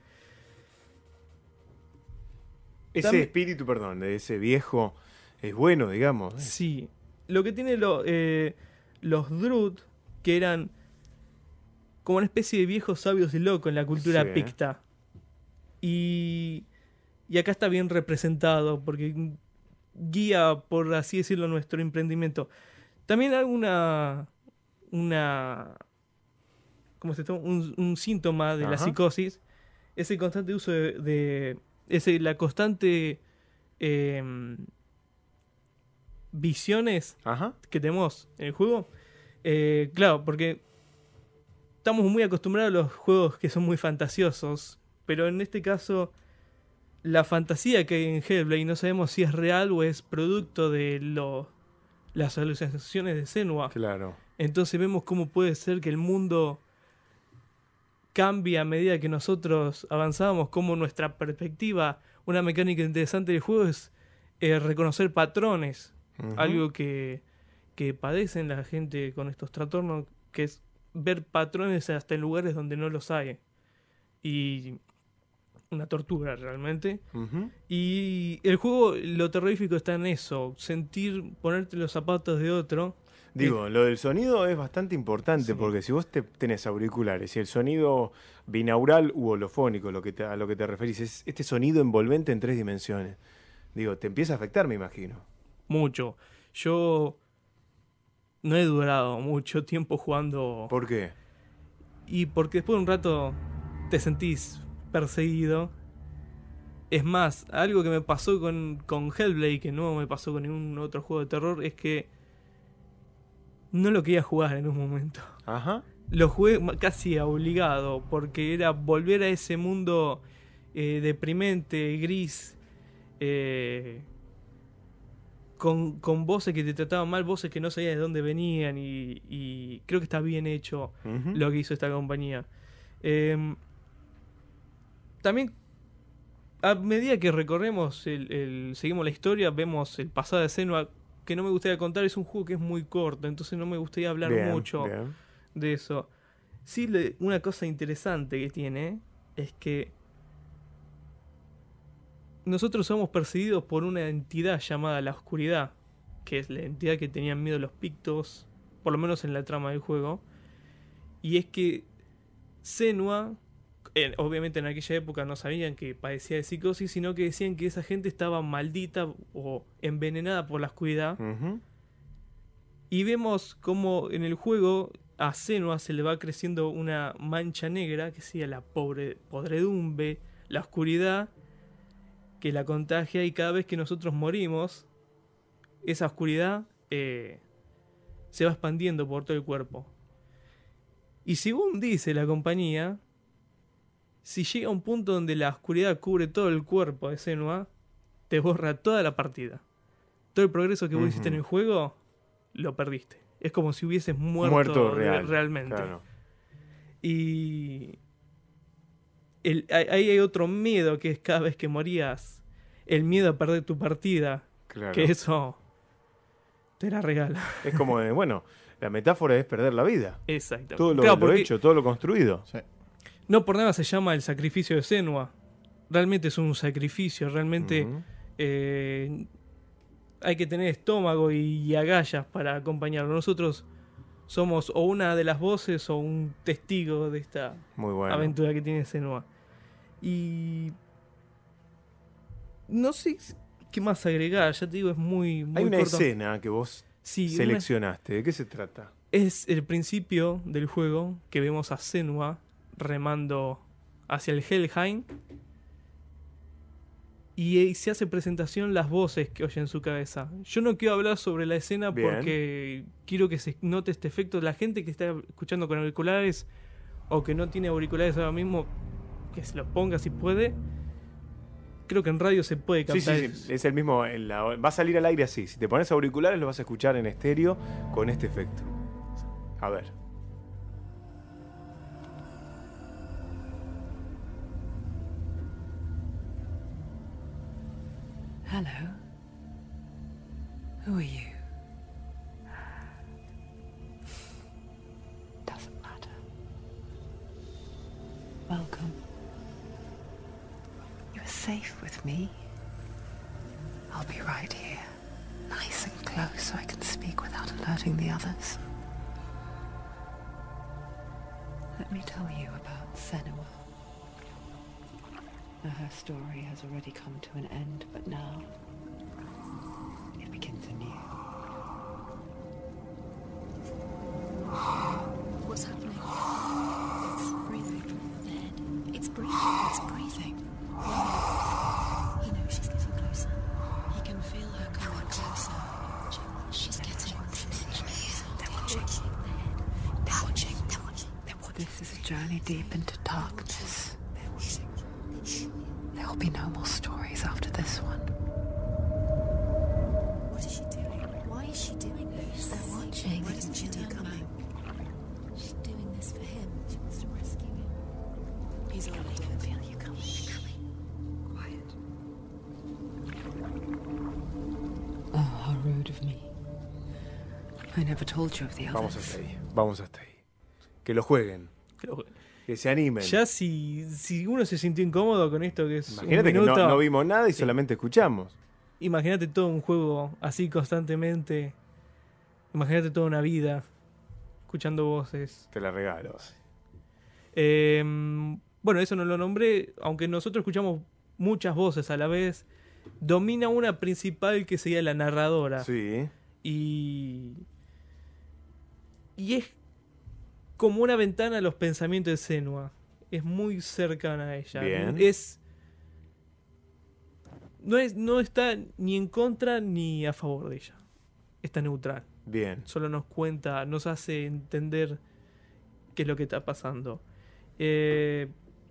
Ese
También-
espíritu, perdón, de ese viejo es bueno, digamos. ¿eh?
Sí. Lo que tiene lo, eh, los Drud, que eran como una especie de viejos sabios y locos en la cultura
Sí.
picta. Y, y acá está bien representado, porque guía, por así decirlo, nuestro emprendimiento. También hay una... una ¿cómo se llama? Un, un síntoma de la
Ajá.
psicosis es el constante uso de... de es el- la constante... em, visiones
Ajá.
que tenemos en el juego. Eh, claro, porque estamos muy acostumbrados a los juegos que son muy fantasiosos, pero en este caso la fantasía que hay en Hellblade no sabemos si es real o es producto de lo, las alucinaciones de Senua.
Claro.
Entonces vemos cómo puede ser que el mundo cambie a medida que nosotros avanzamos, cómo nuestra perspectiva, una mecánica interesante del juego es eh, reconocer patrones.
Ujú.
Algo que, que padecen la gente con estos trastornos, que es ver patrones hasta en lugares donde no los hay. Y una tortura realmente.
Ujú.
Y el juego, lo terrorífico está en eso, sentir, ponerte los zapatos de otro.
Digo, lo del sonido es bastante importante porque si vos te tenés auriculares y el sonido binaural u holofónico, lo que te- a lo que te referís, es este sonido envolvente en tres dimensiones. Digo, te empieza a afectar, me imagino.
Mucho. Yo no he durado mucho tiempo jugando.
¿Por qué?
Y porque después de un rato te sentís perseguido. Es más, algo que me pasó con, con Hellblade, que no me pasó con ningún otro juego de terror, es que no lo quería jugar en un momento.
Ajá.
Lo jugué ma- casi obligado, porque era volver a ese mundo eh, deprimente, gris, eh, con, con voces que te trataban mal, voces que no sabías de dónde venían, y, y creo que está bien hecho
Ujú.
lo que hizo esta compañía. Em, también, a medida que recorremos, el, el- seguimos la historia, vemos el pasado de Senua, que no me gustaría contar, es un juego que es muy corto, entonces no me gustaría hablar
Bien,
mucho
bien.
de eso. Sí, le- una cosa interesante que tiene es que nosotros somos perseguidos por una entidad llamada la oscuridad, que es la entidad que tenían miedo los pictos, por lo menos en la trama del juego. Y es que Senua, eh, obviamente en aquella época no sabían que padecía de psicosis, sino que decían que esa gente estaba maldita o envenenada por la oscuridad.
Ujú.
Y vemos como en el juego a Senua se le va creciendo una mancha negra, que sería la pobre, podredumbre, la oscuridad, que la contagia, y cada vez que nosotros morimos, esa oscuridad eh, se va expandiendo por todo el cuerpo. Y según dice la compañía, si llega a un punto donde la oscuridad cubre todo el cuerpo de Senua, te borra toda la partida. Todo el progreso que vos
Ujú.
hiciste en el juego, lo perdiste. Es como si hubieses muerto,
Muerto
re-
real,
realmente.
claro.
Y el- ahí hay otro miedo, que es cada vez que morías, el miedo a perder tu partida.
Claro.
Que eso te la regala.
Es como, de, bueno, la metáfora es perder la vida.
Exacto.
Todo lo,
Claro,
lo
porque-
hecho, todo lo construido.
Sí.
No por nada se llama el sacrificio de Senua. Realmente es un sacrificio, realmente
Ujú.
eh, hay que tener estómago y, y agallas para acompañarlo. Nosotros somos o una de las voces o un testigo de esta
Muy bueno.
aventura que tiene Senua. Y no sé qué más agregar, ya te digo, es muy, muy
Hay una
corto.
escena que vos
Sí, una-
seleccionaste. ¿De qué se trata?
Es el principio del juego que vemos a Senua remando hacia el Helheim y eh, se hace presentación las voces que oye en su cabeza. Yo no quiero hablar sobre la escena
Bien.
porque quiero que se note este efecto. La gente que está escuchando con auriculares o que no tiene auriculares ahora mismo, que se los ponga si puede. Creo que en radio se puede
Sí,
captar.
sí, sí. Es el mismo. en la- va a salir al aire así. Si te pones auriculares, lo vas a escuchar en estéreo con este efecto. A ver.
Hello. Who are you? Doesn't matter. Welcome. You're safe with me. I'll be right here, nice and close so I can speak without alerting the others. Let me tell you about Senua. Now, her story has already come to an end, but now it begins anew.
What's happening? It's breathing. The head. It's breathing. It's breathing. He knows she's getting closer. He can feel her coming closer. She's getting closer. They're watching. The head. They're watching. They're watching. They're watching.
This is a journey deep into darkness. There will be no more stories after this one.
What is she doing? Why is she doing this? They're watching. Why doesn't she turn coming? She's doing this for him. She wants to rescue him. He's already dead. Feel you coming.
Quiet. Oh, how rude of me. I never told you of the others.
Vamos hasta ahí. Vamos hasta ahí. Que lo jueguen.
Que lo jueguen.
Que se animen.
Ya si, si uno se sintió incómodo con esto que es
Imagínate
un
que
minuto,
no, no vimos nada y solamente escuchamos.
imagínate todo un juego así constantemente. Imagínate toda una vida escuchando voces.
Te la regalo.
Eh, bueno, eso no lo nombré, aunque nosotros escuchamos muchas voces a la vez. Domina una principal que sería la narradora.
Sí.
Y. Y es como una ventana a los pensamientos de Senua. Es muy cercana a ella.
Bien.
Es. No, es. no está ni en contra ni a favor de ella. Está neutral.
Bien.
Solo nos cuenta, nos hace entender qué es lo que está pasando. Eh,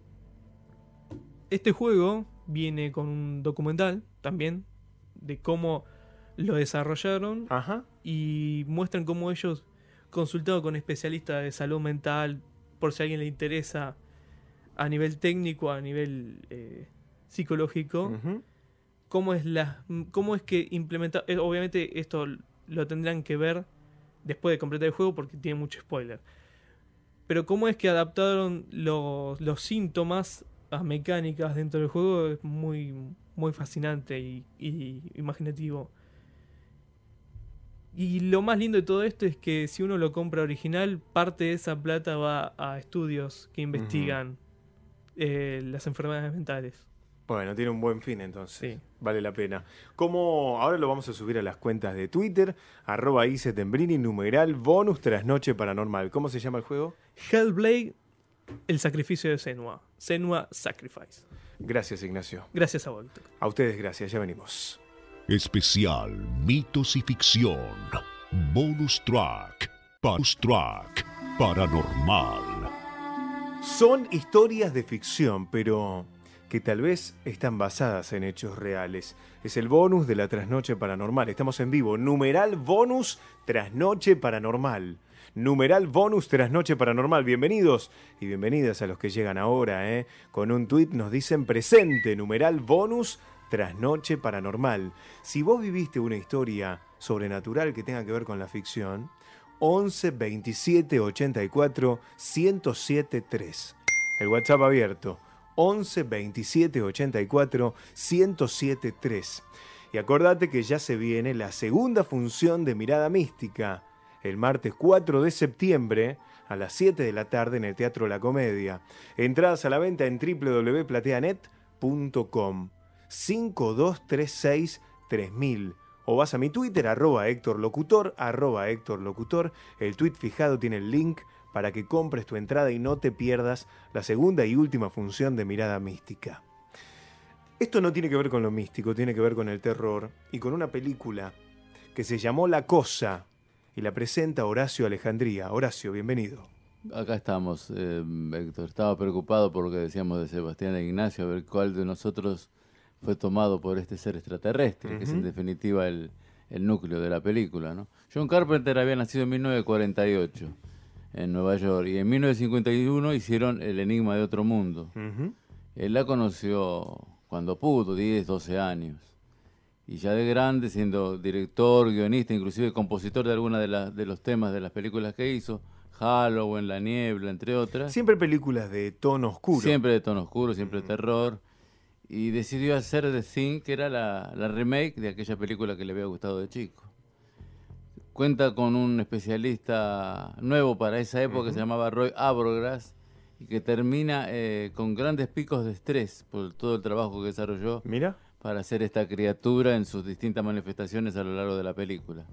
este juego viene con un documental también de cómo lo desarrollaron.
Ajá.
Y muestran cómo ellos consultado con especialistas de salud mental por si a alguien le interesa a nivel técnico, a nivel eh, psicológico,
Ujú.
cómo es la cómo es que implementar, eh, obviamente esto lo tendrán que ver después de completar el juego porque tiene mucho spoiler, pero cómo es que adaptaron los, los síntomas a mecánicas dentro del juego es muy muy fascinante y, y imaginativo. Y lo más lindo de todo esto es que si uno lo compra original, parte de esa plata va a estudios que investigan eh, las enfermedades mentales.
Bueno, tiene un buen fin entonces.
Sí.
Vale la pena. Como ahora lo vamos a subir a las cuentas de Twitter, arroba isetembrini, numeral bonus trasnoche paranormal. ¿Cómo se llama el juego?
Hellblade, el sacrificio de Senua. Senua Sacrifice.
Gracias, Ignacio.
Gracias a vos.
A ustedes, gracias. Ya venimos.
Especial Mitos y Ficción. Bonus Track. Bonus Track Paranormal.
Son historias de ficción, pero que tal vez están basadas en hechos reales. Es el bonus de la Trasnoche Paranormal. Estamos en vivo. Numeral bonus Trasnoche Paranormal. Numeral bonus Trasnoche Paranormal. Bienvenidos y bienvenidas a los que llegan ahora. ¿eh? Con un tuit nos dicen presente. Numeral bonus Trasnoche Paranormal. Si vos viviste una historia sobrenatural que tenga que ver con la ficción, once veintisiete ochenta y cuatro ciento siete tres. El WhatsApp abierto, once veintisiete ochenta y cuatro ciento siete tres. Y acordate que ya se viene la segunda función de Mirada Mística, el martes cuatro de septiembre a las siete de la tarde en el Teatro La Comedia. Entradas a la venta en w w w punto plateanet punto com. cinco dos tres seis tres mil. O vas a mi Twitter, arroba Héctor Locutor, arroba Héctor Locutor. El tweet fijado tiene el link para que compres tu entrada y no te pierdas la segunda y última función de Mirada Mística. Esto no tiene que ver con lo místico, tiene que ver con el terror y con una película que se llamó La Cosa y la presenta Horacio Alejandría. Horacio, bienvenido.
Acá estamos, eh, Héctor. Estaba preocupado por lo que decíamos de Sebastián e Ignacio, a ver cuál de nosotros fue tomado por este ser extraterrestre, uh-huh. que es en definitiva el, el núcleo de la película, ¿no? John Carpenter había nacido en mil novecientos cuarenta y ocho en Nueva York y en mil novecientos cincuenta y uno hicieron El Enigma de Otro Mundo. Uh-huh. Él la conoció cuando pudo, diez, doce años. Y ya de grande, siendo director, guionista, inclusive compositor de algunos de, la, de los temas de las películas que hizo, Halloween, La Niebla, entre otras.
Siempre películas de tono oscuro.
Siempre de tono oscuro, siempre uh-huh. terror. Y decidió hacer The Thing, que era la, la remake de aquella película que le había gustado de chico. Cuenta con un especialista nuevo para esa época, uh-huh. que se llamaba Roy Abrogras, y que termina eh, con grandes picos de estrés por todo el trabajo que desarrolló.
Mira.
Para hacer esta criatura en sus distintas manifestaciones a lo largo de la película.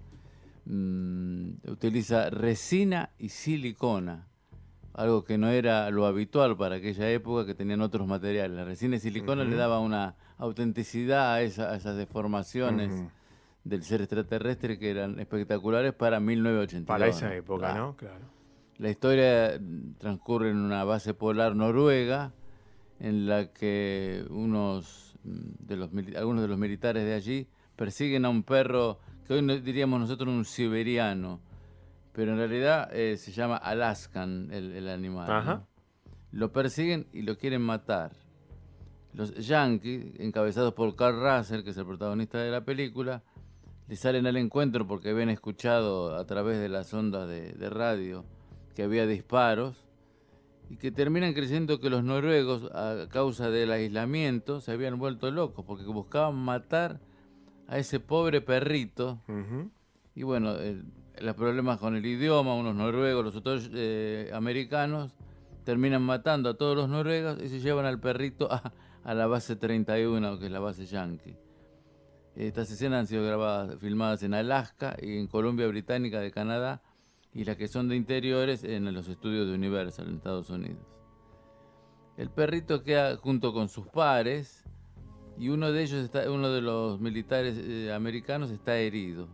Mm, utiliza resina y silicona, algo que no era lo habitual para aquella época, que tenían otros materiales. La resina y silicona uh-huh. le daba una autenticidad a, esa, a esas deformaciones uh-huh. del ser extraterrestre que eran espectaculares para mil novecientos ochenta y dos.
Para esa época, claro. ¿no? Claro.
La historia transcurre en una base polar noruega, en la que unos de los algunos de los militares de allí persiguen a un perro que hoy diríamos nosotros un siberiano, pero en realidad eh, se llama Alaskan el, el animal.
Ajá.
¿no? Lo persiguen y lo quieren matar. Los yankees, encabezados por Carl Russell, que es el protagonista de la película, le salen al encuentro porque habían escuchado a través de las ondas de, de radio que había disparos, y que terminan creyendo que los noruegos, a causa del aislamiento, se habían vuelto locos, porque buscaban matar a ese pobre perrito. Uh-huh. Y bueno, eh, los problemas con el idioma, unos noruegos, los otros eh, americanos, terminan matando a todos los noruegos y se llevan al perrito a, a la base treinta y uno, que es la base yankee. Estas escenas han sido grabadas, filmadas en Alaska y en Columbia Británica de Canadá, y las que son de interiores en los estudios de Universal en Estados Unidos. El perrito queda junto con sus pares y uno de ellos, está, uno de los militares eh, americanos está herido.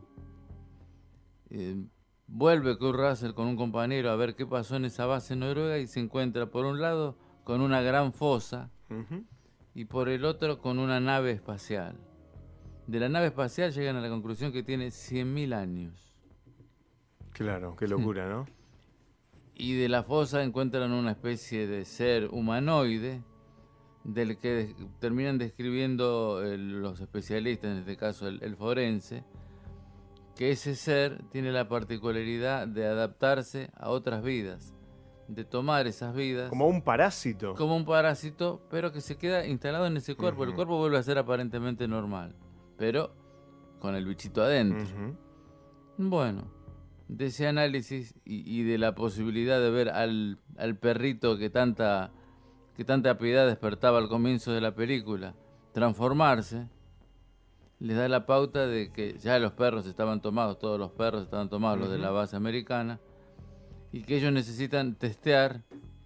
Eh, vuelve Kurt Russell con un compañero a ver qué pasó en esa base noruega y se encuentra por un lado con una gran fosa uh-huh. y por el otro con una nave espacial. De la nave espacial llegan a la conclusión que tiene cien mil años.
Claro, qué locura, ¿no?
Y de la fosa encuentran una especie de ser humanoide del que de- terminan describiendo el, los especialistas, en este caso el, el forense, que ese ser tiene la particularidad de adaptarse a otras vidas, de tomar esas vidas...
Como un parásito.
Como un parásito, pero que se queda instalado en ese cuerpo. Uh-huh. El cuerpo vuelve a ser aparentemente normal, pero con el bichito adentro. Uh-huh. Bueno... de ese análisis y, y de la posibilidad de ver al, al perrito que tanta, que tanta piedad despertaba al comienzo de la película transformarse, les da la pauta de que ya los perros estaban tomados, todos los perros estaban tomados, uh-huh. los de la base americana, y que ellos necesitan testear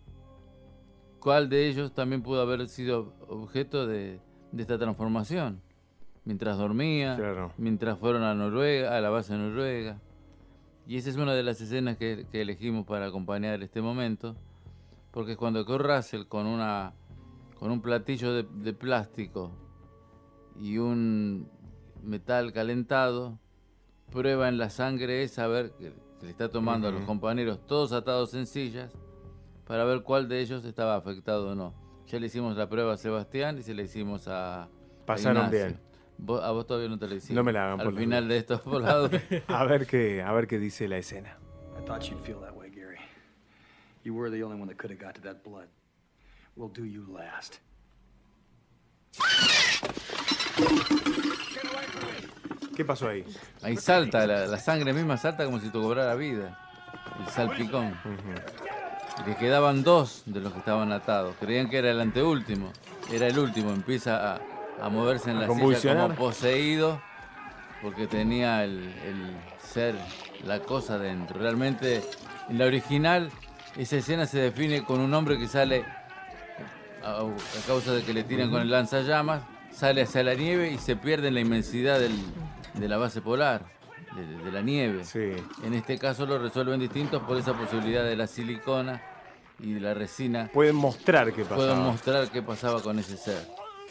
cuál de ellos también pudo haber sido objeto de, de esta transformación, mientras dormía, claro. mientras fueron a Noruega, a la base noruega. Y esa es una de las escenas que, que elegimos para acompañar este momento, porque es cuando Kurt Russell con una con un platillo de, de plástico y un metal calentado prueba en la sangre esa, a ver, que, que le está tomando uh-huh. a los compañeros todos atados en sillas, para ver cuál de ellos estaba afectado o no. Ya le hicimos la prueba a Sebastián y se la hicimos a,
Pasaron
Ignacio.
bien.
Vos- a vos todavía no te lo hicieron.
No me la hagan
Al
por las
final
dudas.
de estos volados.
A ver qué, a ver qué dice la escena.
I thought you'd feel that way, Gary. You were the only one that could have got to that blood. We'll do you last.
¿Qué pasó ahí?
Ahí salta, la, la sangre misma salta como si te cobrara vida. El salpicón. Y que quedaban dos de los que estaban atados. Creían que era el anteúltimo. Era el último. Empieza a, a moverse en
A
la silla
convulsionar.
como poseído. Porque tenía el, el ser, la cosa dentro. Realmente, en la original, esa escena se define con un hombre que sale, a, a causa de que le tiran con el lanzallamas, sale hacia la nieve y se pierde en la inmensidad del, de la base polar, de, de la nieve. En este caso lo resuelven distintos por esa posibilidad de la silicona y de la resina.
Pueden mostrar qué pasaba.
Pueden mostrar qué pasaba con ese ser.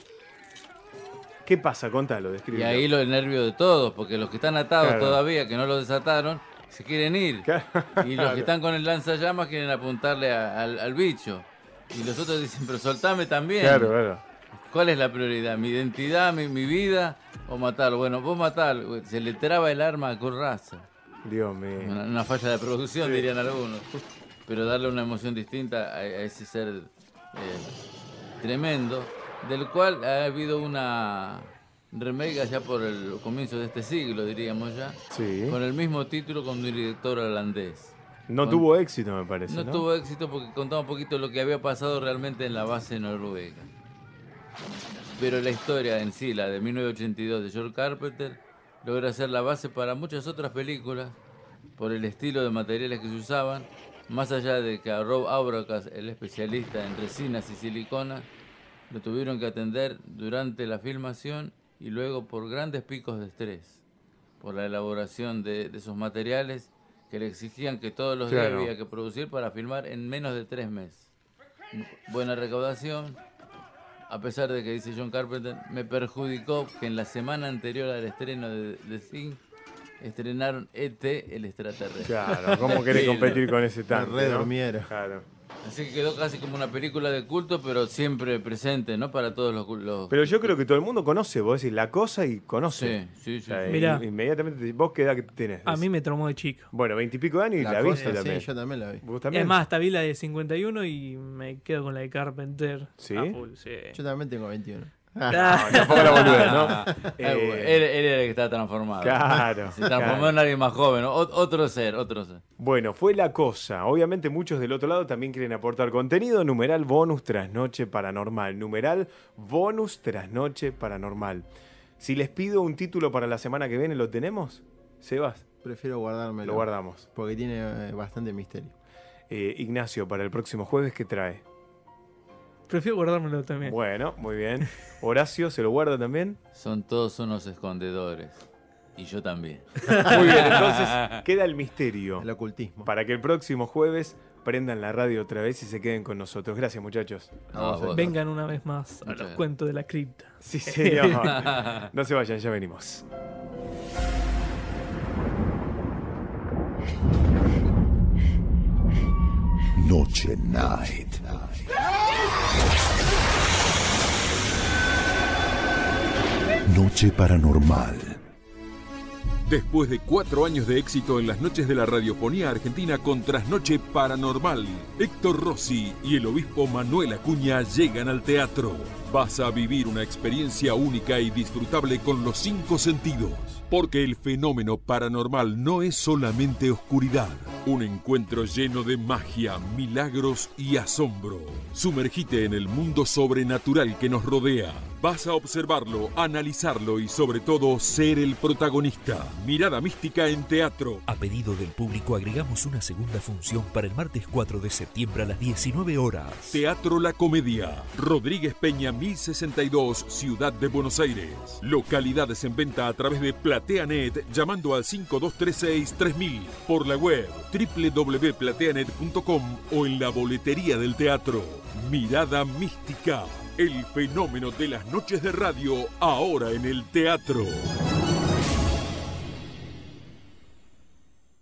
¿Qué pasa? Contalo,
Y
descríbelo.
ahí lo, el nervio de todos, porque los que están atados
Claro.
todavía, que no los desataron, se quieren ir. Y los que están con el lanzallamas quieren apuntarle a- al, al bicho. Y los otros dicen, pero soltame también.
Claro, claro.
¿Cuál es la prioridad? ¿Mi identidad, mi, mi vida o matarlo? Bueno, vos matalo. Se le traba el arma a Corraza.
Dios mío.
Una, una falla de producción,
Sí.
dirían algunos. Pero darle una emoción distinta a, a ese ser eh, tremendo, del cual ha habido una remake allá por el comienzo de este siglo, diríamos ya,
Sí.
con el mismo título con un director holandés.
No
Con-
tuvo éxito, me parece,
No,
¿no?
tuvo éxito porque contaba un poquito lo que había pasado realmente en la base noruega. Pero la historia en sí, la de mil novecientos ochenta y dos de George Carpenter, logra ser la base para muchas otras películas por el estilo de materiales que se usaban, más allá de que a Rob Aubracas, el especialista en resinas y silicona, lo tuvieron que atender durante la filmación y luego por grandes picos de estrés, por la elaboración de, de esos materiales que le exigían que todos los días
Claro.
había que producir para filmar en menos de tres meses. Buena recaudación, a pesar de que dice John Carpenter, me perjudicó que en la semana anterior al estreno de, de Thing estrenaron E T el extraterrestre.
Claro, ¿cómo querés competir con ese tanque?
Me
¿no?
redurmieron.
Claro.
Así que quedó casi como una película de culto, pero siempre presente, ¿no? Para todos los... los
Pero yo creo que todo el mundo conoce, vos decís la cosa y conoce.
Sí, sí, sí.
O sea,
Mirá.
in- Inmediatamente, te- ¿vos qué edad que tenés?
A mí me traumó de chico.
Bueno, veintipico de años y la,
La
viste
cosa,
también.
sí, yo también la vi.
¿Vos también?
Es más, hasta vi la de cincuenta y uno y me quedo con la de Carpenter.
¿Sí?
a full, sí.
Yo también tengo veintiuno.
No, tampoco la boludez, ¿no?
Eh,
Eh,
él, él era el que estaba transformado.
Claro,
Se transformó
claro.
en alguien más joven, ¿no? Ot- otro ser, otro ser.
Bueno, fue la cosa. Obviamente muchos del otro lado también quieren aportar contenido. Numeral bonus trasnoche paranormal. Numeral bonus trasnoche paranormal. Si les pido un título para la semana que viene, ¿lo tenemos? Sebas.
Prefiero guardármelo.
Lo guardamos.
Porque tiene eh, bastante misterio.
Eh, Ignacio, para el próximo jueves, ¿qué trae?
Prefiero guardármelo también.
Bueno, muy bien. Horacio, ¿se lo guarda también?
Son todos unos escondedores. Y yo también.
Muy bien, entonces queda el misterio.
El ocultismo.
Para que el próximo jueves prendan la radio otra vez y se queden con nosotros. Gracias, muchachos.
No, vos.
Vengan una vez más a
Muchas
los cuentos de la cripta.
Sí, señor. No se vayan, ya venimos.
Noche Night. Noche paranormal.
Después de cuatro años de éxito en las noches de la radiofonía argentina con Trasnoche Paranormal, Héctor Rossi y el obispo Manuel Acuña llegan al teatro. Vas a vivir una experiencia única y disfrutable con los cinco sentidos. Porque el fenómeno paranormal no es solamente oscuridad, un encuentro lleno de magia, milagros y asombro. Sumergite en el mundo sobrenatural que nos rodea. Vas a observarlo, analizarlo y sobre todo ser el protagonista. Mirada mística en teatro.
A pedido del público agregamos una segunda función para el martes cuatro de septiembre a las diecinueve horas.
Teatro La Comedia. Rodríguez Peña mil sesenta y dos, Ciudad de Buenos Aires. Localidades en venta a través de PlateaNet llamando al cinco dos tres seis tres mil. Por la web doble u doble u doble u punto plateanet punto com o en la boletería del teatro. Mirada mística. El fenómeno de las noches de radio ahora en el teatro.
Como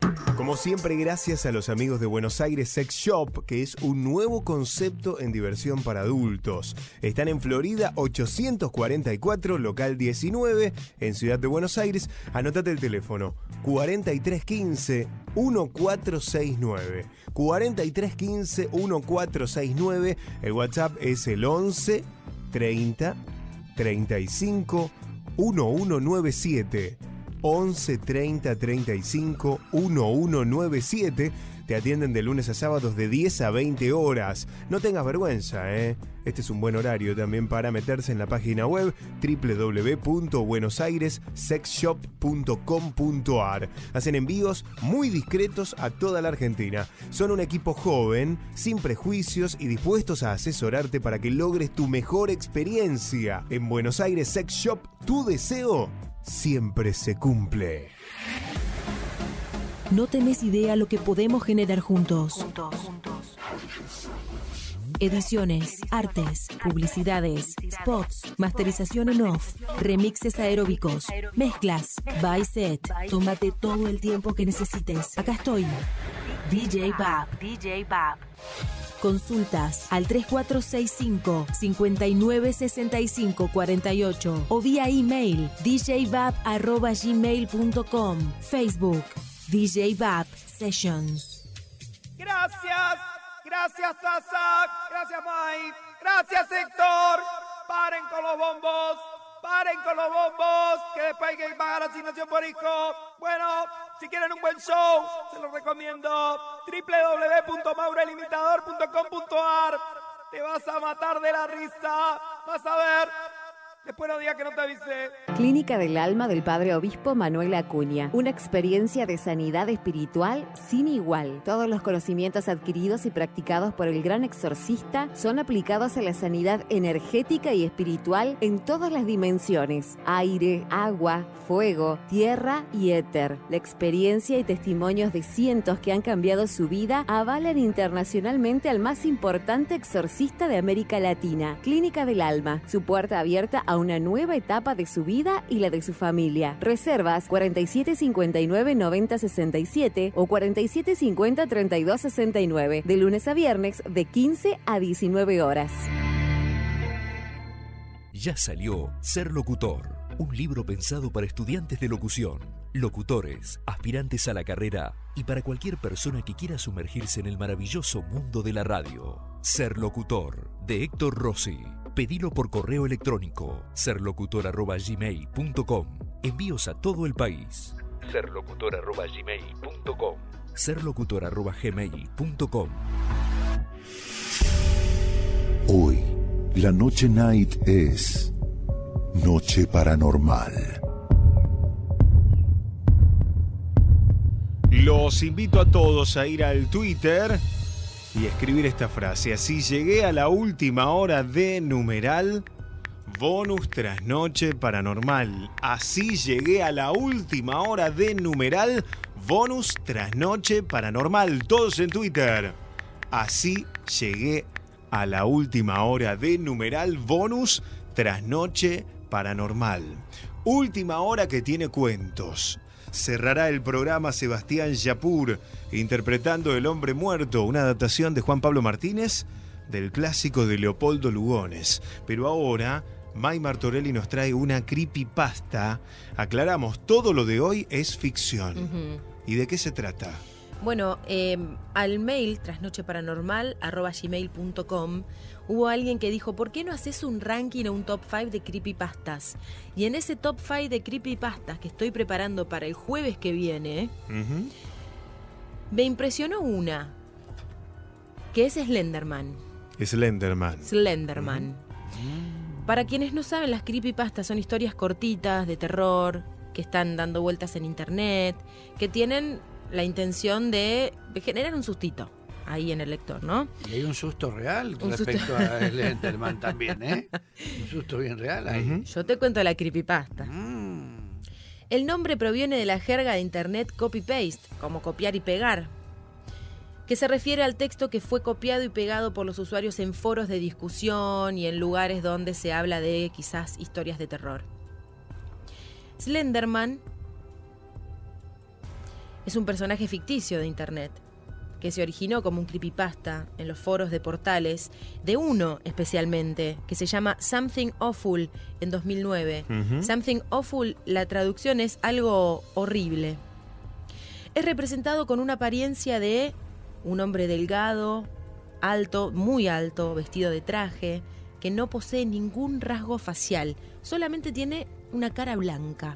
Como siempre, gracias a los amigos de Buenos Aires Sex Shop, que es un nuevo concepto en diversión para adultos. Están en Florida ochocientos cuarenta y cuatro, local diecinueve, en Ciudad de Buenos Aires. Anótate el teléfono, cuarenta y tres quince, catorce sesenta y nueve. cuarenta y tres quince, catorce sesenta y nueve. El WhatsApp es el once treinta treinta y cinco once noventa y siete. once treinta treinta y cinco once noventa y siete. Te atienden de lunes a sábados de diez a veinte horas. No tengas vergüenza, ¿eh? Este es un buen horario también para meterse en la página web doble u doble u doble u punto buenos aires sex shop punto com punto a r. Hacen envíos muy discretos a toda la Argentina. Son un equipo joven, sin prejuicios y dispuestos a asesorarte para que logres tu mejor experiencia. En Buenos Aires Sex Shop, tu deseo siempre se cumple.
No tenés idea lo que podemos generar juntos. Juntos. Ediciones, artes, publicidades, spots, masterización en off, remixes aeróbicos, mezclas, by set. Tómate todo el tiempo que necesites. Acá estoy. D J Bab. D J Bab. Consultas al tres cuatro seis cinco, cinco nueve seis cinco cuatro ocho o vía email d j bab arroba gmail punto com. Facebook D J Bab Sessions.
Gracias, gracias Sasa, gracias Mike, gracias Héctor. Paren con los bombos, paren con los bombos, que después hay que pagar asignación por hijo. Bueno, si quieren un buen show, se los recomiendo. doble u doble u doble u punto mauro el imitador punto com punto a r. Te vas a matar de la risa, vas a ver. Después no digas que no te avisé.
Clínica del Alma del Padre Obispo Manuel Acuña. Una experiencia de sanidad espiritual sin igual. Todos los conocimientos adquiridos y practicados por el gran exorcista son aplicados a la sanidad energética y espiritual en todas las dimensiones: aire, agua, fuego, tierra y éter. La experiencia y testimonios de cientos que han cambiado su vida avalan internacionalmente al más importante exorcista de América Latina. Clínica del Alma. Su puerta abierta a una nueva etapa de su vida y la de su familia. Reservas cuarenta y siete cincuenta y nueve noventa sesenta y siete o cuarenta y siete cincuenta treinta y dos sesenta y nueve, de lunes a viernes de quince a diecinueve horas.
Ya salió Ser Locutor, un libro pensado para estudiantes de locución, locutores, aspirantes a la carrera y para cualquier persona que quiera sumergirse en el maravilloso mundo de la radio. Ser Locutor, de Héctor Rossi. Pedilo por correo electrónico serlocutor arroba gmail punto com. Envíos a todo el país. serlocutor arroba gmail punto com. serlocutor arroba gmail punto com.
Hoy, la Noche Night es Noche Paranormal.
Los invito a todos a ir al Twitter y escribir esta frase: así llegué a la última hora de numeral bonus trasnoche paranormal. Así llegué a la última hora de numeral bonus trasnoche paranormal. Todos en Twitter. Así llegué a la última hora de numeral bonus trasnoche paranormal. Última hora que tiene cuentos. Cerrará el programa Sebastián Yapur, interpretando El Hombre Muerto, una adaptación de Juan Pablo Martínez del clásico de Leopoldo Lugones. Pero ahora, May Martorelli nos trae una creepypasta. Aclaramos, todo lo de hoy es ficción.
Uh-huh.
¿Y de qué se trata?
Bueno, eh, al mail trasnocheparanormal arroba gmail punto com hubo alguien que dijo: ¿por qué no haces un ranking o un top cinco de creepypastas? Y en ese top cinco de creepypastas que estoy preparando para el jueves que viene, uh-huh, me impresionó una, que es Slenderman.
Slenderman.
Slenderman. Uh-huh. Para quienes no saben, las creepypastas son historias cortitas de terror que están dando vueltas en internet, que tienen la intención de generar un sustito ahí en el lector, ¿no?
Y hay un susto real
un
respecto
susto.
a Slenderman también, ¿eh? Un susto bien real ahí.
Uh-huh. Yo te cuento la creepypasta.
Mm.
El nombre proviene de la jerga de internet copy-paste, como copiar y pegar, que se refiere al texto que fue copiado y pegado por los usuarios en foros de discusión y en lugares donde se habla de quizás historias de terror. Slenderman Es un personaje ficticio de Internet, que se originó como un creepypasta en los foros de portales, de uno especialmente, que se llama Something Awful en dos mil nueve.
Ujú.
Something Awful, la traducción es algo horrible. Es representado con una apariencia de un hombre delgado, alto, muy alto, vestido de traje, que no posee ningún rasgo facial, solamente tiene una cara blanca.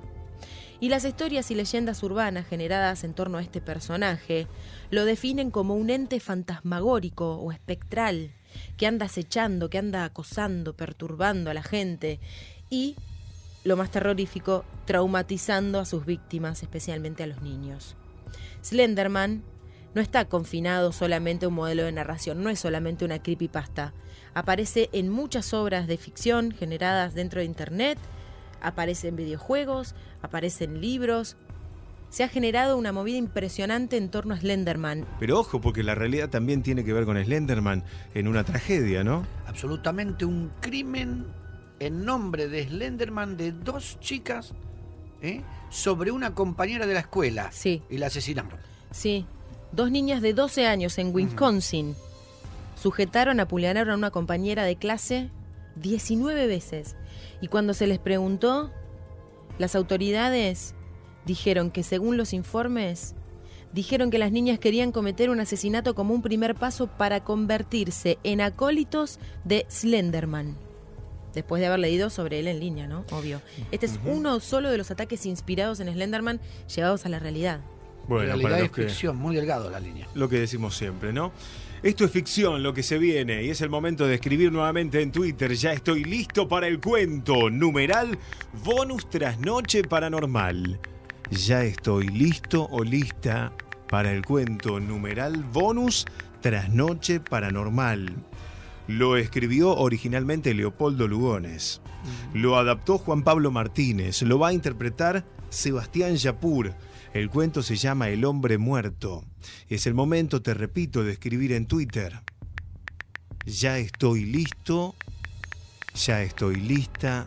Y las historias y leyendas urbanas generadas en torno a este personaje lo definen como un ente fantasmagórico o espectral que anda acechando, que anda acosando, perturbando a la gente y, lo más terrorífico, traumatizando a sus víctimas, especialmente a los niños. Slenderman no está confinado solamente a un modelo de narración, no es solamente una creepypasta. Aparece en muchas obras de ficción generadas dentro de Internet, aparece en videojuegos, aparece en libros. Se ha generado una movida impresionante en torno a Slenderman.
Pero ojo, porque la realidad también tiene que ver con Slenderman en una tragedia, ¿no?
Absolutamente un crimen en nombre de Slenderman de dos chicas, ¿eh? sobre una compañera de la escuela.
Sí.
Y la asesinaron.
Sí, dos niñas de doce años en Wisconsin sujetaron, apuñalaron a una compañera de clase diecinueve veces. Y cuando se les preguntó, las autoridades dijeron que según los informes, dijeron que las niñas querían cometer un asesinato como un primer paso para convertirse en acólitos de Slenderman. Después de haber leído sobre él en línea, ¿no? Obvio. Este es
Ujú.
uno solo de los ataques inspirados en Slenderman llevados a la realidad.
Bueno,
realidad
para
es
los que-
ficción, muy delgado la línea.
Lo que decimos siempre, ¿no? Esto es ficción, lo que se viene, y es el momento de escribir nuevamente en Twitter. Ya estoy listo para el cuento. Numeral bonus trasnoche paranormal. Ya estoy listo o lista para el cuento. Numeral bonus trasnoche paranormal. Lo escribió originalmente Leopoldo Lugones. Lo adaptó Juan Pablo Martínez. Lo va a interpretar Sebastián Yapur. El cuento se llama El hombre muerto. Es el momento, te repito, de escribir en Twitter. Ya estoy listo, ya estoy lista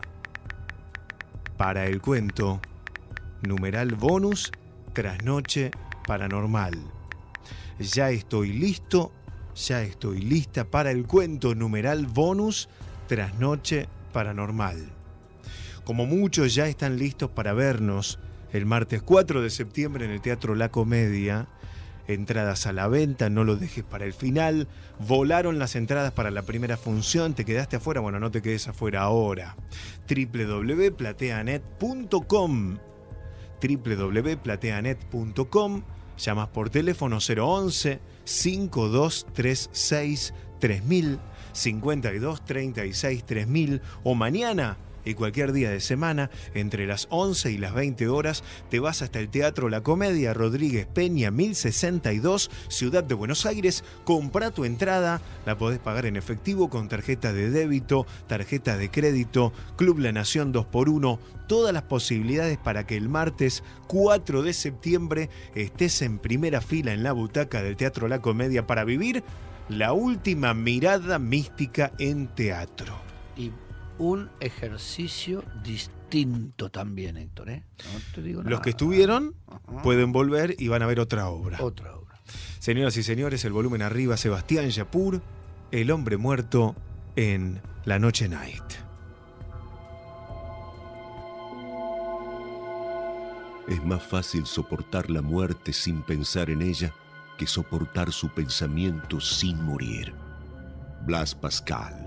para el cuento. Numeral bonus, trasnoche paranormal. Ya estoy listo, ya estoy lista para el cuento. Numeral bonus, trasnoche paranormal. Como muchos ya están listos para vernos el martes cuatro de septiembre en el Teatro La Comedia. Entradas a la venta, no lo dejes para el final. Volaron las entradas para la primera función, ¿te quedaste afuera? Bueno, no te quedes afuera ahora. doble u doble u doble u punto plateanet punto com doble u doble u doble u punto plateanet punto com. Llamas por teléfono cero once, cinco dos tres seis, tres mil, cincuenta y dos treinta y seis, tres mil o mañana y cualquier día de semana, entre las once y las veinte horas, te vas hasta el Teatro La Comedia, Rodríguez Peña, mil sesenta y dos, Ciudad de Buenos Aires. Comprá tu entrada, la podés pagar en efectivo con tarjeta de débito, tarjeta de crédito, Club La Nación dos por uno, todas las posibilidades para que el martes cuatro de septiembre estés en primera fila en la butaca del Teatro La Comedia para vivir la última mirada mística en teatro.
Y un ejercicio distinto también, Héctor, ¿eh? No te digo nada.
Los que estuvieron pueden volver y van a ver otra obra.
Otra obra.
Señoras y señores, el volumen arriba, Sebastián Yapur, El hombre muerto en La Noche Night.
Es más fácil soportar la muerte sin pensar en ella que soportar su pensamiento sin morir. Blas Pascal.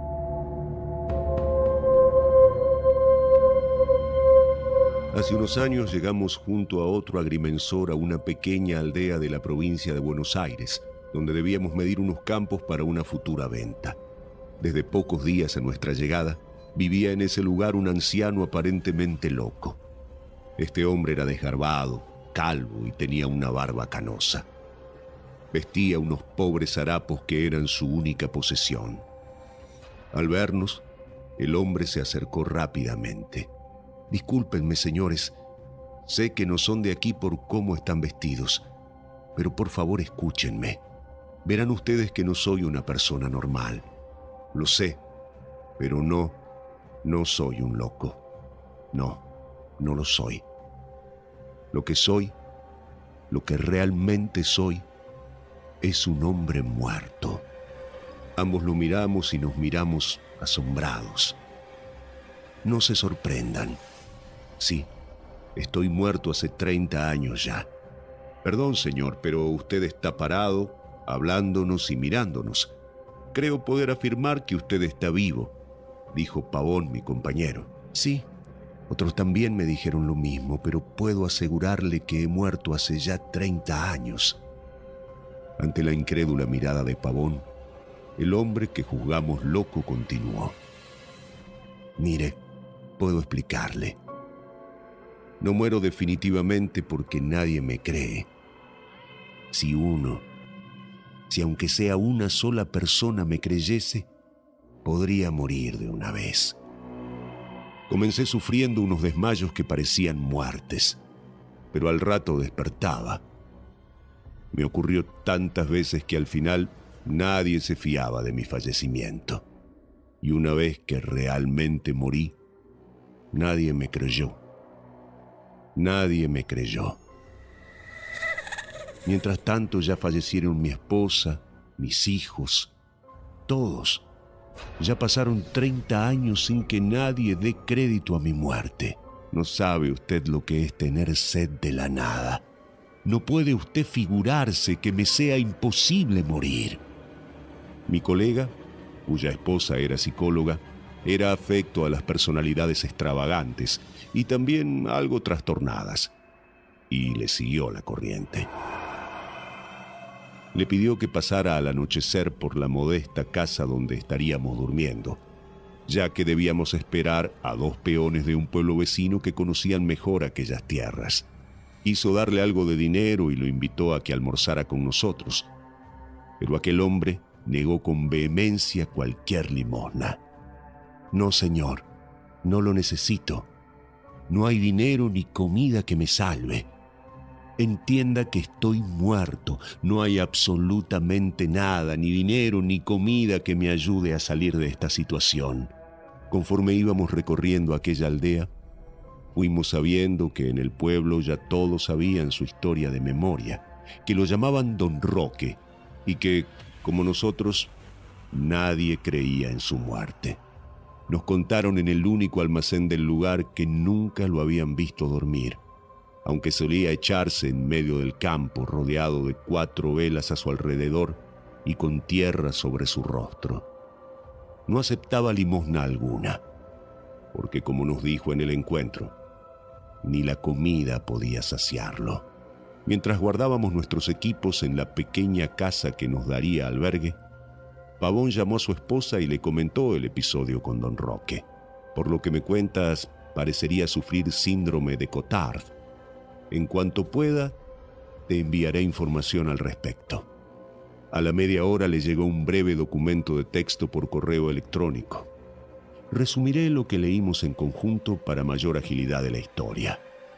Hace unos años llegamos junto a otro agrimensor a una pequeña aldea de la provincia de Buenos Aires, donde debíamos medir unos campos para una futura venta. Desde pocos días a nuestra llegada, vivía en ese lugar un anciano aparentemente loco. Este hombre era desgarbado, calvo y tenía una barba canosa. Vestía unos pobres harapos que eran su única posesión. Al vernos, el hombre se acercó rápidamente. Discúlpenme, señores, sé que no son de aquí por cómo están vestidos, pero por favor escúchenme. Verán ustedes que no soy una persona normal. Lo sé, pero no, no soy un loco. No, no lo soy. Lo que soy, lo que realmente soy es un hombre muerto. Ambos lo miramos y nos miramos asombrados. No se sorprendan. Sí, estoy muerto hace treinta años ya. Perdón, señor, pero usted está parado, hablándonos y mirándonos. Creo poder afirmar que usted está vivo, dijo Pavón, mi compañero. Sí, otros también me dijeron lo mismo, pero puedo asegurarle que he muerto hace ya treinta años. Ante la incrédula mirada de Pavón, el hombre que juzgamos loco continuó. Mire, puedo explicarle. No muero definitivamente porque nadie me cree. Si uno, si aunque sea una sola persona me creyese, podría morir de una vez. Comencé sufriendo unos desmayos que parecían muertes, pero al rato despertaba. Me ocurrió tantas veces que al final nadie se fiaba de mi fallecimiento. Y una vez que realmente morí, nadie me creyó. Nadie me creyó. Mientras tanto ya fallecieron mi esposa, mis hijos, todos. Ya pasaron treinta años sin que nadie dé crédito a mi muerte. No sabe usted lo que es tener sed de la nada. No puede usted figurarse que me sea imposible morir. Mi colega, cuya esposa era psicóloga, era afecto a las personalidades extravagantes y también algo trastornadas, y le siguió la corriente. Le pidió que pasara al anochecer por la modesta casa donde estaríamos durmiendo, ya que debíamos esperar a dos peones de un pueblo vecino que conocían mejor aquellas tierras. Quiso darle algo de dinero y lo invitó a que almorzara con nosotros, pero aquel hombre negó con vehemencia cualquier limosna. No, señor, no lo necesito. No hay dinero ni comida que me salve. Entienda que estoy muerto. No hay absolutamente nada, ni dinero ni comida que me ayude a salir de esta situación. Conforme íbamos recorriendo aquella aldea, fuimos sabiendo que en el pueblo ya todos sabían su historia de memoria, que lo llamaban Don Roque y que, como nosotros, nadie creía en su muerte. Nos contaron en el único almacén del lugar que nunca lo habían visto dormir, aunque solía echarse en medio del campo rodeado de cuatro velas a su alrededor y con tierra sobre su rostro. No aceptaba limosna alguna, porque como nos dijo en el encuentro, ni la comida podía saciarlo. Mientras guardábamos nuestros equipos en la pequeña casa que nos daría albergue, Pavón llamó a su esposa y le comentó el episodio con Don Roque. Por lo que me cuentas, parecería sufrir síndrome de Cotard. En cuanto pueda, te enviaré información al respecto. A la media hora le llegó un breve documento de texto por correo electrónico. Resumiré lo que leímos en conjunto para mayor agilidad de la historia.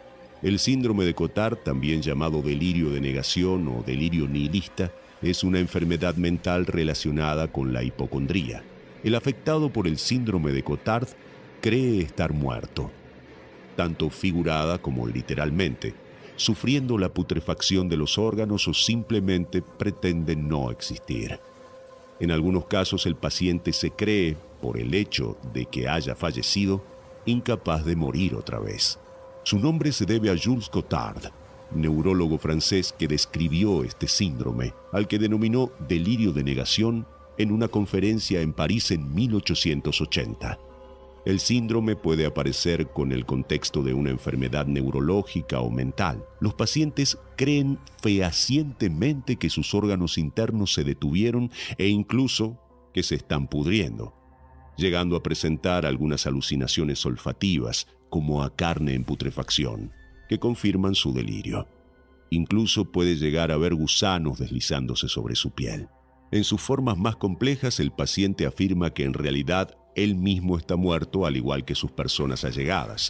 El síndrome de Cotard, también llamado delirio de negación o delirio nihilista, es una enfermedad mental relacionada con la hipocondría. El afectado por el síndrome de Cotard cree estar muerto, tanto figurada como literalmente, sufriendo la putrefacción de los órganos o simplemente pretende no existir. En algunos casos el paciente se cree, por el hecho de que haya fallecido, incapaz de morir otra vez. Su nombre se debe a Jules Cotard, neurólogo francés que describió este síndrome, al que denominó delirio de negación en una conferencia en París en mil ochocientos ochenta. El síndrome puede aparecer con el contexto de una enfermedad neurológica o mental. Los pacientes creen fehacientemente que sus órganos internos se detuvieron e incluso que se están pudriendo, llegando a presentar algunas alucinaciones olfativas, como a carne en putrefacción, que confirman su delirio. Incluso puede llegar a ver gusanos deslizándose sobre su piel. En sus formas más complejas, el paciente afirma que en realidad él mismo está muerto, al igual que sus personas allegadas.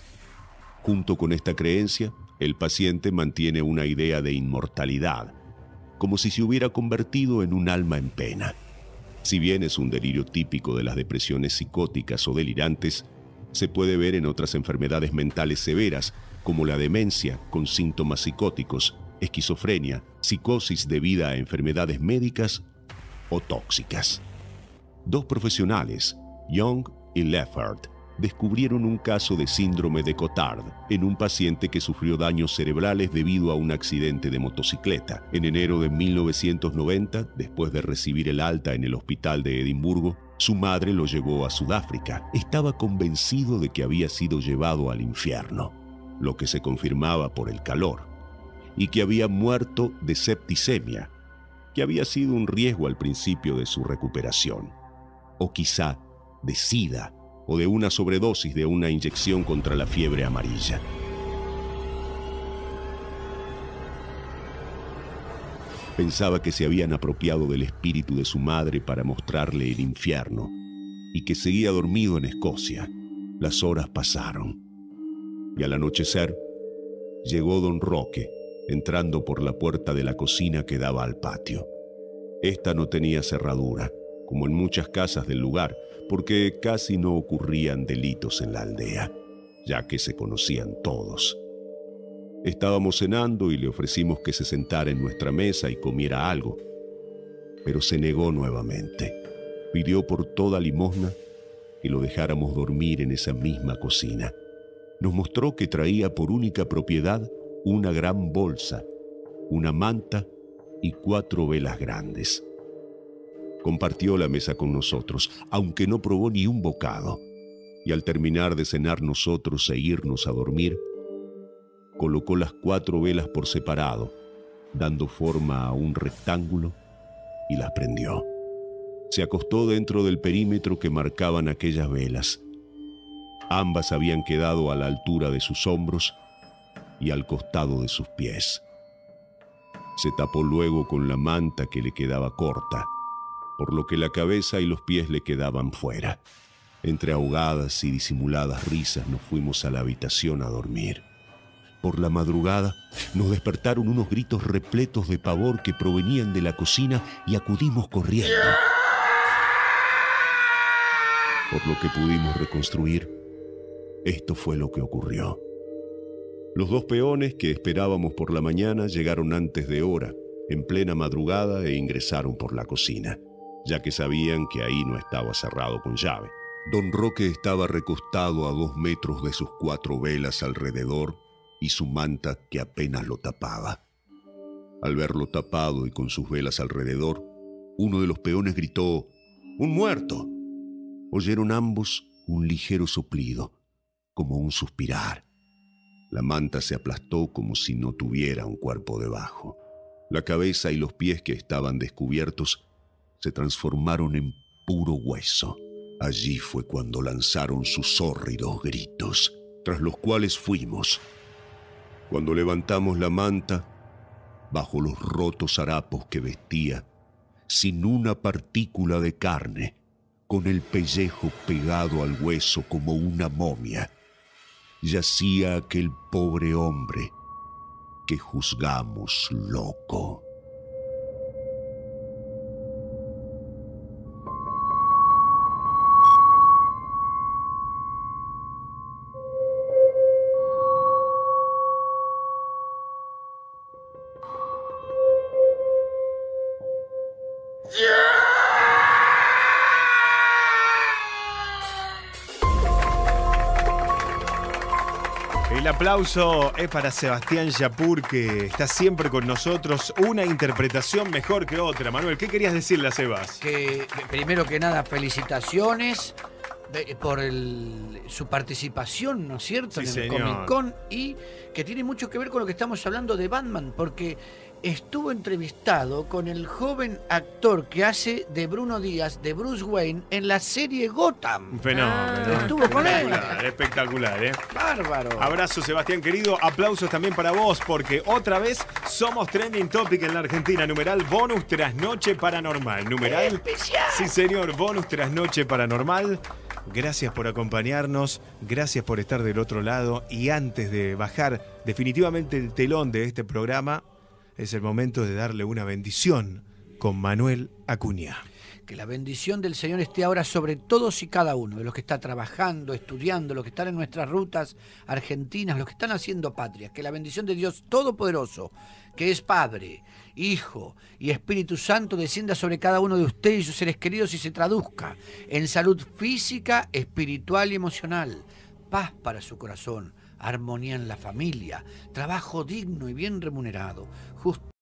Junto con esta creencia, el paciente mantiene una idea de inmortalidad, como si se hubiera convertido en un alma en pena. Si bien es un delirio típico de las depresiones psicóticas o delirantes, se puede ver en otras enfermedades mentales severas, como la demencia con síntomas psicóticos, esquizofrenia, psicosis debida a enfermedades médicas o tóxicas. Dos profesionales, Young y Leffert, descubrieron un caso de síndrome de Cotard en un paciente que sufrió daños cerebrales debido a un accidente de motocicleta. En enero de mil novecientos noventa, después de recibir el alta en el hospital de Edimburgo, su madre lo llevó a Sudáfrica. Estaba convencido de que había sido llevado al infierno, lo que se confirmaba por el calor, y que había muerto de septicemia, que había sido un riesgo al principio de su recuperación, o quizá de sida, o de una sobredosis de una inyección contra la fiebre amarilla. Pensaba que se habían apropiado del espíritu de su madre para mostrarle el infierno, y que seguía dormido en Escocia. Las horas pasaron, y al anochecer llegó don Roque, entrando por la puerta de la cocina que daba al patio. Esta no tenía cerradura, como en muchas casas del lugar, porque casi no ocurrían delitos en la aldea, ya que se conocían todos. Estábamos cenando y le ofrecimos que se sentara en nuestra mesa y comiera algo, pero se negó nuevamente. Pidió por toda limosna que lo dejáramos dormir en esa misma cocina. Nos mostró que traía por única propiedad una gran bolsa, una manta y cuatro velas grandes. Compartió la mesa con nosotros, aunque no probó ni un bocado, y al terminar de cenar nosotros e irnos a dormir, colocó las cuatro velas por separado, dando forma a un rectángulo, y las prendió. Se acostó dentro del perímetro que marcaban aquellas velas. Ambas habían quedado a la altura de sus hombros y al costado de sus pies. Se tapó luego con la manta que le quedaba corta, por lo que la cabeza y los pies le quedaban fuera. Entre ahogadas y disimuladas risas nos fuimos a la habitación a dormir. Por la madrugada nos despertaron unos gritos repletos de pavor que provenían de la cocina y acudimos corriendo. Por lo que pudimos reconstruir, esto fue lo que ocurrió. Los dos peones que esperábamos por la mañana llegaron antes de hora, en plena madrugada, e ingresaron por la cocina, ya que sabían que ahí no estaba cerrado con llave. Don Roque estaba recostado a dos metros de sus cuatro velas alrededor y su manta que apenas lo tapaba. Al verlo tapado y con sus velas alrededor, uno de los peones gritó: ¡Un muerto! Oyeron ambos un ligero soplido, como un suspirar. La manta se aplastó como si no tuviera un cuerpo debajo. La cabeza y los pies que estaban descubiertos se transformaron en puro hueso. Allí fue cuando lanzaron sus hórridos gritos, tras los cuales fuimos. Cuando levantamos la manta, bajo los rotos harapos que vestía, sin una partícula de carne, con el pellejo pegado al hueso como una momia, yacía aquel pobre hombre que juzgamos loco.
El aplauso es para Sebastián Yapur, que está siempre con nosotros. Una interpretación mejor que otra. Manuel, ¿qué querías decirle a Sebas?
Que primero que nada, felicitaciones por el, su participación, ¿no es cierto?,
Sí,
en el
señor.
Comic Con, y que tiene mucho que ver con lo que estamos hablando de Batman, porque estuvo entrevistado con el joven actor que hace de Bruno Díaz, de Bruce Wayne, en la serie Gotham.
Un fenómeno.
Estuvo con él.
Espectacular, espectacular, ¿eh?
Bárbaro.
Abrazo, Sebastián, querido. Aplausos también para vos, porque otra vez somos trending topic en la Argentina. Numeral bonus trasnoche paranormal. Numeral.
¡Especial!
Sí, señor. Bonus trasnoche paranormal. Gracias por acompañarnos. Gracias por estar del otro lado. Y antes de bajar definitivamente el telón de este programa, es el momento de darle una bendición con Manuel Acuña.
Que la bendición del Señor esté ahora sobre todos y cada uno, de los que está trabajando, estudiando, los que están en nuestras rutas argentinas, los que están haciendo patria. Que la bendición de Dios Todopoderoso, que es Padre, Hijo y Espíritu Santo, descienda sobre cada uno de ustedes y sus seres queridos y se traduzca en salud física, espiritual y emocional, paz para su corazón, armonía en la familia, trabajo digno y bien remunerado, justicia